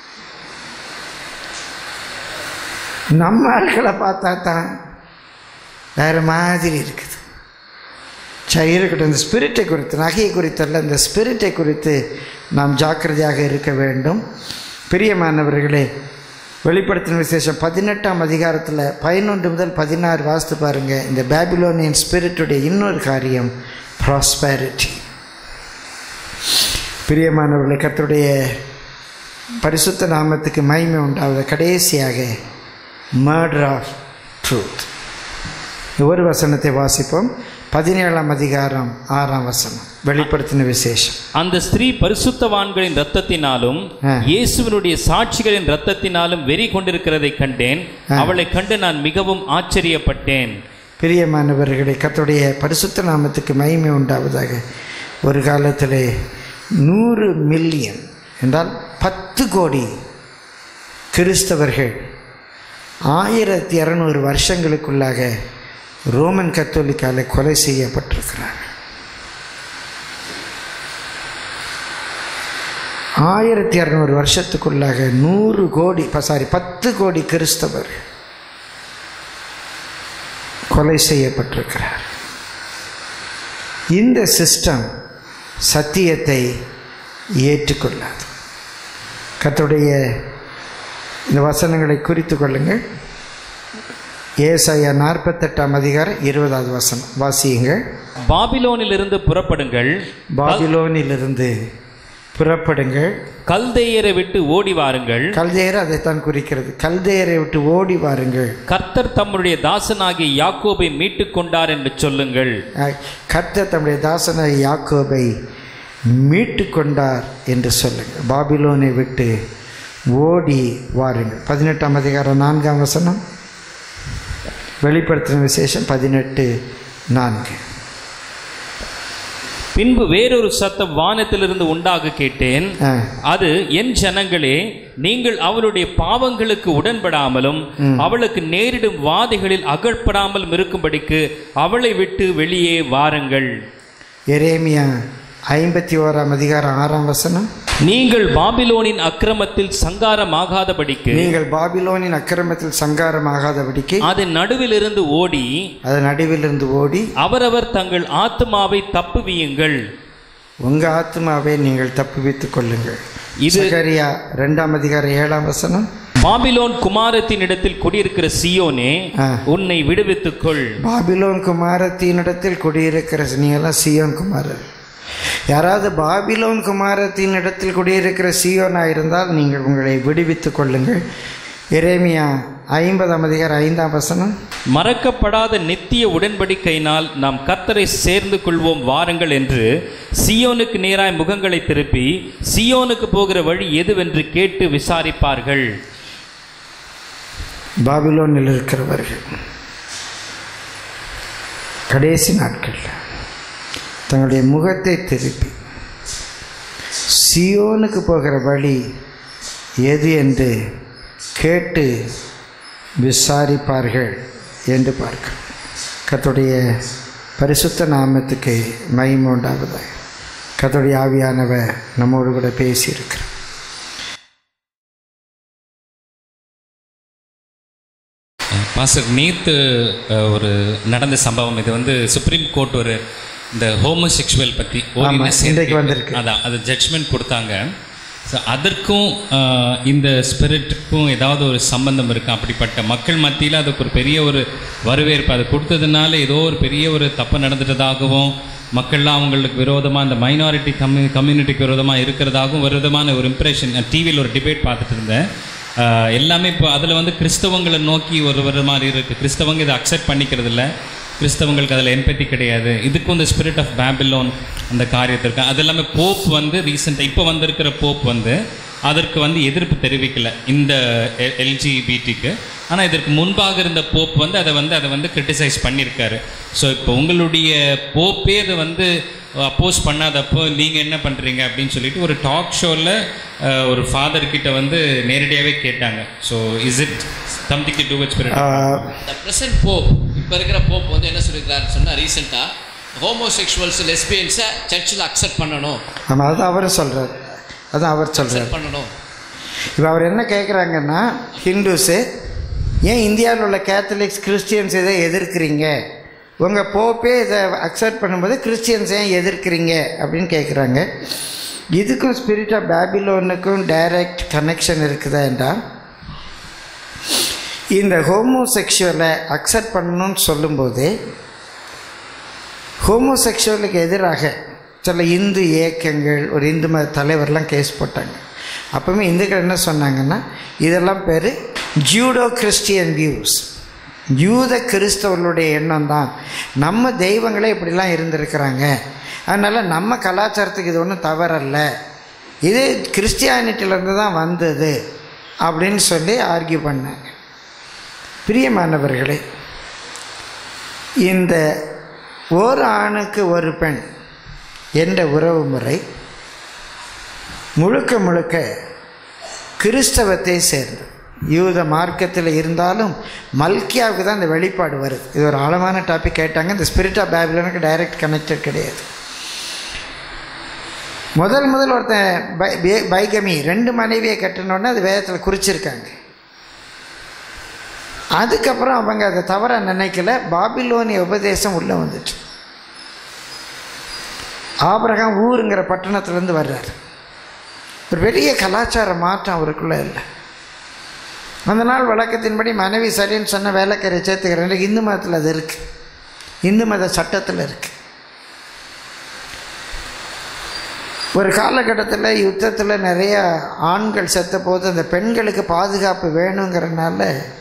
நம்ம ஆட்களை பார்த்தா தான் வேறு மாதிரி இருக்குது. சரி, இருக்கட்டும். இந்த ஸ்பிரிட்டை குறித்து, நகையை குறித்தல்ல, இந்த ஸ்பிரிட்டை குறித்து நாம் ஜாக்கிரதையாக இருக்க வேண்டும். பிரியமானவர்களே, வெளிப்படுத்தின விசேஷம் பதினெட்டாம் அதிகாரத்தில் பதினொன்று முதல் பதினாறு வாசித்து பாருங்கள். இந்த பாபிலோனியன் ஸ்பிரிட்டுடைய இன்னொரு காரியம் ப்ராஸ்பெரிட்டி. பிரியமானவர்களே, கர்த்தருடைய பரிசுத்த நாமத்துக்கு மகிமை உண்டாவது. கடைசியாக மர்டர் ஆஃப் ட்ரூத். ஒரு வசனத்தை வாசிப்போம். பதினேழாம் அதிகாரம் ஆறாம் வசனம், வெளிப்படுத்தின விசேஷம். அந்த ஸ்திரீ பரிசுத்தவான்களின் இரத்தத்தினாலும் இயேசுவினுடைய சாட்சிகளின் இரத்தத்தினாலும் வெறி கொண்டிருக்கிறதை கண்டேன். அவளை கண்டு நான் மிகவும் ஆச்சரியப்பட்டேன். பிரியமானவர்களே, கர்த்தருடைய பரிசுத்த நாமத்துக்கு மகிமை உண்டாவதாக. ஒரு காலத்தில் நூறு மில்லியன் என்றால் பத்து கோடி கிறிஸ்தவர்கள் ஆயிரத்தி இரநூறு வருஷங்களுக்குள்ளாக ரோமன் கத்தோலிக்கால கொலை செய்யப்பட்டிருக்கிறார்கள். ஆயிரத்தி இரநூறு வருஷத்துக்குள்ளாக நூறு கோடி சாரி பத்து கோடி கிறிஸ்தவர் கொலை செய்யப்பட்டிருக்கிறார். இந்த சிஸ்டம் சத்தியத்தை ஏற்றுக்கொள்ளாது. கர்த்தருடைய இந்த வசனங்களை குறித்து கொள்ளுங்கள். ஏசாயா நாற்பத்தெட்டாம் அதிகாரம் இருபதாவது வசனம் வாசியுங்கள். பாபிலோனிலிருந்து புறப்படுங்கள், பாபிலோனிலிருந்து புறப்படுங்கள், கல்தேயரை விட்டு ஓடி வாருங்கள். கல்தேயர் அதைத்தான் குறிக்கிறது. கல்தேயரை விட்டு ஓடி வாருங்கள். கர்த்தர் தம்முடைய தாசனாகிய யாக்கோபை மீட்டுக் கொண்டார் என்று சொல்லுங்கள். கர்த்தர் தம்முடைய தாசனாகிய யாக்கோபை மீட்டு கொண்டார் என்று சொல்லுங்கள். பாபிலோனை விட்டு ஓடி வாருங்கள். பதினெட்டாம் அதிகாரம் நான்காம் வசனம், வெளிப்படுத்தின விசேஷம் பதினெட்டு நான்கு. பின்பு வேறொரு சத்தம் வானத்திலிருந்து உண்டாக கேட்டேன். அது, என் ஜனங்களே, நீங்கள் அவளுடைய பாவங்களுக்கு உடன்படாமலும் அவளுக்கு நேரிடும் வாதைகளில் அகழ்படாமலும் இருக்கும்படிக்கு அவளை விட்டு வெளியே வாருங்கள். எரேமியா ஐம்பத்தி ஓராம் அதிகாரம் ஆறாம் வசனம், நீங்கள் பாபிலோனின் அக்கிரமத்தில் சங்காரமாகாதபடிக்கு நீங்கள் பாபிலோனின் அக்கிரமத்தில் சங்காரமாகாதபடிக்கு அதன் நடுவிலிருந்து ஓடி அதன் நடுவிலிருந்து ஓடி அவரவர் தங்கள் ஆத்மாவை தப்புவியுங்கள். உங்க ஆத்மாவை நீங்கள் தப்புவித்துக் கொள்ளுங்கள். இது சகரியா இரண்டாம் அதிகாரம் ஏழாம் வசனம், பாபிலோன் குமாரத்தின் இடத்தில் குடியிருக்கிற சியோனே, உன்னை விடுவித்துக் கொள். பாபிலோன் குமாரத்தின் இடத்தில் குடியிருக்கிற நீங்களாம் சியோன் குமாரர். யாராவது பாபிலோன் குமாரத்தின் இடத்தில் குடியிருக்கிற சியோனாக இருந்தால் நீங்கள் உங்களை விடுவித்துக் கொள்ளுங்கள். எரேமியா ஐம்பதாம் அதிகாரம் ஐந்தாம் வசனம், மறக்கப்படாத நித்திய உடன்படிக்கையினால் நாம் கர்த்தரை சேர்ந்து கொள்வோம் வாருங்கள் என்று சியோனுக்கு நேராய் முகங்களை திருப்பி சியோனுக்கு போகிற வழி எதுவென்று கேட்டு விசாரிப்பார்கள். பாபிலோனில் இருக்கிறவர்கள் கடைசி நாட்கள் தங்களுடைய முகத்தை திருப்பி சியோனுக்கு போகிற வழி எது என்று கேட்டு விசாரிப்பார்கள் என்று பார்க்கிறோம். கர்த்தருடைய பரிசுத்த நாமத்துக்கு மகிமை உண்டாவதாக. கர்த்தருடைய ஆவியானவர் நம்மோடு கூட பேசியிருக்கிறார். பாஸ்டர், நேற்று ஒரு நடந்த சம்பவம், இது வந்து சுப்ரீம் கோர்ட் ஒரு இந்த ஹோமோசெக்சுவல் பற்றி இன்றைக்கு வந்திருக்கு. அதான் அது ஜட்ஜ்மெண்ட் கொடுத்தாங்க. ஸோ அதற்கும் இந்த ஸ்பிரிட்டுக்கும் ஏதாவது ஒரு சம்பந்தம் இருக்குது? அப்படிப்பட்ட மக்கள் மத்தியில் அதுக்கு ஒரு பெரிய ஒரு வரவேற்பு அது கொடுத்ததுனால ஏதோ ஒரு பெரிய ஒரு தப்பு நடந்துட்டதாகவும், மக்கள்லாம் அவங்களுக்கு விரோதமாக, இந்த மைனாரிட்டி கம்யூ கம்யூனிட்டிக்கு விரோதமாக இருக்கிறதாகவும் ஒரு விதமான ஒரு இம்ப்ரெஷன். டிவியில் ஒரு டிபேட் பார்த்துட்டு இருந்தேன். எல்லாமே இப்போ அதில் வந்து கிறிஸ்தவங்களை நோக்கி ஒரு வர மாதிரி இருக்குது. கிறிஸ்தவங்க இதை அக்செப்ட் பண்ணிக்கிறது இல்லை, கிறிஸ்தவங்களுக்கு அதில் எம்பத்தி கிடையாது. இதுக்கும் இந்த ஸ்பிரிட் ஆஃப் பாபிலோன் அந்த காரியத்திற்கு அது எல்லாமே போப் வந்து ரீசெண்டாக இப்போ வந்திருக்கிற போப் வந்து அதற்கு வந்து எதிர்ப்பு தெரிவிக்கலை இந்த எல்ஜிபிடிக்கு. ஆனால் இதற்கு முன்பாக இருந்த போப் வந்து அதை வந்து அதை வந்து கிரிட்டிசைஸ் பண்ணியிருக்காரு. ஸோ இப்போ உங்களுடைய போப்பே அதை வந்து அப்போஸ் பண்ணாதப்போ நீங்கள் என்ன பண்ணுறீங்க அப்படின்னு சொல்லிட்டு ஒரு டாக் ஷோவில் ஒரு ஃபாதர் கிட்ட வந்து நேரடியாகவே கேட்டாங்க. So is it something to do with spirit? The present pope, இப்போ இருக்கிற போப் வந்து என்ன சொல்லியிருக்கிறாருன்னு சொன்னால், ரீசெண்டாக ஹோமோசெக்சுவல்ஸ் லெஸ்பியன்ஸை சர்ச்சில் அக்செப்ட் பண்ணணும். ஆமாம், அதுதான் அவர் சொல்கிறார், அதுதான் அவர் சொல்கிறார் பண்ணணும். இப்போ அவர் என்ன கேட்குறாங்கன்னா, ஹிந்துஸு ஏன் இந்தியாவில் உள்ள கேத்தலிக்ஸ் கிறிஸ்டியன்ஸ் இதை எதிர்க்கிறீங்க, உங்கள் போப்பே இதை அக்செப்ட் பண்ணும்போது கிறிஸ்டியன்ஸ் ஏன் எதிர்க்கிறீங்க அப்படின்னு கேட்குறாங்க. இதுக்கும் ஸ்பிரிட் ஆஃப் பேபிலோனுக்கும் டைரக்ட் கனெக்ஷன் இருக்குதா என்றால், இந்த ஹோமோசெக்சுவலை அக்செப்ட் பண்ணணும்னு சொல்லும்போது ஹோமோசெக்சுவலுக்கு எதிராக சில இந்து இயக்கங்கள், ஒரு இந்து மத தலைவர்லாம் கேஸ் போட்டாங்க. அப்போவுமே இந்துக்கள் என்ன சொன்னாங்கன்னா, இதெல்லாம் பேர் ஜூடோ கிறிஸ்டியன் வியூஸ், யூத கிறிஸ்தவர்களுடைய எண்ணம் தான், நம்ம தெய்வங்களே இப்படிலாம் இருந்திருக்கிறாங்க, அதனால் நம்ம கலாச்சாரத்துக்கு இது ஒன்றும் தவறல்ல, இது கிறிஸ்டியானிட்டியிலேருந்து தான் வந்தது அப்படின்னு சொல்லி ஆர்கியூ பண்ணாங்க. பிரியமானவர்களே, இந்த ஒரு ஆணுக்கு ஒரு பெண் என்ற உறவு முறை முழுக்க முழுக்க கிறிஸ்தவத்தை சேர்ந்து யூத மார்க்கத்தில் இருந்தாலும் மல்கியாவுக்கு தான் இந்த வெளிப்பாடு வருது. இது ஒரு ஆழமான டாபிக் கேட்டாங்க. இந்த ஸ்பிரிட் ஆஃப் பேபிலோனுக்கு டைரக்ட் கனெக்டட் கிடையாது. முதல் முதல் ஒருத்தன் பை பைகமி ரெண்டு மனைவியை கட்டினோடனே அது வேதத்தில் குறிச்சிருக்காங்க. அதுக்கப்புறம் அவங்க அதை தவற நினைக்கல, பாபிலோனிய உபதேசம் உள்ளே வந்துட்டு. ஆபிரகாம் ஊருங்கிற பட்டணத்துலேருந்து வர்றார். ஒரு பெரிய கலாச்சார மாற்றம் அவருக்குள்ளே இல்லை. அந்த நாள் வழக்கத்தின்படி மனைவி சரின்னு சொன்ன வேலைக்காரை சேர்த்துக்கிறேன். இந்து மதத்தில் அது இருக்குது, இந்து மத சட்டத்தில் இருக்குது. ஒரு காலகட்டத்தில் யுத்தத்தில் நிறைய ஆண்கள் செத்த போது அந்த பெண்களுக்கு பாதுகாப்பு வேணுங்கிறனால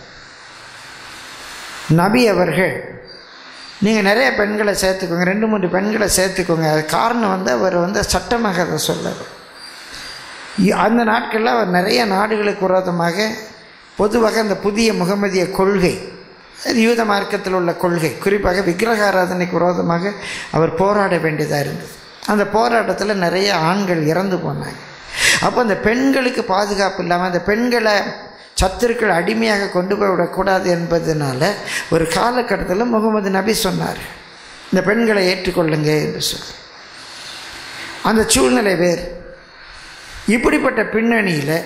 நபி அவர்கள், நீங்கள் நிறைய பெண்களை சேர்த்துக்கோங்க, ரெண்டு மூன்று பெண்களை சேர்த்துக்கோங்க. அது காரணம் வந்து அவர் வந்து சட்டமாக அதை சொல்லுவார். அந்த நாட்களில் அவர் நிறைய நாடுகளுக்கு விரோதமாக, பொதுவாக அந்த புதிய முகமதிய கொள்கை, யூத மார்க்கத்தில் உள்ள கொள்கை, குறிப்பாக விக்கிரக ஆராதனைக்கு விரோதமாக அவர் போராட வேண்டியதாக இருந்தது. அந்த போராட்டத்தில் நிறைய ஆண்கள் இறந்து போனாங்க. அப்போ அந்த பெண்களுக்கு பாதுகாப்பு இல்லாமல் அந்த பெண்களை சத்துருக்கள் அடிமையாக கொண்டு போய் விடக்கூடாது என்பதனால ஒரு காலகட்டத்தில் முகமது நபி சொன்னார், இந்த பெண்களை ஏற்றுக்கொள்ளுங்க என்று சொல்லி. அந்த சூழ்நிலை வேறு. இப்படிப்பட்ட பின்னணியில்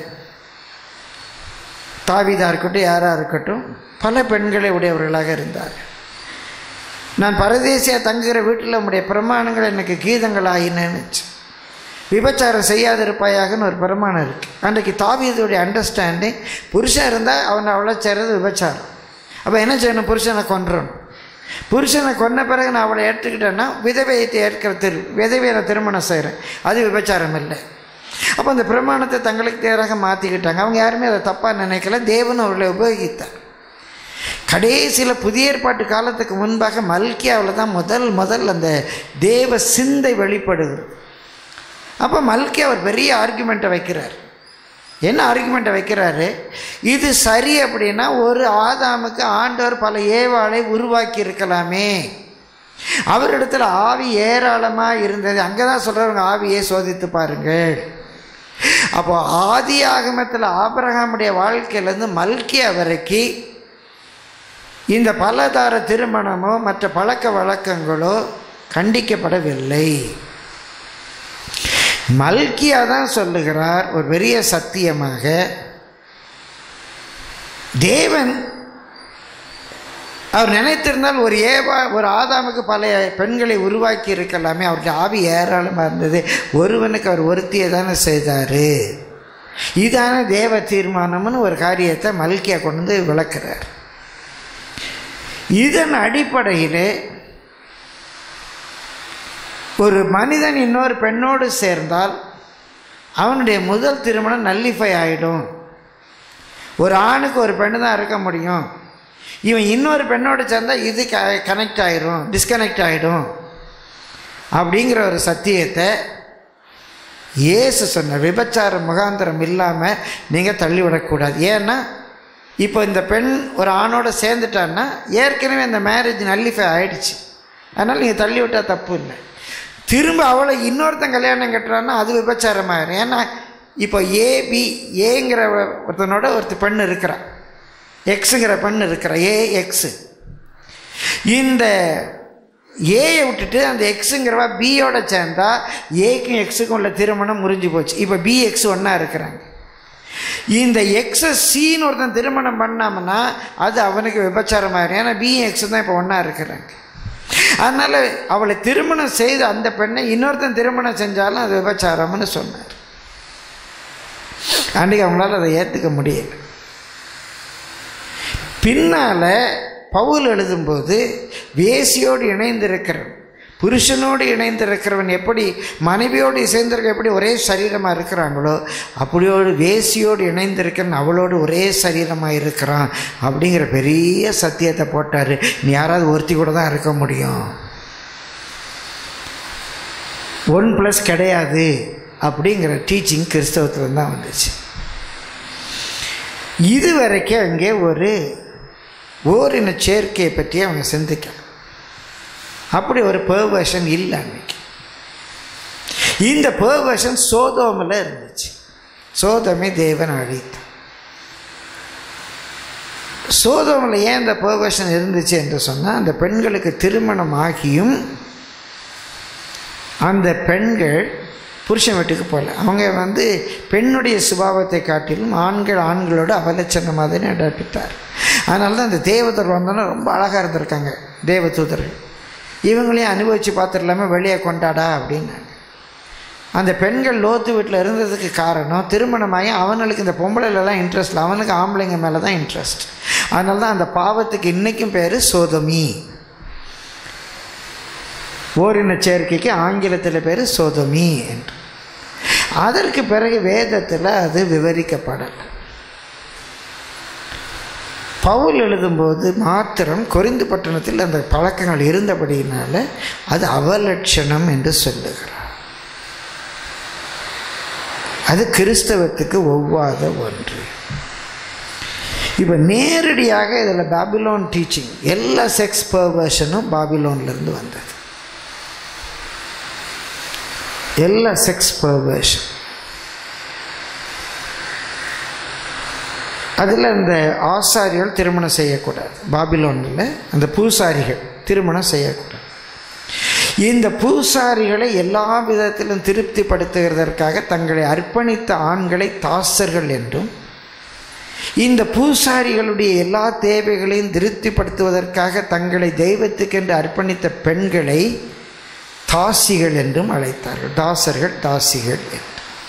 தாவீதா இருக்கட்டும், யாராக இருக்கட்டும், பல பெண்களை உடையவர்களாக இருந்தார். நான் பரதேசியாக தங்குகிற வீட்டில் உடைய பிரமாணங்கள் எனக்கு கீதங்கள் ஆகினேன்னு, விபச்சாரம் செய்யாதிருப்பாயாகன்னு ஒரு பிரமாணம் இருக்குது. அன்றைக்கு தாவீதுடைய அண்டர்ஸ்டாண்டிங், புருஷன் இருந்தால் அவனை அவ்வளோ செய்கிறது விபச்சாரம். அப்போ என்ன செய்யணும், புருஷனை கொன்றணும். புருஷனை கொன்ன பிறகு நான் அவளை ஏற்றுக்கிட்டேன்னா விதவையத்தை ஏற்கிற திரு விதவையை நான் திருமணம் செய்கிறேன், அது விபச்சாரம் இல்லை. அப்போ அந்த பிரமாணத்தை தங்களுக்கு தேராக மாற்றிக்கிட்டாங்க. அவங்க யாருமே அதை தப்பாக நினைக்கல, தேவன் அவர்களை உபயோகித்தார். கடைசியில் புதிய ஏற்பாட்டு காலத்துக்கு முன்பாக மல்கியாவில் தான் முதல் முதல் அந்த தேவ சிந்தை வெளிப்படுகிறது. அப்போ மல்கியா ஒரு பெரிய ஆர்குமெண்ட்டை வைக்கிறார். என்ன ஆர்குமெண்ட்டை வைக்கிறாரு, இது சரி அப்படின்னா ஒரு ஆதாமுக்கு ஆண்டவர் பல ஏவாளை உருவாக்கி இருக்கலாமே, அவரிடத்துல ஆவி ஏராளமாக இருந்தது. அங்கே தான் சொல்கிறவங்க ஆவியை சோதித்து பாருங்கள். அப்போ ஆதி ஆகமத்தில் ஆபிரகாமுடைய வாழ்க்கையிலேருந்து மல்கியா வரைக்கும் இந்த பலதார திருமணமோ மற்ற பழக்க வழக்கங்களோ கண்டிக்கப்படவில்லை. மல்கியா தான் சொல்லுகிறார் ஒரு பெரிய சத்தியமாக, தேவன் அவர் நினைத்திருந்தால் ஒரு ஏவா ஒரு ஆதாமுக்கு பல பெண்களை உருவாக்கி இருக்கலாமே, அவருடைய ஆவி ஏராளமாக இருந்தது, ஒருவனுக்கு அவர் ஒருத்தியை தானே செய்தார், இதான தேவ தீர்மானம்னு ஒரு காரியத்தை மல்கியா கொண்டு வந்து விளக்குறார். இதன் அடிப்படையில் ஒரு மனிதன் இன்னொரு பெண்ணோடு சேர்ந்தால் அவனுடைய முதல் திருமணம் நல்லிஃபை ஆகிடும். ஒரு ஆணுக்கு ஒரு பெண்ணு தான் இருக்க முடியும், இவன் இன்னொரு பெண்ணோடு சேர்ந்தால் இது க கனெக்ட் ஆகிடும், டிஸ்கனெக்ட் ஆகிடும் அப்படிங்கிற ஒரு சத்தியத்தை இயேசு சொன்ன விபச்சார முகாந்திரம் இல்லாமல் நீங்கள் தள்ளிவிடக்கூடாது. ஏன்னா இப்போ இந்த பெண் ஒரு ஆணோடு சேர்ந்துட்டான்னா ஏற்கனவே அந்த மேரேஜ் நல்லிஃபை ஆகிடுச்சு, அதனால் நீங்கள் தள்ளிவிட்டால் தப்பு இல்லை. திரும்ப அவளை இன்னொருத்தன் கல்யாணம் கட்டுறான்னா அது விபச்சாரமாயிரும். ஏன்னா இப்போ ஏபி ஏங்கிற ஒருத்தனோட ஒருத்தர் பெண் இருக்கிறான், எக்ஸுங்கிற பெண் இருக்கிற ஏ எக்ஸு. இந்த ஏயை விட்டுட்டு அந்த எக்ஸுங்கிறவா பியோட சேர்ந்தா ஏக்கும் எக்ஸுக்கும் உள்ள திருமணம் முறிஞ்சு போச்சு. இப்போ பி எக்ஸ் ஒன்றா இருக்கிறாங்க. இந்த எக்ஸை சீன்னு ஒருத்தன் திருமணம் பண்ணாமன்னா அது அவனுக்கு விபச்சாரமாயிரும். ஏன்னா பி எக்ஸ் தான் இப்போ ஒன்றா இருக்கிறாங்க. அதனால் அவளை திருமணம் செய்து அந்த பெண்ணை இன்னொருத்தன் திருமணம் செஞ்சாலும் அது விபச்சாரம்னு சொன்னார். அன்றைக்கு அவங்களால அதை ஏற்றுக்க முடியல. பின்னால் பவுல் எழுதும்போது வேசியோடு இணைந்திருக்கிறவன், புருஷனோடு இணைந்திருக்கிறவன் எப்படி மனைவியோடு இசைந்திருக்க எப்படி ஒரே சரீரமாக இருக்கிறாங்களோ அப்படியோடு வேசியோடு இணைந்திருக்கிறவன் அவளோடு ஒரே சரீரமாக இருக்கிறான் அப்படிங்கிற பெரிய சத்தியத்தை போட்டார். நீ யாராவது ஒருத்தி கூட தான் இருக்க முடியும், ஒன் ப்ளஸ் கிடையாது அப்படிங்கிற டீச்சிங் கிறிஸ்தவத்தில் தான் வந்துச்சு. இது வரைக்கும் அங்கே ஒரு ஓரின சேர்க்கையை பற்றி அவங்க சிந்திக்கலாம். அப்படி ஒரு பெர்வர்ஷன் இல்லை அன்னைக்கு. இந்த பெர்வர்ஷன் சோதோமில் இருந்துச்சு. சோதோமை தேவன் அழித்தார். சோதோமில் ஏன் இந்த பெர்வர்ஷன் இருந்துச்சு என்று சொன்னால், அந்த பெண்களுக்கு திருமணம் ஆகியும் அந்த பெண்கள் புருஷன் வீட்டுக்கு போகல. அவங்க வந்து பெண்ணுடைய சுபாவத்தை காட்டிலும் ஆண்கள் ஆண்களோட அவலட்சணமாக தான் நடப்பித்தார். அதனால தான் அந்த தேவதூதர் வந்தோன்னா ரொம்ப அழகாக இருந்திருக்காங்க தேவதூதர்கள். இவங்களையும் அனுபவித்து பார்த்துடலாமே, வெளியே கொண்டாடா அப்படின்னாங்க. அந்த பெண்கள் லோத்து வீட்டில் இருந்ததுக்கு காரணம் திருமணமாகி அவனுக்கு இந்த பொம்பளைலலாம் இன்ட்ரெஸ்ட் இல்லை, அவனுக்கு ஆம்பளைங்க மேலே தான் இன்ட்ரெஸ்ட். அதனால தான் அந்த பாவத்துக்கு இன்றைக்கும் பேர் சோதமி. ஓரின சேர்க்கைக்கு ஆங்கிலத்தில் பேர் சோதமி என்று. அதற்கு பிறகு வேதத்தில் அது விவரிக்கப்படலை. பவுல் எழுதும்போது மாத்திரம் கொரிந்து பட்டணத்தில் அந்த பழக்கங்கள் இருந்தபடியினால அது அவலட்சணம் என்று சொல்லுகிறார். அது கிறிஸ்தவத்துக்கு ஒவ்வாத ஒன்று. இப்போ நேரடியாக இதில் பாபிலோன் டீச்சிங், எல்லா செக்ஸ் பர்வர்ஷனும் பாபிலோன்லேருந்து வந்தது. எல்லா செக்ஸ் பர்வர்ஷன் அதில் இந்த ஆசாரிகள் திருமணம் செய்யக்கூடாது. பாபிலோனில் அந்த பூசாரிகள் திருமணம் செய்யக்கூடாது. இந்த பூசாரிகளை எல்லா விதத்திலும் திருப்திப்படுத்துகிறதற்காக தங்களை அர்ப்பணித்த ஆண்களை தாசர்கள் என்றும், இந்த பூசாரிகளுடைய எல்லா தேவைகளையும் திருப்திப்படுத்துவதற்காக தங்களை தெய்வத்துக்கென்று அர்ப்பணித்த பெண்களை தாசிகள் என்றும் அழைத்தார்கள். தாசர்கள், தாசிகள் என்று.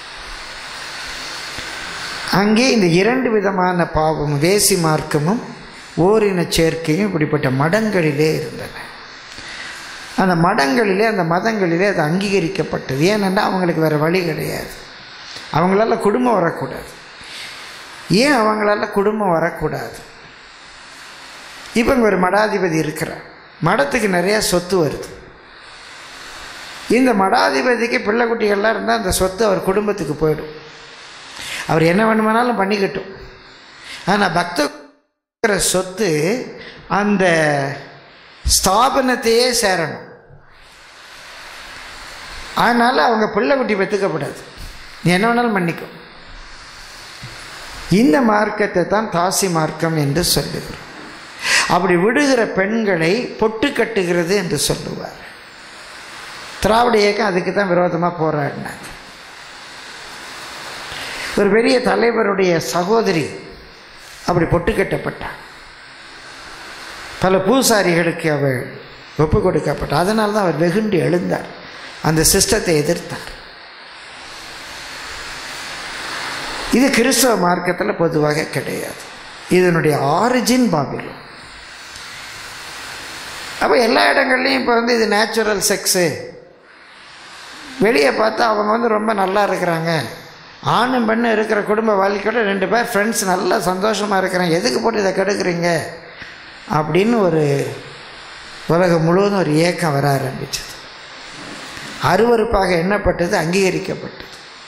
அங்கே இந்த இரண்டு விதமான பாவம், வேசி மார்க்கமும் ஓரின சேர்க்கையும் இப்படிப்பட்ட மடங்களிலே இருந்தன. அந்த மடங்களிலே அந்த மதங்களிலே அது அங்கீகரிக்கப்பட்டது. ஏனென்றால் அவங்களுக்கு வேறு வழி கிடையாது. அவங்களால குடும்பம் வரக்கூடாது. ஏன் அவங்களால குடும்பம் வரக்கூடாது? இப்போ இங்கே ஒரு மடாதிபதி இருக்கிறார். மடத்துக்கு நிறையா சொத்து வருது. இந்த மடாதிபதிக்கு பிள்ளை குட்டிகள்லாம் இருந்தால் அந்த சொத்து அவர் குடும்பத்துக்கு போயிடும். அவர் என்ன வேணுமானாலும் பண்ணிக்கட்டும். ஆனால் பக்த சொத்து அந்த ஸ்தாபனத்தையே சேரணும். அதனால் அவங்க பிள்ளை குட்டி பெற்றுக்கப்படாது. நீ என்ன வேணாலும் பண்ணிக்கும். இந்த மார்க்கத்தை தான் தாசி மார்க்கம் என்று சொல்லுகிறோம். அப்படி விடுகிற பெண்களை பொட்டு கட்டுகிறது என்று சொல்லுவார். திராவிட இயக்கம் அதுக்கு தான் விரோதமாக போராடினாங்க. ஒரு பெரிய தலைவருடைய சகோதரி அப்படி பொட்டு கட்டப்பட்டார். பல பூசாரிகளுக்கு அவள் ஒப்பு கொடுக்கப்பட்டார். அதனால தான் அவர் வெகுண்டு எழுந்தார், அந்த சிஸ்டத்தை எதிர்த்தார். இது கிறிஸ்தவ மார்க்கத்தில் பொதுவாக கிடையாது. இதனுடைய ஆரிஜின் பாபிலோன். அப்போ எல்லா இடங்கள்லையும் இப்போ வந்து இது நேச்சுரல் செக்ஸு. வெளியே பார்த்தா அவங்க வந்து ரொம்ப நல்லா இருக்கிறாங்க, ஆணும் பெண்ணும் இருக்கிற குடும்ப வாழ்க்கையோட ரெண்டு பேர் ஃப்ரெண்ட்ஸ் நல்லா சந்தோஷமாக இருக்கிறாங்க, எதுக்கு போட்டு இதை கெடுக்குறீங்க அப்படின்னு ஒரு உலகம் முழுவதும் ஒரு ஏக்கம் வர ஆரம்பிச்சது. அருவருப்பாக எண்ணப்பட்டது, அங்கீகரிக்கப்பட்டது.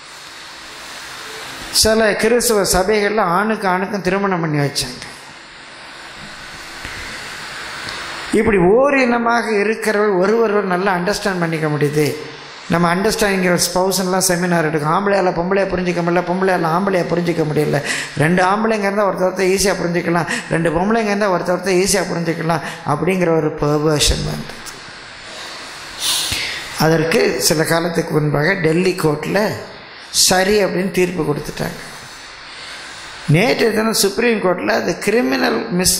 சில கிறிஸ்துவ சபைகளில் ஆணுக்கு ஆணுக்கும் திருமணம் பண்ணி வச்சாங்க. இப்படி ஓரினமாக இருக்கிறவர்கள் ஒருவர் நல்லா அண்டர்ஸ்டாண்ட் பண்ணிக்க முடியுது. நம்ம அண்டர்ஸ்டாண்டிங் யுவர் ஸ்பௌஸ்லாம் செமினார் எடுக்கும். ஆம்பளையால் பொம்பளையை புரிஞ்சிக்க முடியல, பொம்பளையால் ஆம்பளையை புரிஞ்சிக்க முடியல. ரெண்டு ஆம்பளைங்க இருந்தால் ஒருத்த ஒருத்தர் ஈஸியாக புரிஞ்சிக்கலாம், ரெண்டு பொம்பளைங்க இருந்தால் ஒருத்த ஒருத்தர் ஈஸியாக புரிஞ்சிக்கலாம் அப்படிங்கிற ஒரு பெர்வர்ஷன் வந்தது. அதற்கு சில காலத்துக்கு முன்பாக டெல்லி கோர்ட்டில் சரி அப்படின்னு தீர்ப்பு கொடுத்துட்டாங்க. நேற்று தினம் சுப்ரீம் கோர்ட்டில் அது கிரிமினல் மிஸ்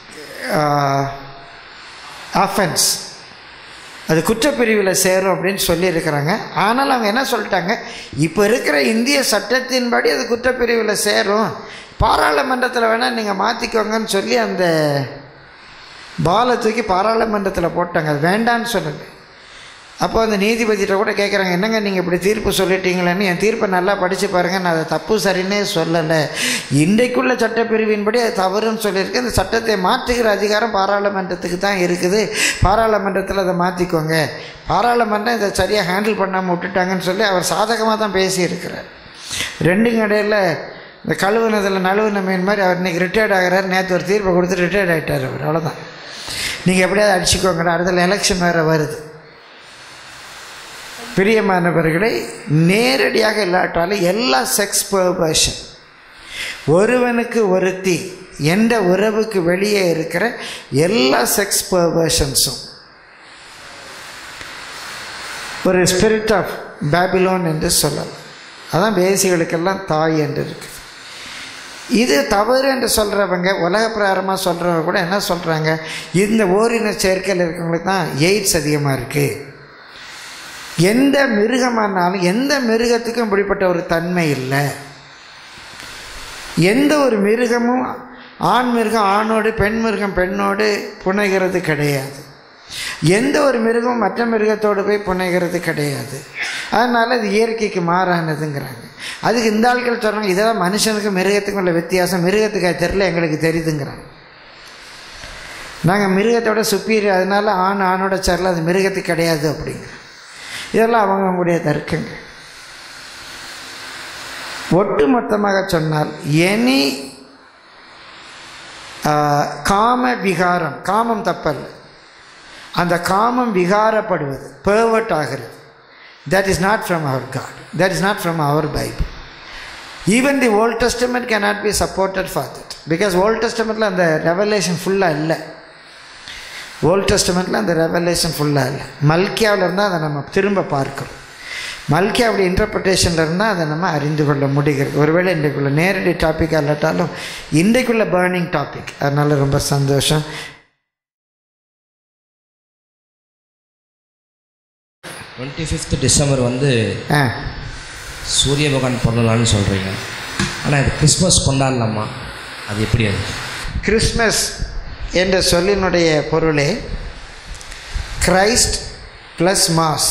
ஆஃபென்ஸ், அது குற்றப்பிரிவில் சேரும் அப்படின்னு சொல்லியிருக்கிறாங்க. ஆனால் அவங்க என்ன சொல்லிட்டாங்க, இப்போ இருக்கிற இந்திய சட்டத்தின்படி அது குற்றப்பிரிவில் சேரும், பாராளுமன்றத்தில் வேணால் நீங்கள் மாற்றிக்கோங்கன்னு சொல்லி அந்த பாலை தூக்கி பாராளுமன்றத்தில் போட்டாங்க. அது வேண்டான்னு சொல்லுங்க. அப்போ அந்த நீதிபதிகிட்ட கூட கேட்குறாங்க, என்னங்க நீங்கள் இப்படி தீர்ப்பு சொல்லிட்டீங்களேன்னு. என் தீர்ப்பை நல்லா படித்து பாருங்கள், நான் அதை தப்பு சரின்னே சொல்லலை, இன்றைக்குள்ள சட்டப்பிரிவின்படி அது தவறுன்னு சொல்லியிருக்கேன், இந்த சட்டத்தை மாற்றுகிற அதிகாரம் பாராளுமன்றத்துக்கு தான் இருக்குது, பாராளுமன்றத்தில் அதை மாற்றிக்கோங்க, பாராளுமன்றம் இதை சரியாக ஹேண்டில் பண்ணாமல் விட்டுட்டாங்கன்னு சொல்லி அவர் சாதகமாக தான் பேசியிருக்கிறார். ரெண்டுங்க இடையில் இந்த கழுவுனதில் நழுவுன மீன் மாதிரி அவர் இன்றைக்கி ரிட்டையர்ட் ஆகிறார். நேற்று ஒரு தீர்ப்பை கொடுத்து ரிட்டையர்ட் ஆகிட்டார் அவர். அவ்வளோதான், நீங்கள் எப்படியாவது அடிச்சுக்கோங்கடா, அடுத்த எலெக்ஷன் வேறு வருது. பிரியமானவர்களை, நேரடியாக இல்லாட்டாலும் எல்லா செக்ஸ் பெர்வர்ஷன், ஒருவனுக்கு ஒருத்தி என்ற உறவுக்கு வெளியே இருக்கிற எல்லா செக்ஸ் பெர்வர்ஷன்ஸும் ஒரு ஸ்பிரிட் ஆஃப் பாபிலோன் என்று சொல்லலாம். அதான் வேசிகளுக்கெல்லாம் தாய் என்று இருக்குது. இது தவறு என்று சொல்கிறவங்க, உலக பிரகாரமாக சொல்கிறவங்க கூட என்ன சொல்கிறாங்க, இந்த ஓரின சேர்க்கையில் இருக்கிறவங்களுக்கு தான் எய்ட்ஸ் அதிகமாக இருக்குது. எந்த மிருகமானாலும் எந்த மிருகத்துக்கும் இப்படிப்பட்ட ஒரு தன்மை இல்லை. எந்த ஒரு மிருகமும் ஆண் மிருகம் ஆணோடு, பெண் மிருகம் பெண்ணோடு புனைகிறது கிடையாது. எந்த ஒரு மிருகமும் மற்ற மிருகத்தோடு போய் புனைகிறது கிடையாது. அதனால் அது இயற்கைக்கு மாறானதுங்கிறாங்க. அதுக்கு இந்த ஆட்கள் சொல்கிறாங்க, இதெல்லாம் மனுஷனுக்கும் மிருகத்துக்கும் உள்ள வித்தியாசம், மிருகத்துக்கு அது தெரியல, எங்களுக்கு தெரியுதுங்கிறாங்க. நாங்கள் மிருகத்தோட சுப்பீரியர், அதனால ஆண் ஆணோட சேரல, அது மிருகத்துக்கு கிடையாது அப்படிங்கிற. இதெல்லாம் அவங்க அவங்களுடைய தர்க்கங்க. ஒட்டு மொத்தமாக சொன்னால் எனி காம விகாரம், காமம் தப்பல்ல, அந்த காமம் விகாரப்படுவது, பெர்வர்ட் ஆகிறது, that is not from our God, that is not from our Bible. Even the Old Testament cannot be supported for that, because Old Testamentல அந்த ரெவலேஷன் ஃபுல்லாக இல்லை. ஓல்ட் டெஸ்டமெண்ட்டில் அந்த ரெவலேஷன் ஃபுல்லாக இல்லை. மல்கியாவில் இருந்தால் அதை நம்ம திரும்ப பார்க்கிறோம். மல்கியாவுடைய இன்டர்பிரிட்டேஷனில் இருந்தால் அதை நம்ம அறிந்து கொள்ள முடிகிறது. ஒருவேளை இன்றைக்குள்ள நேரடி டாப்பிக்காக இல்லாட்டாலும் இன்றைக்குள்ள பேர்னிங் டாபிக், அதனால் ரொம்ப சந்தோஷம். டுவெண்ட்டி ஃபிஃப்த் டிசம்பர் வந்து சூரிய பகவான் பிறந்தநாள்னு சொல்கிறீங்க, ஆனால் இது கிறிஸ்மஸ் கொண்டாடலாமா? அது எப்படி? அது கிறிஸ்மஸ் என்ற சொல்லினுடைய பொருளே Christ plus mass.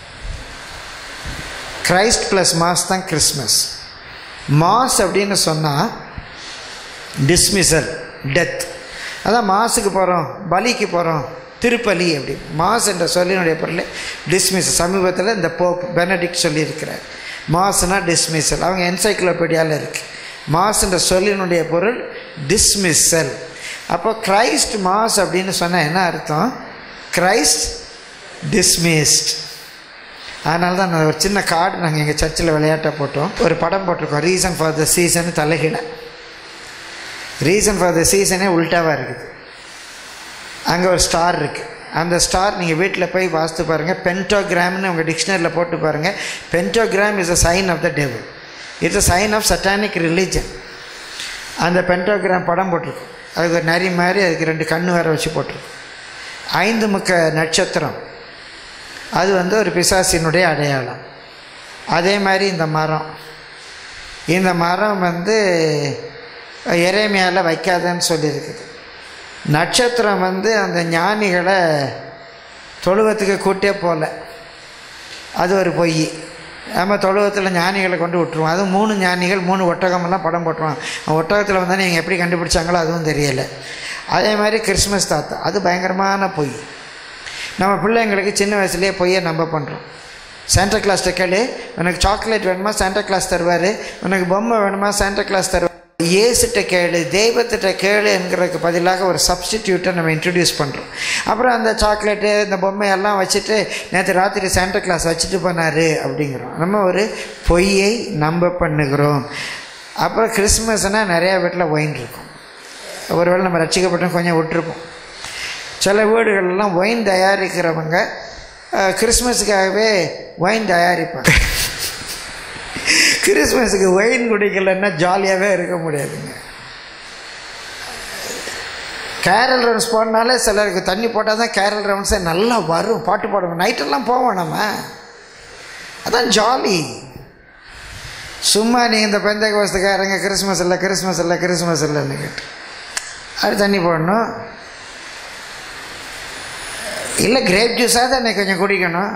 Christ plus mass தான் கிறிஸ்மஸ். மாஸ் அப்படின்னு சொன்னால் டிஸ்மிசல், டெத். அதான் மாஸுக்கு போகிறோம், பலிக்கு போகிறோம், திருப்பலி. அப்படி மாஸ் என்ற சொல்லினுடைய பொருளே டிஸ்மிஸ். சமீபத்தில் இந்த போப் பெனடிக்ட் சொல்லியிருக்கிறார், மாஸ்னா டிஸ்மிசல். அவங்க என்சைக்ளோபீடியாவில் இருக்குது. மாஸ் என்ற சொல்லினுடைய பொருள் டிஸ்மிசல். அப்போ கிரைஸ்ட் மாஸ் அப்படின்னு சொன்னால் என்ன அர்த்தம்? Christ dismissed. அதனால தான் நான் ஒரு சின்ன கார்டு நாங்கள் எங்கள் சர்ச்சில் விளையாட்டாக போட்டோம், ஒரு படம் போட்டிருக்கோம், ரீசன் ஃபார் த சீசன் தலைகிட. ரீசன் ஃபார் த சீசனே உல்ட்டாவாக இருக்குது. அங்கே ஒரு ஸ்டார் இருக்குது. அந்த ஸ்டார் நீங்கள் வீட்டில் போய் வாஸ்து பாருங்கள், பென்டோகிராம்னு உங்கள் டிக்ஷனரியில் போட்டு பாருங்கள். Pentagram is a sign of the devil, it's a sign of satanic religion. அந்த பென்டோகிராம் படம் போட்டிருக்கும், அதுக்கு ஒரு நரி மாதிரி, அதுக்கு ரெண்டு கண்ணு வேறு வச்சு போட்டிருக்கும். ஐந்து முக்க நட்சத்திரம், அது வந்து ஒரு பிசாசினுடைய அடையாளம். அதே மாதிரி இந்த மரம், இந்த மரம் வந்து எரேமியாவில் வைக்காதன்னு சொல்லியிருக்குது. நட்சத்திரம் வந்து அந்த ஞானிகளை தொழுவத்துக்கு கூட்டே போகல, அது ஒரு பொய். நம்ம தொழுவத்தில் ஞானிகளை கொண்டு விட்டுருவோம். அதுவும் மூணு ஞானிகள், மூணு ஒட்டகமெல்லாம் படம் போட்டுருவாங்க. ஒட்டகத்தில் வந்தால் நீங்கள் எப்படி கண்டுபிடிச்சாங்களோ அதுவும் தெரியலை. அதே மாதிரி கிறிஸ்மஸ் தாத்தா, அது பயங்கரமான பொய். நம்ம பிள்ளைங்களுக்கு சின்ன வயசுலேயே பொய்யை நம்ப பண்ணுறோம். சாண்டா கிளாஸ்ட்ட கேளு, உனக்கு சாக்லேட் வேணுமா சாண்டா கிளாஸ் தருவார், உனக்கு பொம்மை வேணுமா சாண்டா கிளாஸ் தருவார். இயேசுட்ட கேளு, தெய்வத்திட்ட கேளு என்கிறதுக்கு பதிலாக ஒரு சப்ஸ்டிடியூட்டை நம்ம இன்ட்ரடியூஸ் பண்ணுறோம். அப்புறம் அந்த சாக்லேட்டு இந்த பொம்மையெல்லாம் வச்சுட்டு நேற்று ராத்திரி சாண்டா கிளாஸ் வச்சுட்டு போனார் அப்படிங்கிறோம். நம்ம ஒரு பொய்யை நம்ப பண்ணுகிறோம். அப்புறம் கிறிஸ்மஸ்னால் நிறையா வீட்டில் ஒயின் இருக்கும். ஒருவேளை நம்ம ரசிக்கப்பட்டோம் கொஞ்சம் விட்டுருப்போம். சில வீடுகளெல்லாம் ஒயின் தயாரிக்கிறவங்க கிறிஸ்மஸுக்காகவே ஒயின் தயாரிப்பாங்க. கிறிஸ்மஸுக்கு ஒயின் குடிக்கலன்னா ஜாலியாகவே இருக்க முடியாதுங்க. கேரல் ரவுண்ட்ஸ் போனாலே சிலருக்கு தண்ணி போட்டால் தான் கேரல் ரவுண்ட்ஸே நல்லா வரும், பாட்டு பாடுவோம், நைட்டெல்லாம் போவோம் நம்ம, அதான் ஜாலி. சும்மா நீங்கள் இந்த பெந்தை கோஸ்துக்காரங்க கிறிஸ்மஸ் இல்லை கிறிஸ்மஸ் இல்லை கிறிஸ்மஸ் இல்லைன்னு கேட்டு அது தண்ணி போடணும். இல்லை கிரேப் ஜூஸாக தான் என்னை கொஞ்சம் குடிக்கணும்.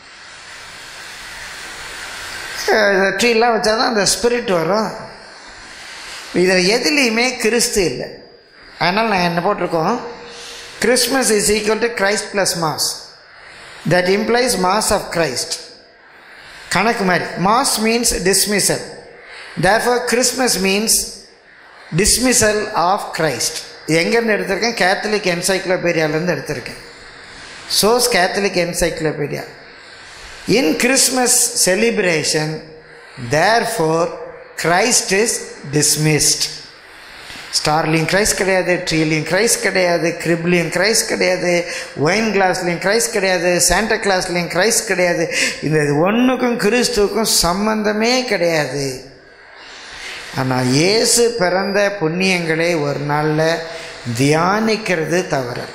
ட்ரீலாம் வச்சா தான் அந்த ஸ்பிரிட் வரும். இதில் எதுலேயுமே கிறிஸ்து இல்லை. அதனால் நாங்கள் என்ன போட்டிருக்கோம், Christmas is equal to Christ plus mass. That implies mass of Christ. கணக்கு மாதிரி. Mass means dismissal. Therefore Christmas means dismissal of Christ. எங்கேருந்து எடுத்திருக்கேன்? கேத்தலிக் என்சைக்ளோபீடியாவிலேருந்து எடுத்திருக்கேன். Source Catholic encyclopedia. In Christmas celebration, therefore, Christ is dismissed. ஸ்டார்லையும் Christ கிடையாது, ட்ரீலையும் Christ கிடையாது, கிரிப்லையும் கிரைஸ்ட் கிடையாது, ஒயின் கிளாஸ்லையும் கிரைஸ்ட் கிடையாது, சாண்டா கிளாஸ்லையும் கிரைஸ்ட் கிடையாது. இந்த ஒன்றுக்கும் கிறிஸ்துவுக்கும் சம்பந்தமே கிடையாது. ஆனால் இயேசு பிறந்த புண்ணியங்களை ஒரு நாளில் தியானிக்கிறது தவறு.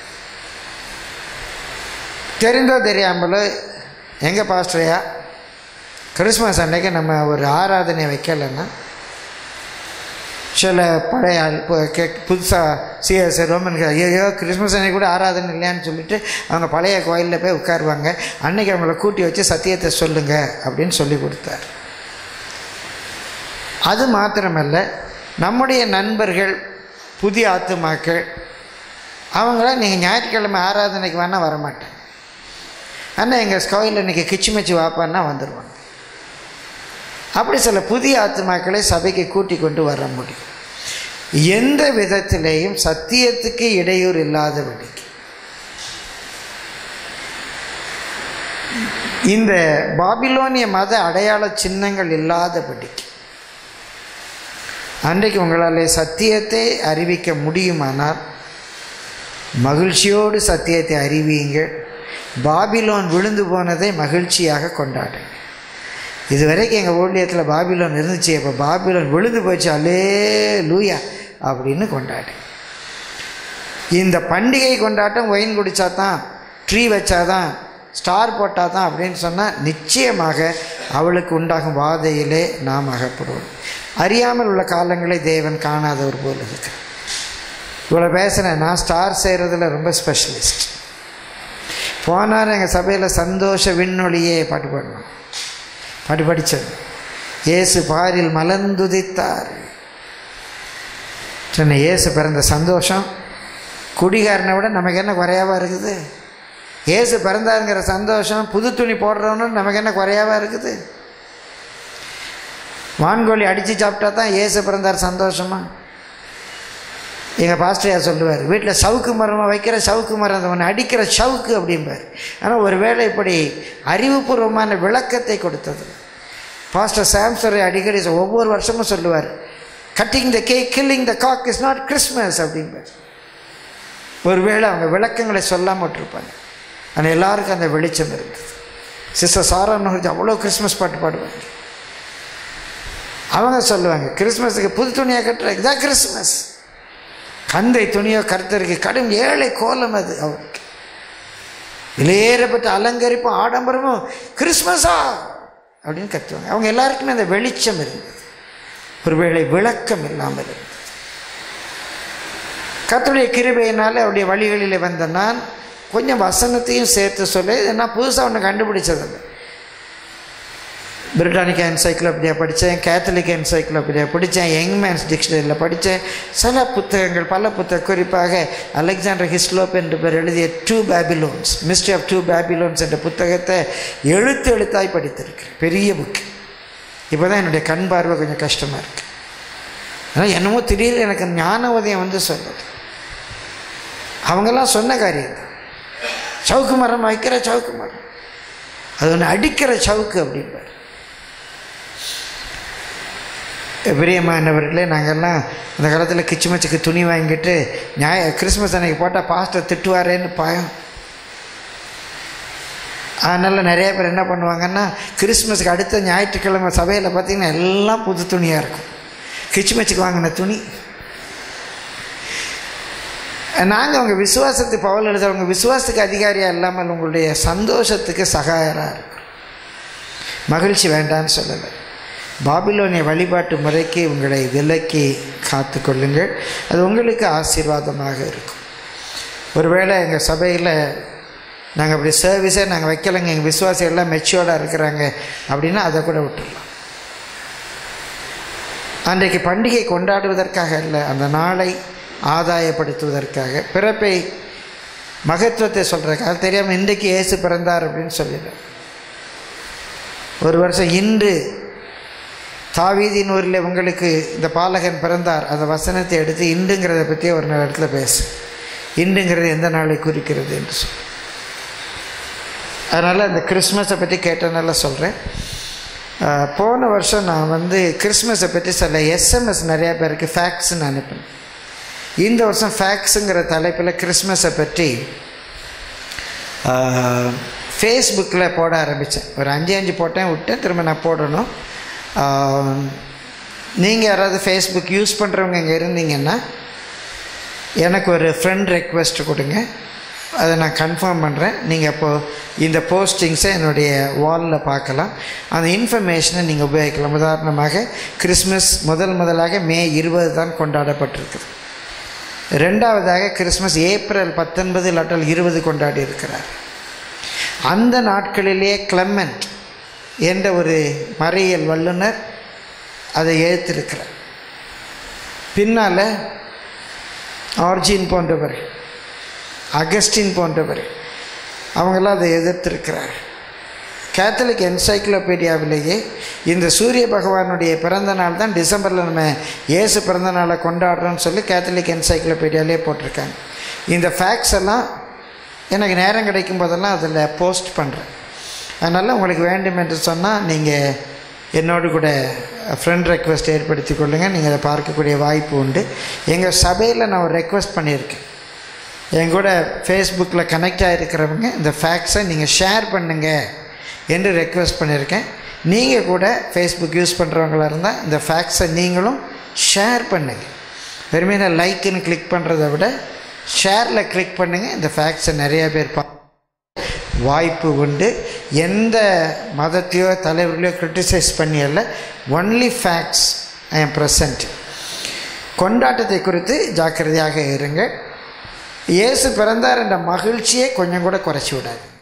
தெரிந்தோ தெரியாமலோ எங்கள் பாஸ்டரையா கிறிஸ்மஸ் அன்றைக்கி நம்ம ஒரு ஆராதனை வைக்கலைன்னா சில பழைய கே புதுசாக சிஎஸ் ரோமன் ஐயோ கிறிஸ்மஸ் அன்றைக்கி கூட ஆராதனை இல்லையான்னு சொல்லிட்டு அவங்க பழைய கோயிலில் போய் உட்காருவாங்க. அன்றைக்கி அவங்கள கூட்டி வச்சு சத்தியத்தை சொல்லுங்கள் அப்படின்னு சொல்லி கொடுத்தார். அது மாத்திரமல்ல, நம்முடைய நண்பர்கள் புதிய ஆத்துமாக்கள் அவங்களாம் நீங்கள் ஞாயிற்றுக்கிழமை ஆராதனைக்கு வேணால் வரமாட்டேன், ஆனால் எங்கள் கோயிலில் இன்றைக்கி கிச்சிமச்சி வாப்பான்னா வந்துடுவாங்க. அப்படி சில புதிய ஆத்துமாக்களை சபைக்கு கூட்டி கொண்டு வர முடியும். எந்த விதத்திலேயும் சத்தியத்துக்கு இடையூறு இல்லாதபடிக்கு இந்த பாபிலோனிய மத அடையாள சின்னங்கள் இல்லாதபடிக்கு அன்றைக்கு உங்களால் சத்தியத்தை அறிவிக்க முடியுமானால் மகிழ்ச்சியோடு சத்தியத்தை அறிவியுங்கள். பாபிலோன் விழுந்து போனதை மகிழ்ச்சியாக கொண்டாடுங்க. இதுவரைக்கும் எங்கள் ஊழியத்தில் பாபிலோன் இருந்துச்சு, இப்போ பாபிலோன் விழுந்து போச்சு, அல்லே லூயா அப்படின்னு கொண்டாடு. இந்த பண்டிகை கொண்டாட்டம் ஒயின் குடித்தா தான், ட்ரீ வச்சாதான், ஸ்டார் போட்டால் தான் அப்படின்னு சொன்னால் நிச்சயமாக அவளுக்கு உண்டாகும் வாதையிலே நாம் அகப்படுவோம். அறியாமல் உள்ள காலங்களை தேவன் காணாதவர் போல் இருக்கு. இவ்வளோ பேசுகிறேன், நான் ஸ்டார் செய்கிறதுல ரொம்ப ஸ்பெஷலிஸ்ட். போனார் எங்கள் சபையில் சந்தோஷ விண்ணொலியே பாட்டு பாடுவோம், பாட்டு படித்தது. இயேசு பாரில் மலர்ந்துதித்தார் சொன்ன இயேசு பிறந்த சந்தோஷம் குடிகாரனை விட நமக்கு என்ன குறையாவா இருக்குது? இயேசு பிறந்தாருங்கிற சந்தோஷம் புது துணி போடுறவனு நமக்கு என்ன குறையாவா இருக்குது? வான்கோழி அடித்து சாப்பிட்டா தான் இயேசு பிறந்தார் சந்தோஷமா? எங்கள் பாஸ்டர் சொல்லுவார், வீட்டில் சவுக்கு மரமாக வைக்கிற சவுக்கு மரம் ஒன்று அடிக்கிற சவுக்கு அப்படிம்பார். ஆனால் ஒரு வேளை இப்படி அறிவுபூர்வமான விளக்கத்தை கொடுத்தது பாஸ்டர் சாம்சரை அடிக்கடி ஒவ்வொரு வருஷமும் சொல்லுவார், cutting the cake killing the cock is not Christmas அப்படிம்பார். ஒருவேளை அவங்க விளக்கங்களை சொல்லாமல் விட்டுருப்பாங்க, ஆனால் எல்லாருக்கும் அந்த வெளிச்சம் இருந்தது. சிஸ்டர் சாரா நோஹர்ஜி அவ்வளோ கிறிஸ்மஸ் பாட்டு பாடுவாங்க. அவங்க சொல்லுவாங்க, கிறிஸ்மஸுக்கு புது துணியாக கட்டுற இதான் கிறிஸ்மஸ். கந்தை துணியோ கர்த்தருக்கு கடும் ஏழை கோலம் அது. அவருக்கு விலையேறப்பட்ட அலங்கரிப்பும் ஆடம்பரமும் கிறிஸ்மஸா அப்படின்னு கத்துவாங்க. அவங்க எல்லாருக்குமே அந்த வெளிச்சம் இருந்தது, ஒருவேளை விளக்கம் இல்லாமல் இருந்தது. கர்த்தருடைய கிருபையினால அவருடைய வழிகளில் வந்த நான் கொஞ்சம் வசனத்தையும் சேர்த்து சொல்ல, நான் புதுசாக ஒன்று கண்டுபிடிச்சதில்லை. பிரிட்டானிக்கா என்சைக்ளோபீடியா படித்தேன், கேத்தலிக் என்சைக்ளோபீடியா படித்தேன், யங்மேன்ஸ் டிக்ஷனரியில் படித்தேன். சில புத்தகங்கள், பல புத்தகம், குறிப்பாக அலெக்சாண்டர் ஹிஸ்லோப் என்று பேர் எழுதிய two Babylons, mystery of two Babylons என்ற புத்தகத்தை எழுத்து எழுத்தாய் படித்திருக்கிறேன். பெரிய புக்கு. இப்போ தான் என்னுடைய கண் பார்வை கொஞ்சம் கஷ்டமாக இருக்குது. ஆனால் என்னமோ திடீர்னு எனக்கு ஞான உதயம் வந்து சொல்லுது. அவங்கெல்லாம் சொன்ன காரியம் தான். சவுக்கு மரம் வைக்கிற சவுக்கு மரம், அது ஒன்று அடிக்கிற சவுக்கு அப்படின்பார். பிரியமானவர்களே, நாங்கள்லாம் அந்த காலத்தில் கிச்சிமச்சுக்கு துணி வாங்கிட்டு நியாய கிறிஸ்மஸ் அன்னைக்கு போட்டால் பாஸ்டர் திட்டுவாரேன்னு பயம். அதனால் நிறைய பேர் என்ன பண்ணுவாங்கன்னா, கிறிஸ்மஸுக்கு அடுத்த ஞாயிற்றுக்கிழமை சபையில் பார்த்திங்கன்னா எல்லாம் புது துணியாக இருக்கும். கிச்சுமச்சுக்கு வாங்கின துணி. நாங்கள் உங்கள் விசுவாசத்துக்கு பவுல் எழுதுறவங்க விசுவாசத்துக்கு அதிகாரியாக இல்லாமல் உங்களுடைய சந்தோஷத்துக்கு சகாயராக இருக்கும். மகிழ்ச்சி வேண்டான்னு சொல்லலை. பாபிலோனிய வழிபாட்டு முறைக்கு உங்களை விலக்கி காத்து கொள்ளுங்கள். அது உங்களுக்கு ஆசீர்வாதமாக இருக்கும். ஒருவேளை எங்கள் சபையில் நாங்கள் அப்படி சர்வீஸே நாங்கள் வைக்கலைங்க, எங்கள் விசுவாசிகள்லாம் மெச்சூர்டாக இருக்கிறாங்க அப்படின்னா அதை கூட விட்டுடலாம். அன்றைக்கு பண்டிகை கொண்டாடுவதற்காக இல்லை, அந்த நாளை ஆதாயப்படுத்துவதற்காக, பிறப்பை மகத்துவத்தை சொல்கிறதுக்காக. தெரியாமல் இன்றைக்கு இயேசு பிறந்தார் அப்படின்னு சொல்லிடுறேன். ஒரு வருஷம் இன்று தாவீதின் ஊரில் உங்களுக்கு இந்த பாலகன் பிறந்தார், அந்த வசனத்தை எடுத்து இன்றுங்கிறத பற்றி ஒரு இடத்துல பேசு. இன்றுங்கிறது எந்த நாளை குறிக்கிறது என்று சொல்லி. அதனால் அந்த கிறிஸ்மஸை பற்றி கேட்டனால சொல்கிறேன். போன வருஷம் நான் வந்து கிறிஸ்மஸை பற்றி சில எஸ்எம்எஸ் நிறையா பேருக்கு ஃபேக்ஸ்ன்னு அனுப்பினேன். இந்த வருஷம் ஃபேக்ஸுங்கிற தலைப்பில் கிறிஸ்மஸை பற்றி ஃபேஸ்புக்கில் போட ஆரம்பித்தேன். ஒரு அஞ்சு அஞ்சு போட்டேன், விட்டேன், திரும்ப நான் போடணும். நீங்கள் யாராவது ஃபேஸ்புக் யூஸ் பண்ணுறவங்க இங்கே இருந்தீங்கன்னா எனக்கு ஒரு ஃப்ரெண்ட் ரெக்வெஸ்ட் கொடுங்க, அதை நான் கன்ஃபார்ம் பண்ணுறேன். நீங்கள் அப்போது இந்த போஸ்டிங்ஸை என்னுடைய வாலில் பார்க்கலாம். அந்த இன்ஃபர்மேஷனை நீங்கள் உபயோகிக்கலாம். உதாரணமாக கிறிஸ்மஸ் முதல் முதலாக மே இருபது தான் கொண்டாடப்பட்டிருக்குது. ரெண்டாவதாக கிறிஸ்மஸ் ஏப்ரல் பத்தொன்பது இல்லாட்டால் இருபது கொண்டாடி இருக்கிறார். அந்த நாட்களிலேயே கிளெமெண்ட் என்ற ஒரு மறையியல் வல்லுனர் அதை எழுத்திருக்கிறார். பின்னால் ஆர்ஜின் போன்றவர், அகஸ்டின் போன்றவர் அவங்களாம் அதை எதிர்த்திருக்கிறார். கேத்தலிக் என்சைக்ளோபீடியாவிலேயே இந்த சூரிய பகவானுடைய பிறந்த நாள் தான் டிசம்பரில் நம்ம இயேசு பிறந்த நாளை கொண்டாடுறோன்னு சொல்லி கேத்தலிக் என்சைக்ளோபீடியாவிலே போட்டிருக்காங்க. இந்த ஃபேக்ட்ஸ் எல்லாம் எனக்கு நேரம் கிடைக்கும் போதெல்லாம் அதில் போஸ்ட் பண்ணுறேன். அதனால் உங்களுக்கு வேண்டும் என்று சொன்னால் நீங்கள் என்னோடு கூட ஃப்ரெண்ட் ரெக்வெஸ்ட் ஏற்படுத்தி கொள்ளுங்கள். நீங்கள் அதை பார்க்கக்கூடிய வாய்ப்பு உண்டு. எங்கள் சபையில் நான் ஒரு ரெக்வெஸ்ட் பண்ணியிருக்கேன். என் கூட ஃபேஸ்புக்கில் கனெக்ட் ஆகிருக்கிறவங்க இந்த ஃபேக்ட்ஸை நீங்கள் ஷேர் பண்ணுங்கள் என்று ரெக்வெஸ்ட் பண்ணியிருக்கேன். நீங்கள் கூட ஃபேஸ்புக் யூஸ் பண்ணுறவங்களா இருந்தால் இந்த ஃபேக்ட்ஸை நீங்களும் ஷேர் பண்ணுங்கள். வெறுமையான லைக்குன்னு கிளிக் பண்ணுறதை விட ஷேரில் கிளிக் பண்ணுங்கள். இந்த ஃபேக்ட்ஸை நிறையா பேர் பா வாய்ப்பு உண்டு. எந்த மதத்தையோ தலைவர்களையோ கிரிட்டிசைஸ் பண்ணியல்ல, only facts I am present. கொண்டாட்டத்தை குறித்து ஜாக்கிரதையாக இருங்கள். இயேசு பிறந்தார் என்ற மகிழ்ச்சியை கொஞ்சம் கூட குறைச்சி விடாது.